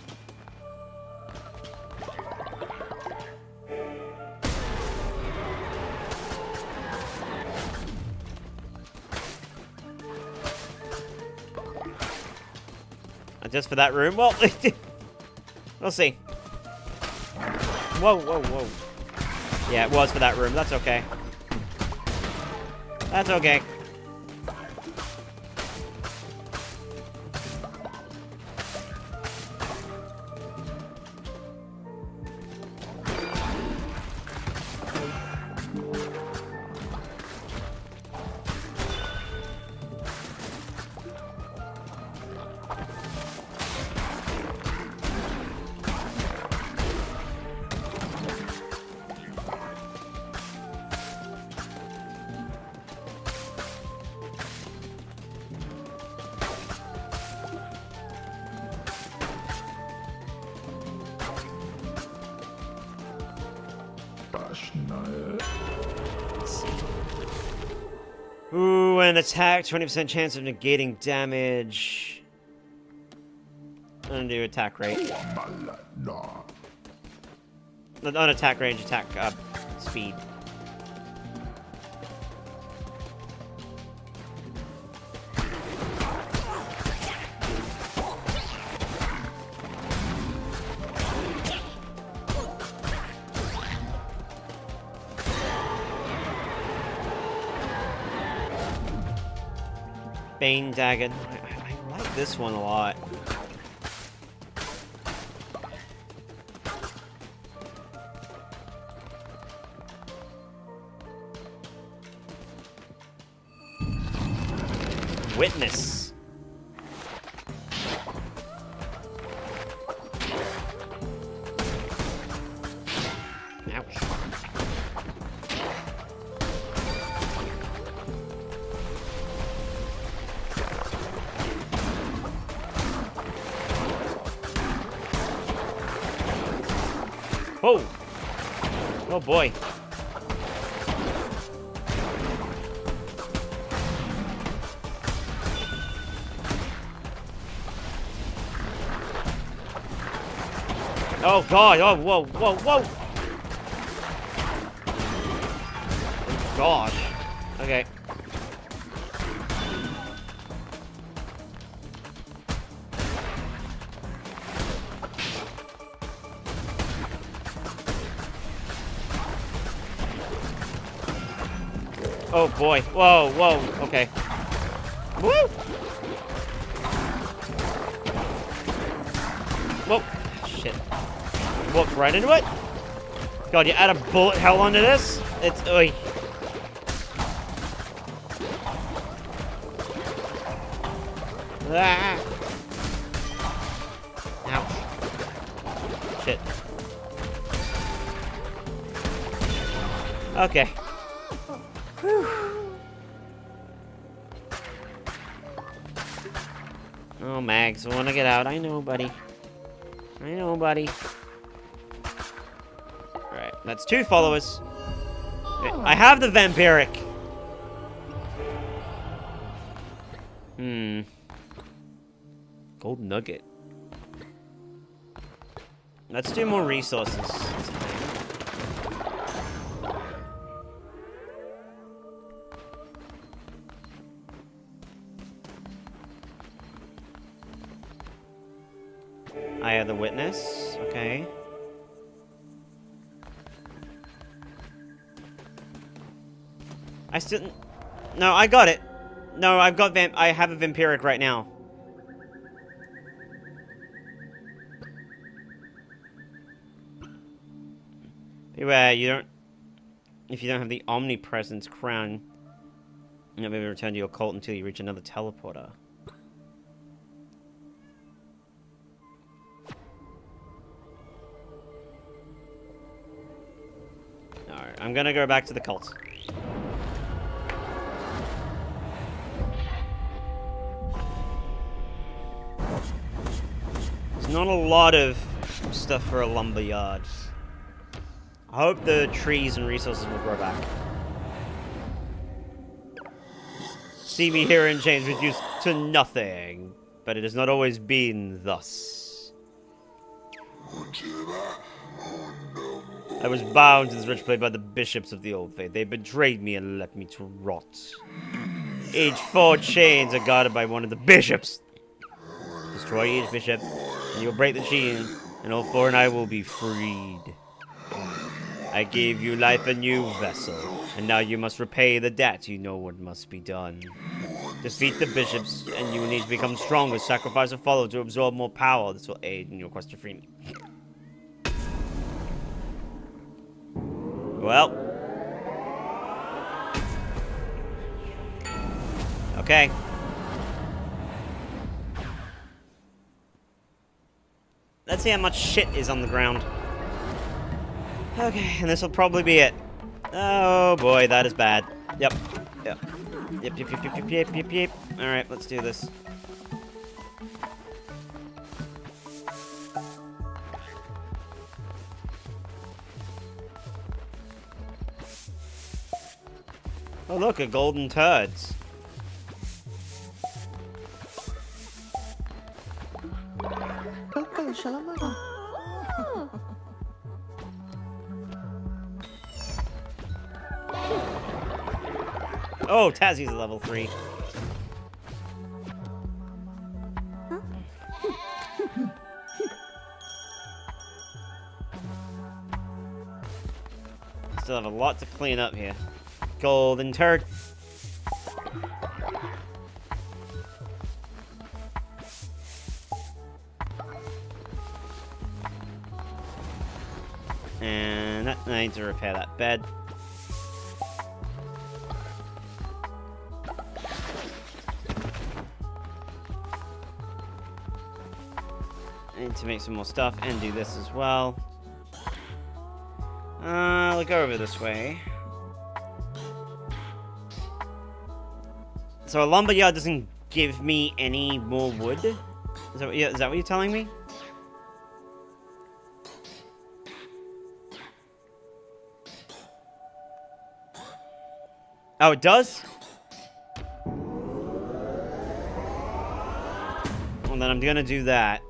Just for that room? Well, we'll see. Whoa, whoa, whoa. Yeah, it was for that room. That's okay. That's okay. Ooh, an attack, twenty percent chance of negating damage. I'm gonna do attack rate. Not, not attack range, attack uh, speed. Bane Dagger. I, I, I like this one a lot. Witness. Ouch. Whoa! Oh boy. Oh god, oh whoa, whoa, whoa! Gosh. Okay. Oh boy. Whoa, whoa, okay. Woo! Whoa. Shit. Walked right into it? God, you add a bullet hell onto this? It's, oi. Ah. Ouch. Shit. Okay. Whew. Oh, Mags, I want to get out. I know, buddy. I know, buddy. Alright, that's two followers. I have the vampiric. Hmm. Gold nugget. Let's do more resources. I have the witness. Okay. I still... No, I got it. No, I've got vamp... I have a vampiric right now. Beware, you don't... If you don't have the omnipresence crown, you'll never be able to return to your cult until you reach another teleporter. Alright, I'm gonna go back to the cult. There's not a lot of stuff for a lumberyard. I hope the trees and resources will grow back. C B here and change reduced to nothing. but it has not always been thus. I was bound to this rich place by the bishops of the old faith. They betrayed me and left me to rot. Each four chains are guarded by one of the bishops. Destroy each bishop, and you will break the chain, and all four and I will be freed. I gave you life a new vessel, and now you must repay the debt. You know what must be done. Defeat the bishops, and you will need to become stronger. Sacrifice a follower to absorb more power. This will aid in your quest to free me. Well. Okay. Let's see how much shit is on the ground. Okay, and this will probably be it. Oh boy, that is bad. Yep. Yep. Yep, yep, yep, yep, yep, yep, yep, yep. Alright, let's do this. Oh look, a golden turds. Oh, Tazzie's a level three. Still have a lot to clean up here. Golden turd. And that, I need to repair that bed. I need to make some more stuff and do this as well. Uh, let's go over this way. So a lumberyard doesn't give me any more wood? Is that what, is that what you're telling me? Oh, it does? Well, then I'm gonna do that.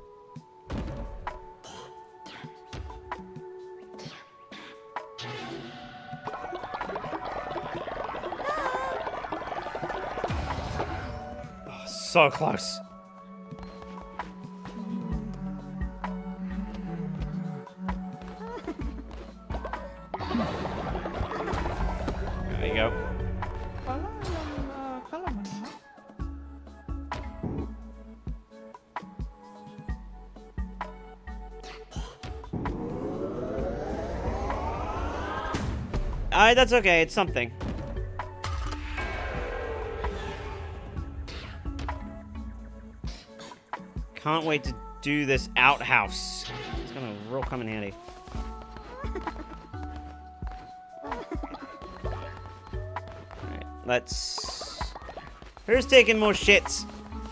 Oh, so close. There you go. Alright, that's okay. It's something. Can't wait to do this outhouse. It's gonna real come in handy. Alright, let's... Who's taking more shits?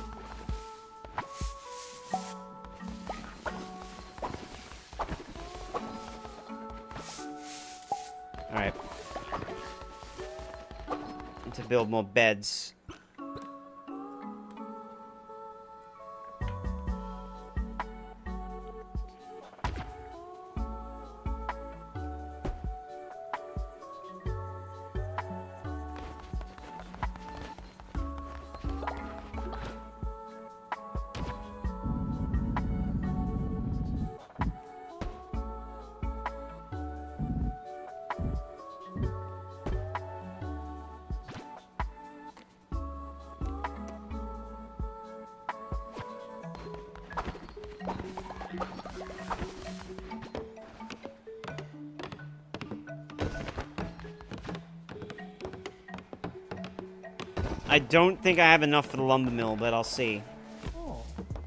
Alright. Need to build more beds. I don't think I have enough for the lumber mill, but I'll see. Oh.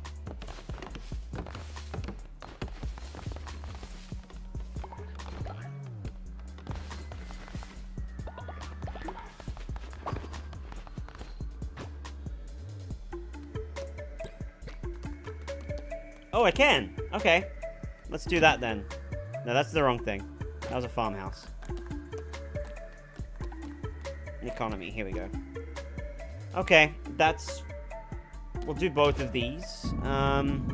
Oh, I can. Okay. Let's do that then. No, that's the wrong thing. That was a farmhouse. Economy. Here we go. Okay, that's we'll do both of these. Um...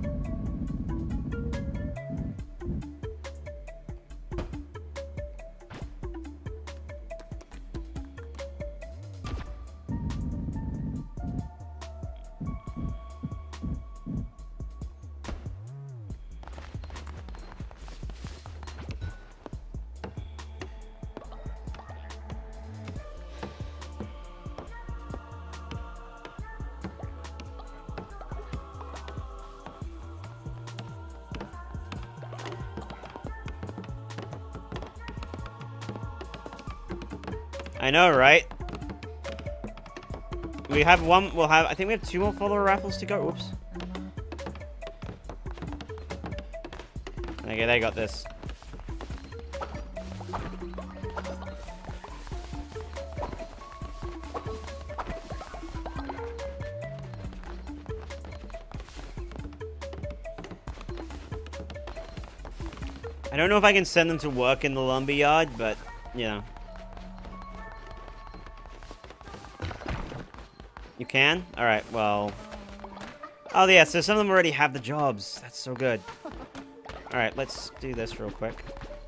I know, right? We have one, we'll have, I think we have two more follower raffles to go. Oops. Okay, they got this. I don't know if I can send them to work in the lumberyard, but, you know. You can? Alright, well... Oh, yeah, so some of them already have the jobs. That's so good. Alright, let's do this real quick.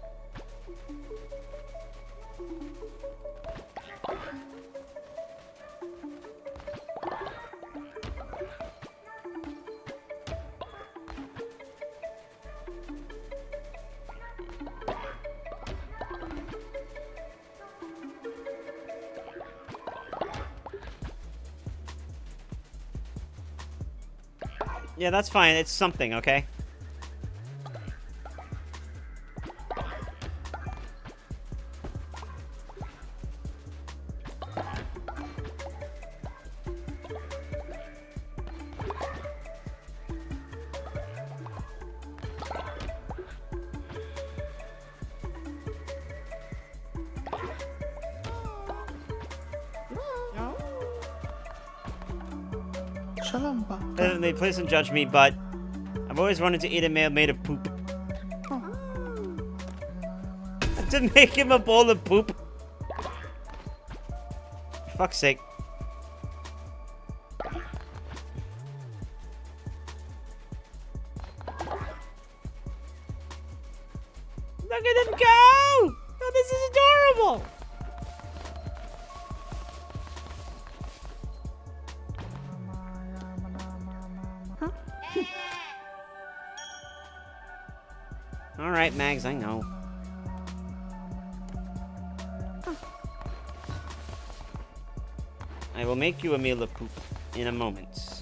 Yeah, that's fine. It's something, okay? Uh, they please don't judge me, but I've always wanted to eat a meal made of poop. To make him a bowl of poop. For fuck's sake. Look at them go! Oh, this is adorable! Alright, Mags, I know. I will make you a meal of poop in a moment.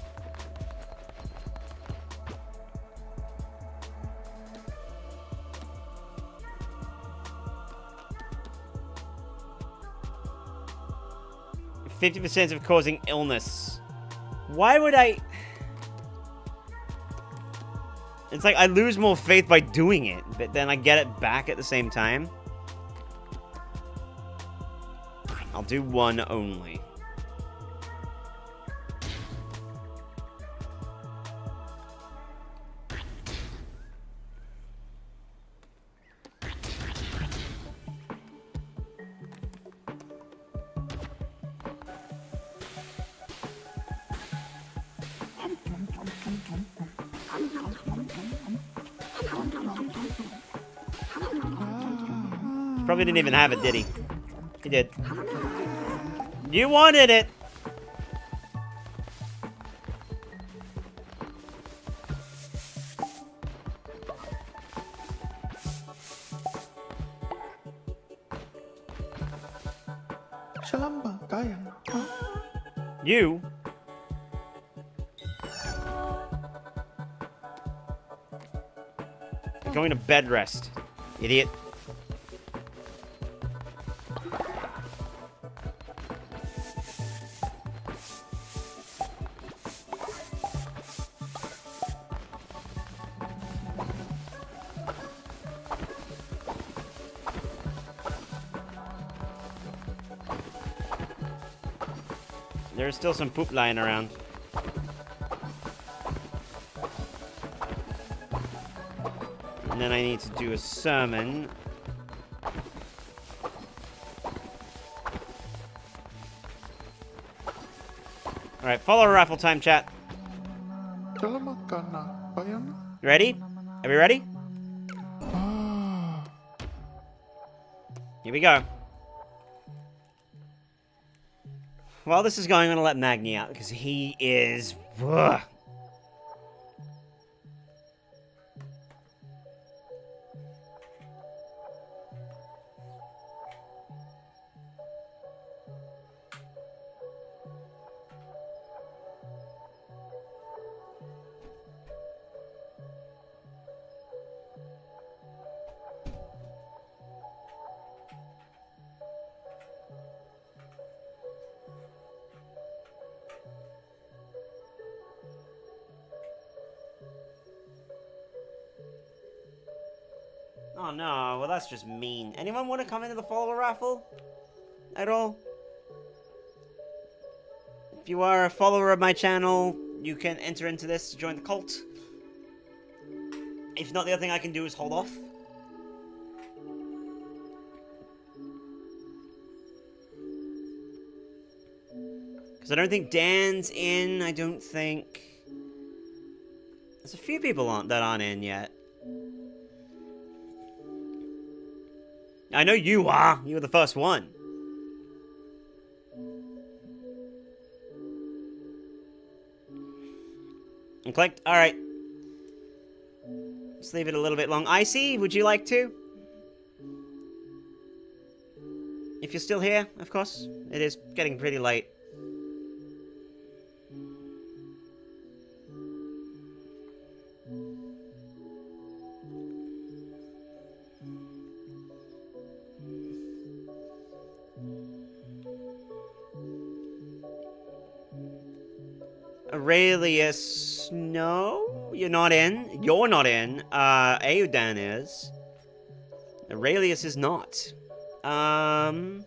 fifty percent of causing illness. Why would I... It's like I lose more faith by doing it, but then I get it back at the same time. I'll do one only. Probably didn't even have it, did he? He did. You wanted it! You? You're going to bed rest, idiot. There's still some poop lying around. And then I need to do a sermon. Alright, follow raffle time, chat. Ready? Are we ready? Here we go. While this is going, I'm gonna let Magni out because he is. Ugh. Oh no, well that's just mean. Anyone want to come into the follower raffle? At all? If you are a follower of my channel, you can enter into this to join the cult. If not, the other thing I can do is hold off. Because I don't think Dan's in, I don't think... There's a few people on, that aren't in yet. I know you are. You were the first one. And clicked. Alright. Let's leave it a little bit long. Icy, would you like to? If you're still here, of course. It is getting pretty late. Aurelius, no, you're not in. You're not in. Uh, Aodan is. Aurelius is not. Um...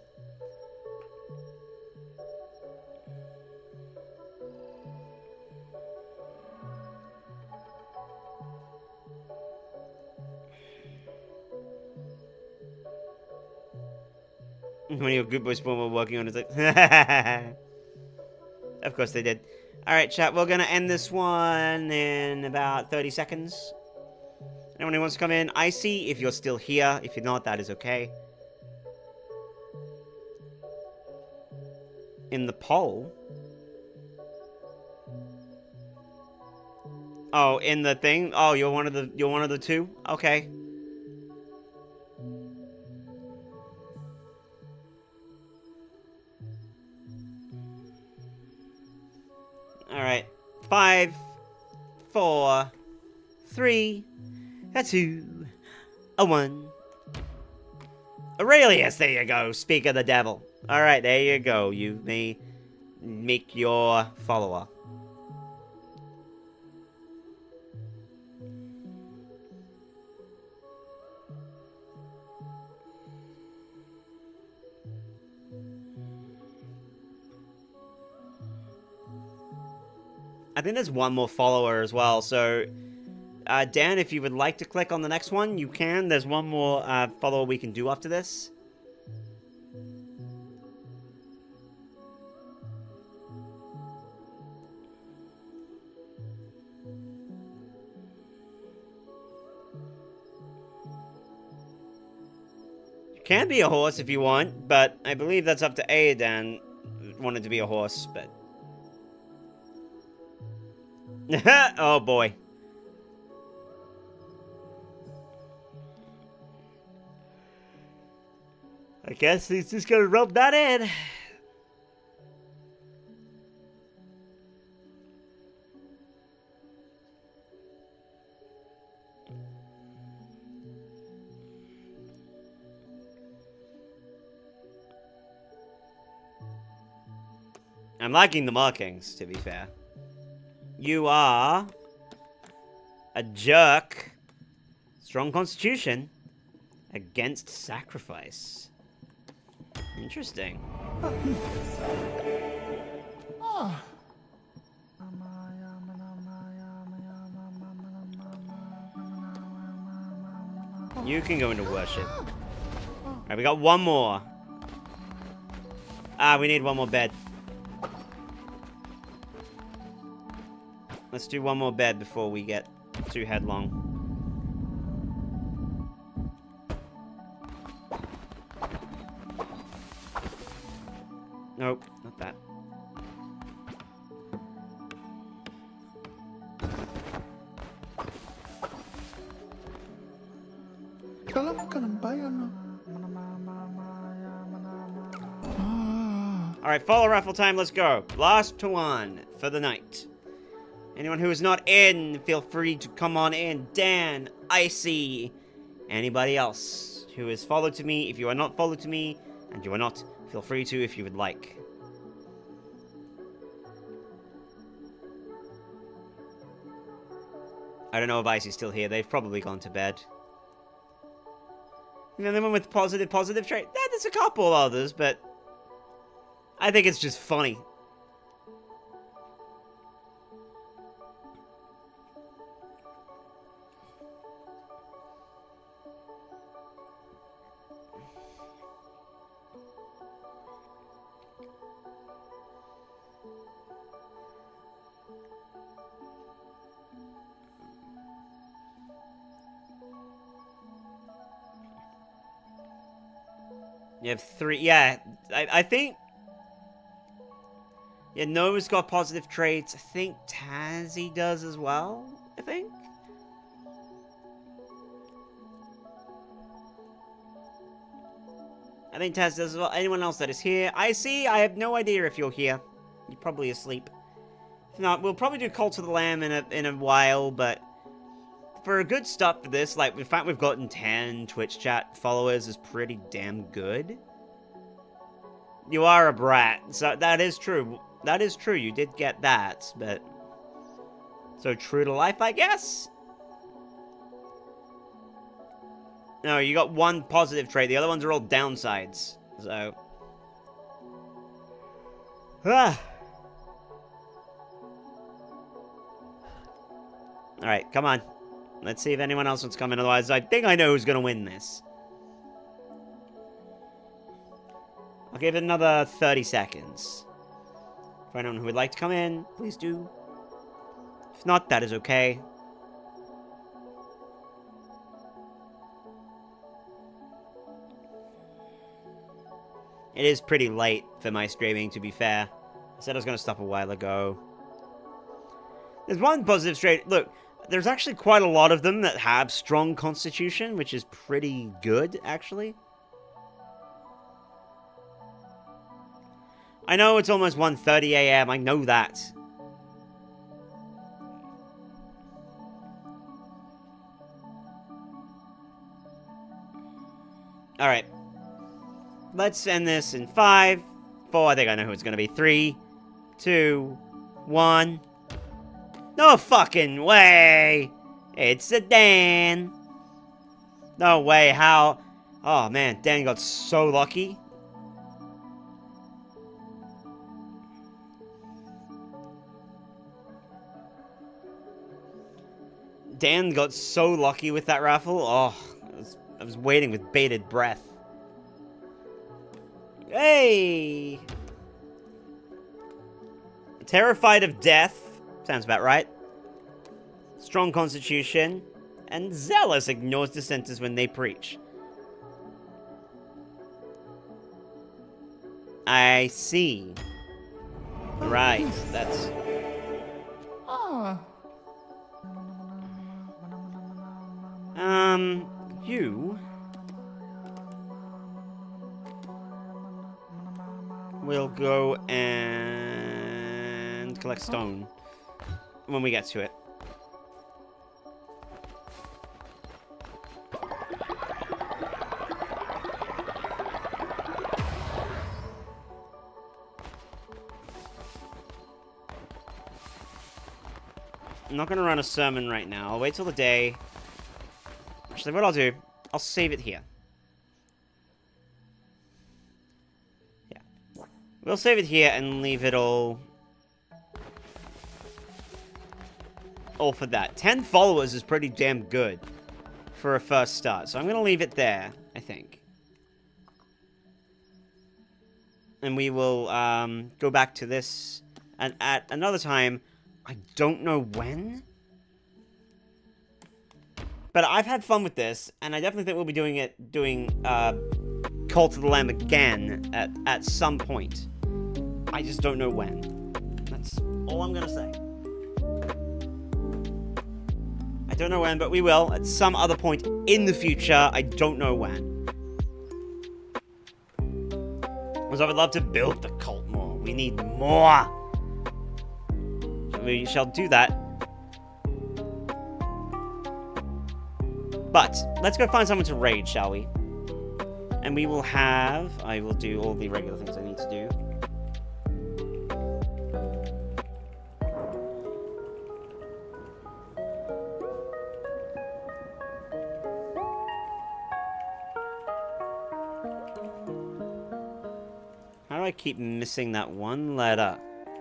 One of your good boys were working on it. Like of course they did. Alright, chat, we're gonna end this one in about thirty seconds. Anyone who wants to come in, Icy, if you're still here. If you're not, that is okay. In the poll? Oh, in the thing? Oh, you're one of the you're one of the two? Okay. Alright. Five, four, three, a two, a one. Aurelius, there you go. Speak of the devil. Alright, there you go. You may make your follower. I think there's one more follower as well, so... Uh, Dan, if you would like to click on the next one, you can. There's one more uh, follower we can do after this. You can be a horse if you want, but I believe that's up to Aodan. Wanted to be a horse, but... oh boy. I guess he's just gonna rub that in. I'm liking the markings, to be fair. You are a jerk. Strong constitution against sacrifice. Interesting. You can go into worship. Alright, we got one more. Ah, we need one more bed. Let's do one more bed before we get too headlong. Nope, not that. Alright, follow raffle time, let's go. Last one for the night. Anyone who is not in, feel free to come on in. Dan, Icy, anybody else who is followed to me. If you are not followed to me, and you are not, feel free to if you would like. I don't know if Icy's still here. They've probably gone to bed. And then the one with positive, positive trait. Yeah, there's a couple others, but I think it's just funny. You have three. Yeah, I, I think. Yeah, Nova's got positive traits. I think Tazzy does as well. I think. I think Taz does as well. Anyone else that is here? I see. I have no idea if you're here. You're probably asleep. If not, we'll probably do Cult of the Lamb in a in a while, but. For a good start for this, like, the fact we've gotten ten Twitch chat followers is pretty damn good. You are a brat, so that is true. That is true, you did get that, but... So true to life, I guess? No, you got one positive trait, the other ones are all downsides, so... Ah! Alright, come on. Let's see if anyone else wants to come in. Otherwise, I think I know who's going to win this. I'll give it another thirty seconds. For anyone who would like to come in, please do. If not, that is okay. It is pretty late for my streaming, to be fair. I said I was going to stop a while ago. There's one positive trait. Look. There's actually quite a lot of them that have strong constitution, which is pretty good, actually. I know it's almost one thirty a m, I know that. Alright. Let's end this in five, four, I think I know who it's going to be. Three, two, one... No fucking way! It's a Dan! No way, how... Oh man, Dan got so lucky. Dan got so lucky with that raffle. Oh, I was, I was waiting with bated breath. Hey! Terrified of death. Sounds about right. Strong constitution. And zealous ignores dissenters when they preach. I see. Right, that's... Ah. Um, you... will go and collect stone. When we get to it. I'm not going to run a sermon right now. I'll wait till the day. Actually, what I'll do, I'll save it here. Yeah. We'll save it here and leave it all... all for that. ten followers is pretty damn good for a first start. So I'm going to leave it there, I think. And we will um, go back to this and at another time I don't know when. But I've had fun with this, and I definitely think we'll be doing it, doing uh, Cult of the Lamb again at, at some point. I just don't know when. That's all I'm gonna say. I don't know when, but we will at some other point in the future. I don't know when. Because I would love to build the cult more. We need more. We shall do that. But let's go find someone to raid, shall we? And we will have... I will do all the regular things I need to do. How do I keep missing that one letter?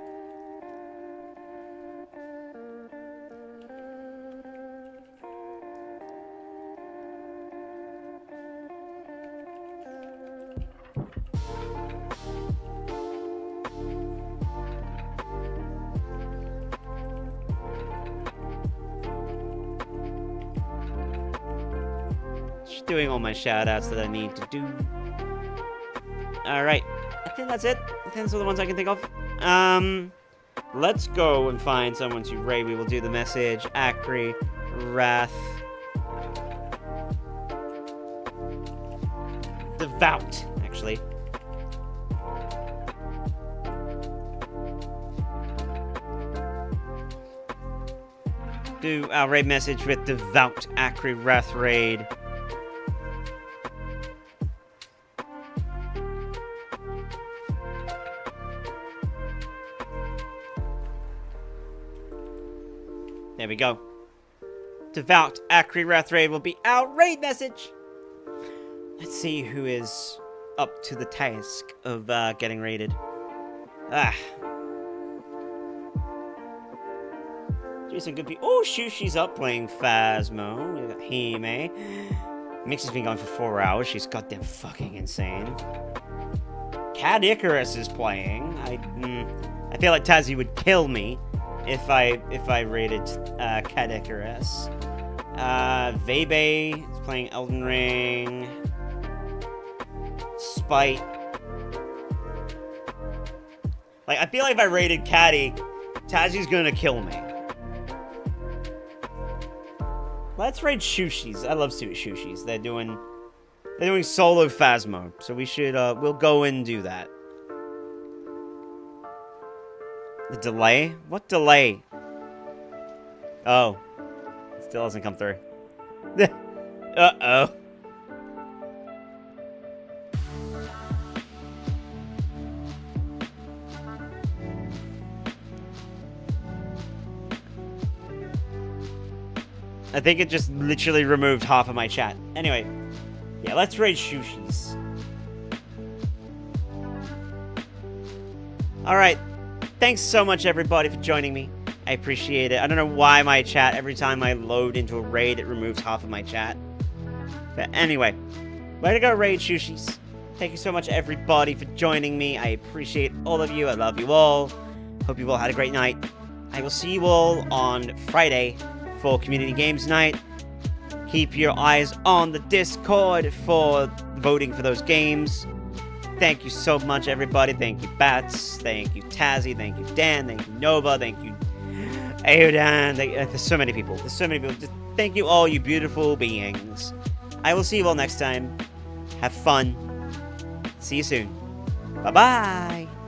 Just doing all my shoutouts that I need to do. Alright. I think that's it. I think those are the ones I can think of. Um, let's go and find someone to raid. We will do the message. Akri, Wrath, Devout, actually. Do our raid message with Devout, Akri, Wrath raid. There we go. Devout Akri Wrath raid will be our raid message. Let's see who is up to the task of uh, getting raided. Ah. Geez, some good people. Oh, Shushi's up playing Phasmo. We got Hime. Mix has been going for four hours. She's goddamn fucking insane. Cad Icarus is playing. I, mm, I feel like Tazzy would kill me if I if I raided uh, Cad Icarus. Uh, Vebe is playing Elden Ring. Spite. Like, I feel like if I raided Caddy, Tazzy's gonna kill me. Let's raid Shushi's. I love Shushi's. They're doing they're doing solo Phasmo, so we should uh we'll go and do that. The delay? What delay? Oh. It still hasn't come through. Uh-oh. I think it just literally removed half of my chat. Anyway. Yeah, let's raid Shushi's. Alright. Thanks so much, everybody, for joining me. I appreciate it. I don't know why my chat, every time I load into a raid, it removes half of my chat. But anyway, way to go, raid Shushi's. Thank you so much, everybody, for joining me. I appreciate all of you. I love you all. Hope you all had a great night. I will see you all on Friday for Community Games Night. Keep your eyes on the Discord for voting for those games. Thank you so much, everybody. Thank you, Bats. Thank you, Tazzy. Thank you, Dan. Thank you, Nova. Thank you, Aodan. Thank, uh, there's so many people. There's so many people. Just thank you all, you beautiful beings. I will see you all next time. Have fun. See you soon. Bye-bye.